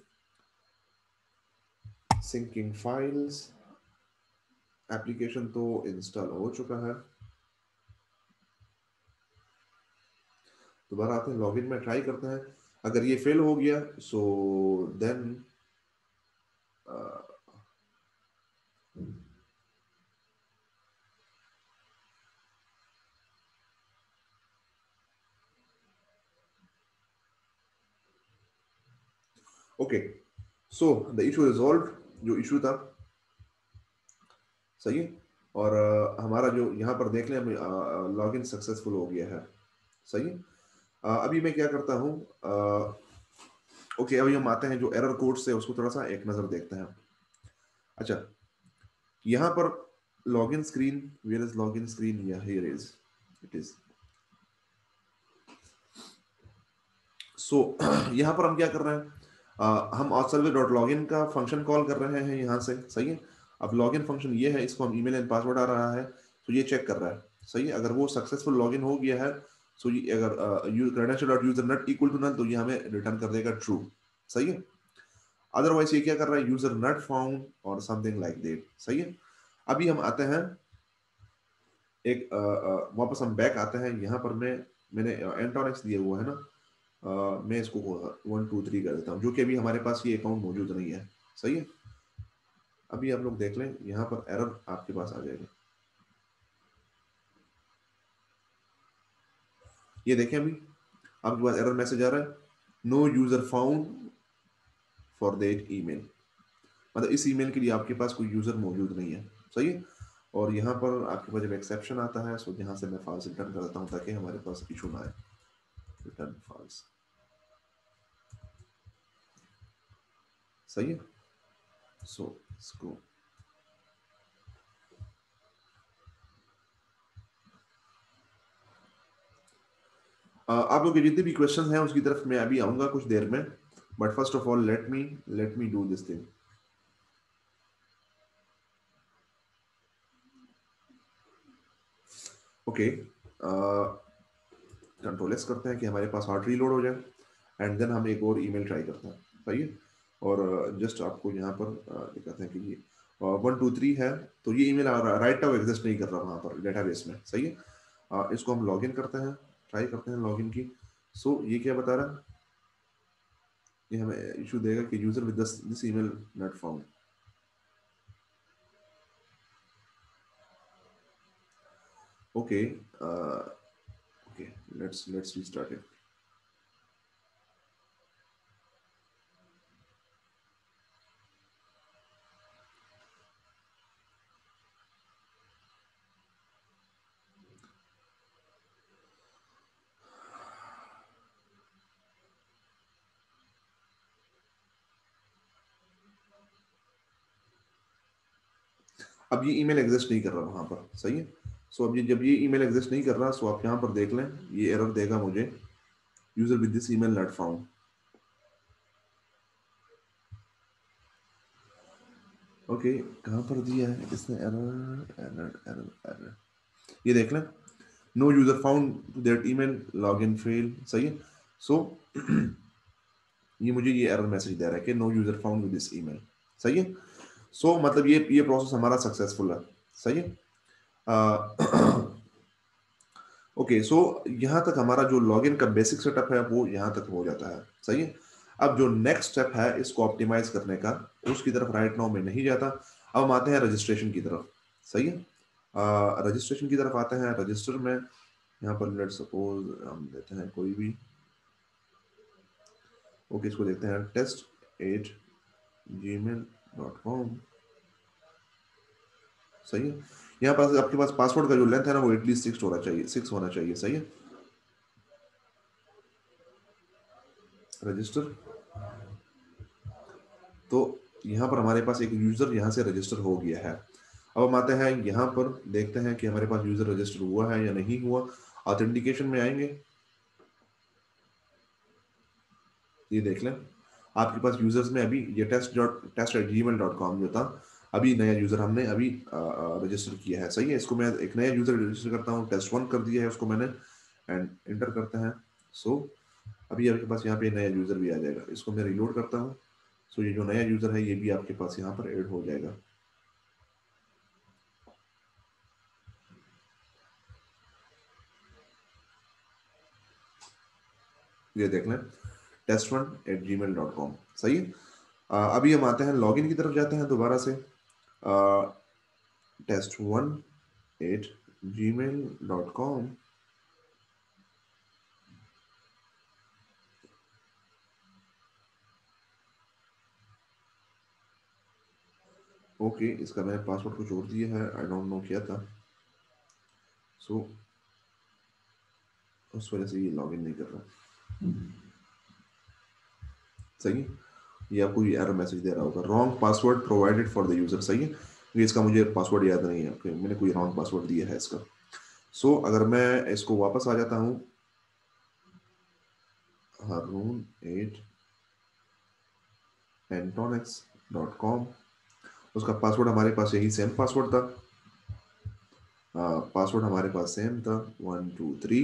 सिंकिंग फाइल्स एप्लीकेशन तो इंस्टॉल हो चुका है। दोबारा आते हैं, लॉगिन में ट्राई करते हैं। अगर ये फेल हो गया, so then okay, so the issue resolve, जो इशू था। सही है, और uh, हमारा जो यहाँ पर देख लें लॉगिन सक्सेसफुल हो गया है। सही है। uh, अभी मैं क्या करता हूँ, ओके अभी हम आते हैं जो एरर कोड से उसको थोड़ा सा एक नजर देखते हैं। अच्छा, यहाँ पर login screen, where is login screen, या here is it is. So यहाँ पर हम क्या कर रहे हैं, uh, हम ऑथसर्विस डॉट लॉगिन का फंक्शन कॉल कर रहे हैं यहाँ से। सही है। अब लॉगिन फंक्शन ये है, इसको हम ईमेल एंड पासवर्ड आ रहा है तो ये चेक कर रहा है। सही है। अगर वो सक्सेसफुल लॉगिन हो गया है सो ये अगर credential dot user not equal to null तो ये हमें रिटर्न कर देगा ट्रू। सही है। अदरवाइज ये क्या कर रहा है, यूजर नॉट फाउंड और समथिंग लाइक दैट। सही है। अभी हम आते हैं एक आ, आ, वापस हम बैक आते हैं। यहाँ पर मैं मैंने एंटोनिक्स दिया हुआ है ना, आ, मैं इसको वन टू थ्री कर देता हूँ, जो कि अभी हमारे पास ये अकाउंट मौजूद नहीं है। सही है। अभी आप लोग देख लें, यहाँ पर एरर आपके पास आ जाएगा। ये देखें, अभी आपके पास एरर मैसेज आ रहा है, no user found for that email. मतलब इस ईमेल के लिए आपके पास कोई यूजर मौजूद नहीं है। सही है। और यहाँ पर आपके पास जब एक्सेप्शन आता है सो यहाँ से मैं फॉल्स रिटर्न कर देता हूँ ताकि हमारे पास इशू ना आए। Return false. सही है। सो इसको अ, आप लोग के जितने भी क्वेश्चंस हैं उसकी तरफ मैं अभी आऊंगा कुछ देर में, but first of all let me let me do this thing. Okay, control S करते हैं कि हमारे पास हार्ट रीलोड हो जाए एंड देन हम एक और ईमेल ट्राई करते हैं। सही है। और जस्ट आपको यहाँ पर uh, दिखाते हैं कि ये वन टू थ्री है तो ये ईमेल राइट नाउ एग्जिस्ट नहीं कर रहा वहाँ पर डेटाबेस में। सही है। uh, इसको हम लॉगिन करते हैं, ट्राई करते हैं लॉगिन की। सो so, ये क्या बता रहा है, ये हमें इशू देगा कि user with this email not found. Okay okay, let's let's restart it. अब ये ईमेल एग्जिस्ट नहीं कर रहा वहां पर। सही है। सो so, अब ये जब ये ईमेल एग्जिस्ट नहीं कर रहा सो so आप यहाँ पर देख लें, ये एरर देगा मुझे, user with this email not found. Okay, कहाँ पर दिया है इसने एरर एरर एरर एरर, ये देख लें, no user found to that email, login fail. सही है। सो so, ये मुझे ये एरर मैसेज दे रहा है कि no user found with this email. सही है। सो so, मतलब ये ये प्रोसेस हमारा सक्सेसफुल है। सही है। ओके, सो यहाँ तक हमारा जो लॉगिन का बेसिक सेटअप है वो यहाँ तक हो जाता है। सही है। अब जो नेक्स्ट स्टेप है इसको ऑप्टिमाइज करने का, उसकी तरफ राइट नाउ में नहीं जाता। अब हम आते हैं रजिस्ट्रेशन की तरफ। सही है। रजिस्ट्रेशन की तरफ आते हैं। रजिस्टर में यहाँ पर लेट सपोज हम देते हैं कोई भी, ओके इसको देखते हैं test at gmail dot com. सही है। यहाँ पास आपके पास पासवर्ड का जो लेंथ है ना वो एटलीस्ट सिक्स होना चाहिए, सिक्स होना चाहिए। सही है। रजिस्टर, तो यहाँ पर हमारे पास एक यूजर यहाँ से रजिस्टर हो गया है। अब हम आते हैं यहाँ पर देखते हैं कि हमारे पास यूजर रजिस्टर हुआ है या नहीं हुआ। ऑथेंटिकेशन में आएंगे, ये देख लें आपके पास यूजर्स में अभी ये test dot test at gmail dot com जो था, अभी नया यूजर हमने अभी रजिस्टर किया है। सही है। इसको मैं एक नया यूजर रजिस्टर करता हूँ, टेस्ट वन कर दिया है उसको मैंने एंड इंटर करते हैं। सो अभी आपके पास यहाँ पे नया यूजर भी आ जाएगा, इसको मैं रिलोड करता हूँ। सो ये जो नया यूजर है ये भी आपके पास यहाँ पर ऐड हो जाएगा। ये देख लें test one at gmail dot com. सही है। अ, अभी हम आते हैं लॉगिन की तरफ जाते हैं दोबारा से, test one at gmail dot com. Okay, इसका मैंने पासवर्ड कुछ और दिया है, आई डोंट नो क्या था, सो so, उस वजह से ये लॉगिन नहीं कर रहा। सही है, ये आपको ये एरर मैसेज दे रहा होगा, wrong password provided for the user. सही है, ये इसका मुझे पासवर्ड याद नहीं है, okay, मैंने कोई रॉन्ग पासवर्ड दिया है इसका। सो so, अगर मैं इसको वापस आ जाता हूँ, Haroon at antonix dot com, उसका पासवर्ड हमारे पास यही सेम पासवर्ड था, पासवर्ड हमारे पास सेम था, वन टू थ्री।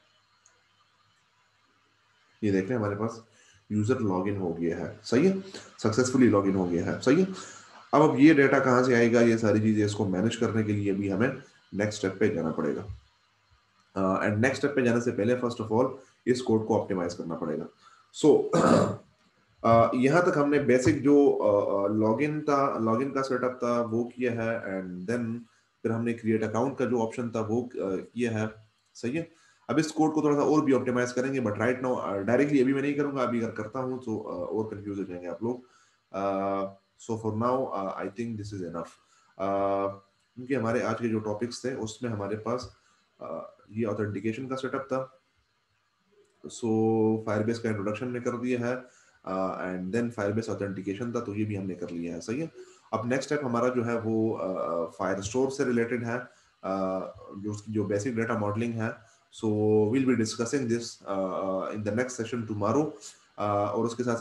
ये देख रहे हैं हमारे पास यूजर लॉगिन हो गया है। सही है, सक्सेसफुली लॉगिन हो गया है। सही है, अब अब ये डेटा कहाँ से आएगा, ये सारी चीजें इसको मैनेज करने के लिए भी हमें नेक्स्ट स्टेप पे जाना पड़ेगा। एंड नेक्स्ट स्टेप पे जाने से पहले फर्स्ट ऑफ ऑल इस कोड को ऑप्टिमाइज करना पड़ेगा। सो so, uh, यहाँ तक हमने बेसिक जो लॉगिन uh, था, लॉगिन का सेटअप था वो किया है, एंड देन फिर हमने क्रिएट अकाउंट का जो ऑप्शन था वो uh, किया है। सही है, अब इस कोड को थोड़ा सा और भी ऑप्टिमाइज करेंगे, बट राइट नाउ डायरेक्टली अभी मैं नहीं करूंगा, अभी अगर करता हूँ तो uh, और कंफ्यूज हो जाएंगे आप लोग। So for now I think this is enough, क्योंकि हमारे आज के जो टॉपिक्स थे उसमें हमारे पास uh, ये ऑथेंटिकेशन का सेटअप था। सो फायरबेस का इंट्रोडक्शन ने कर दिया है, एंड देन फायरबेस ऑथेंटिकेशन था, तो ये भी हमने कर लिया है। सही है, अब नेक्स्ट स्टेप हमारा जो है वो फायर uh, स्टोर से रिलेटेड है, uh, जो उसकी जो बेसिक डेटा मॉडलिंग है। So will be discussing this in the next session tomorrow, और उसके साथ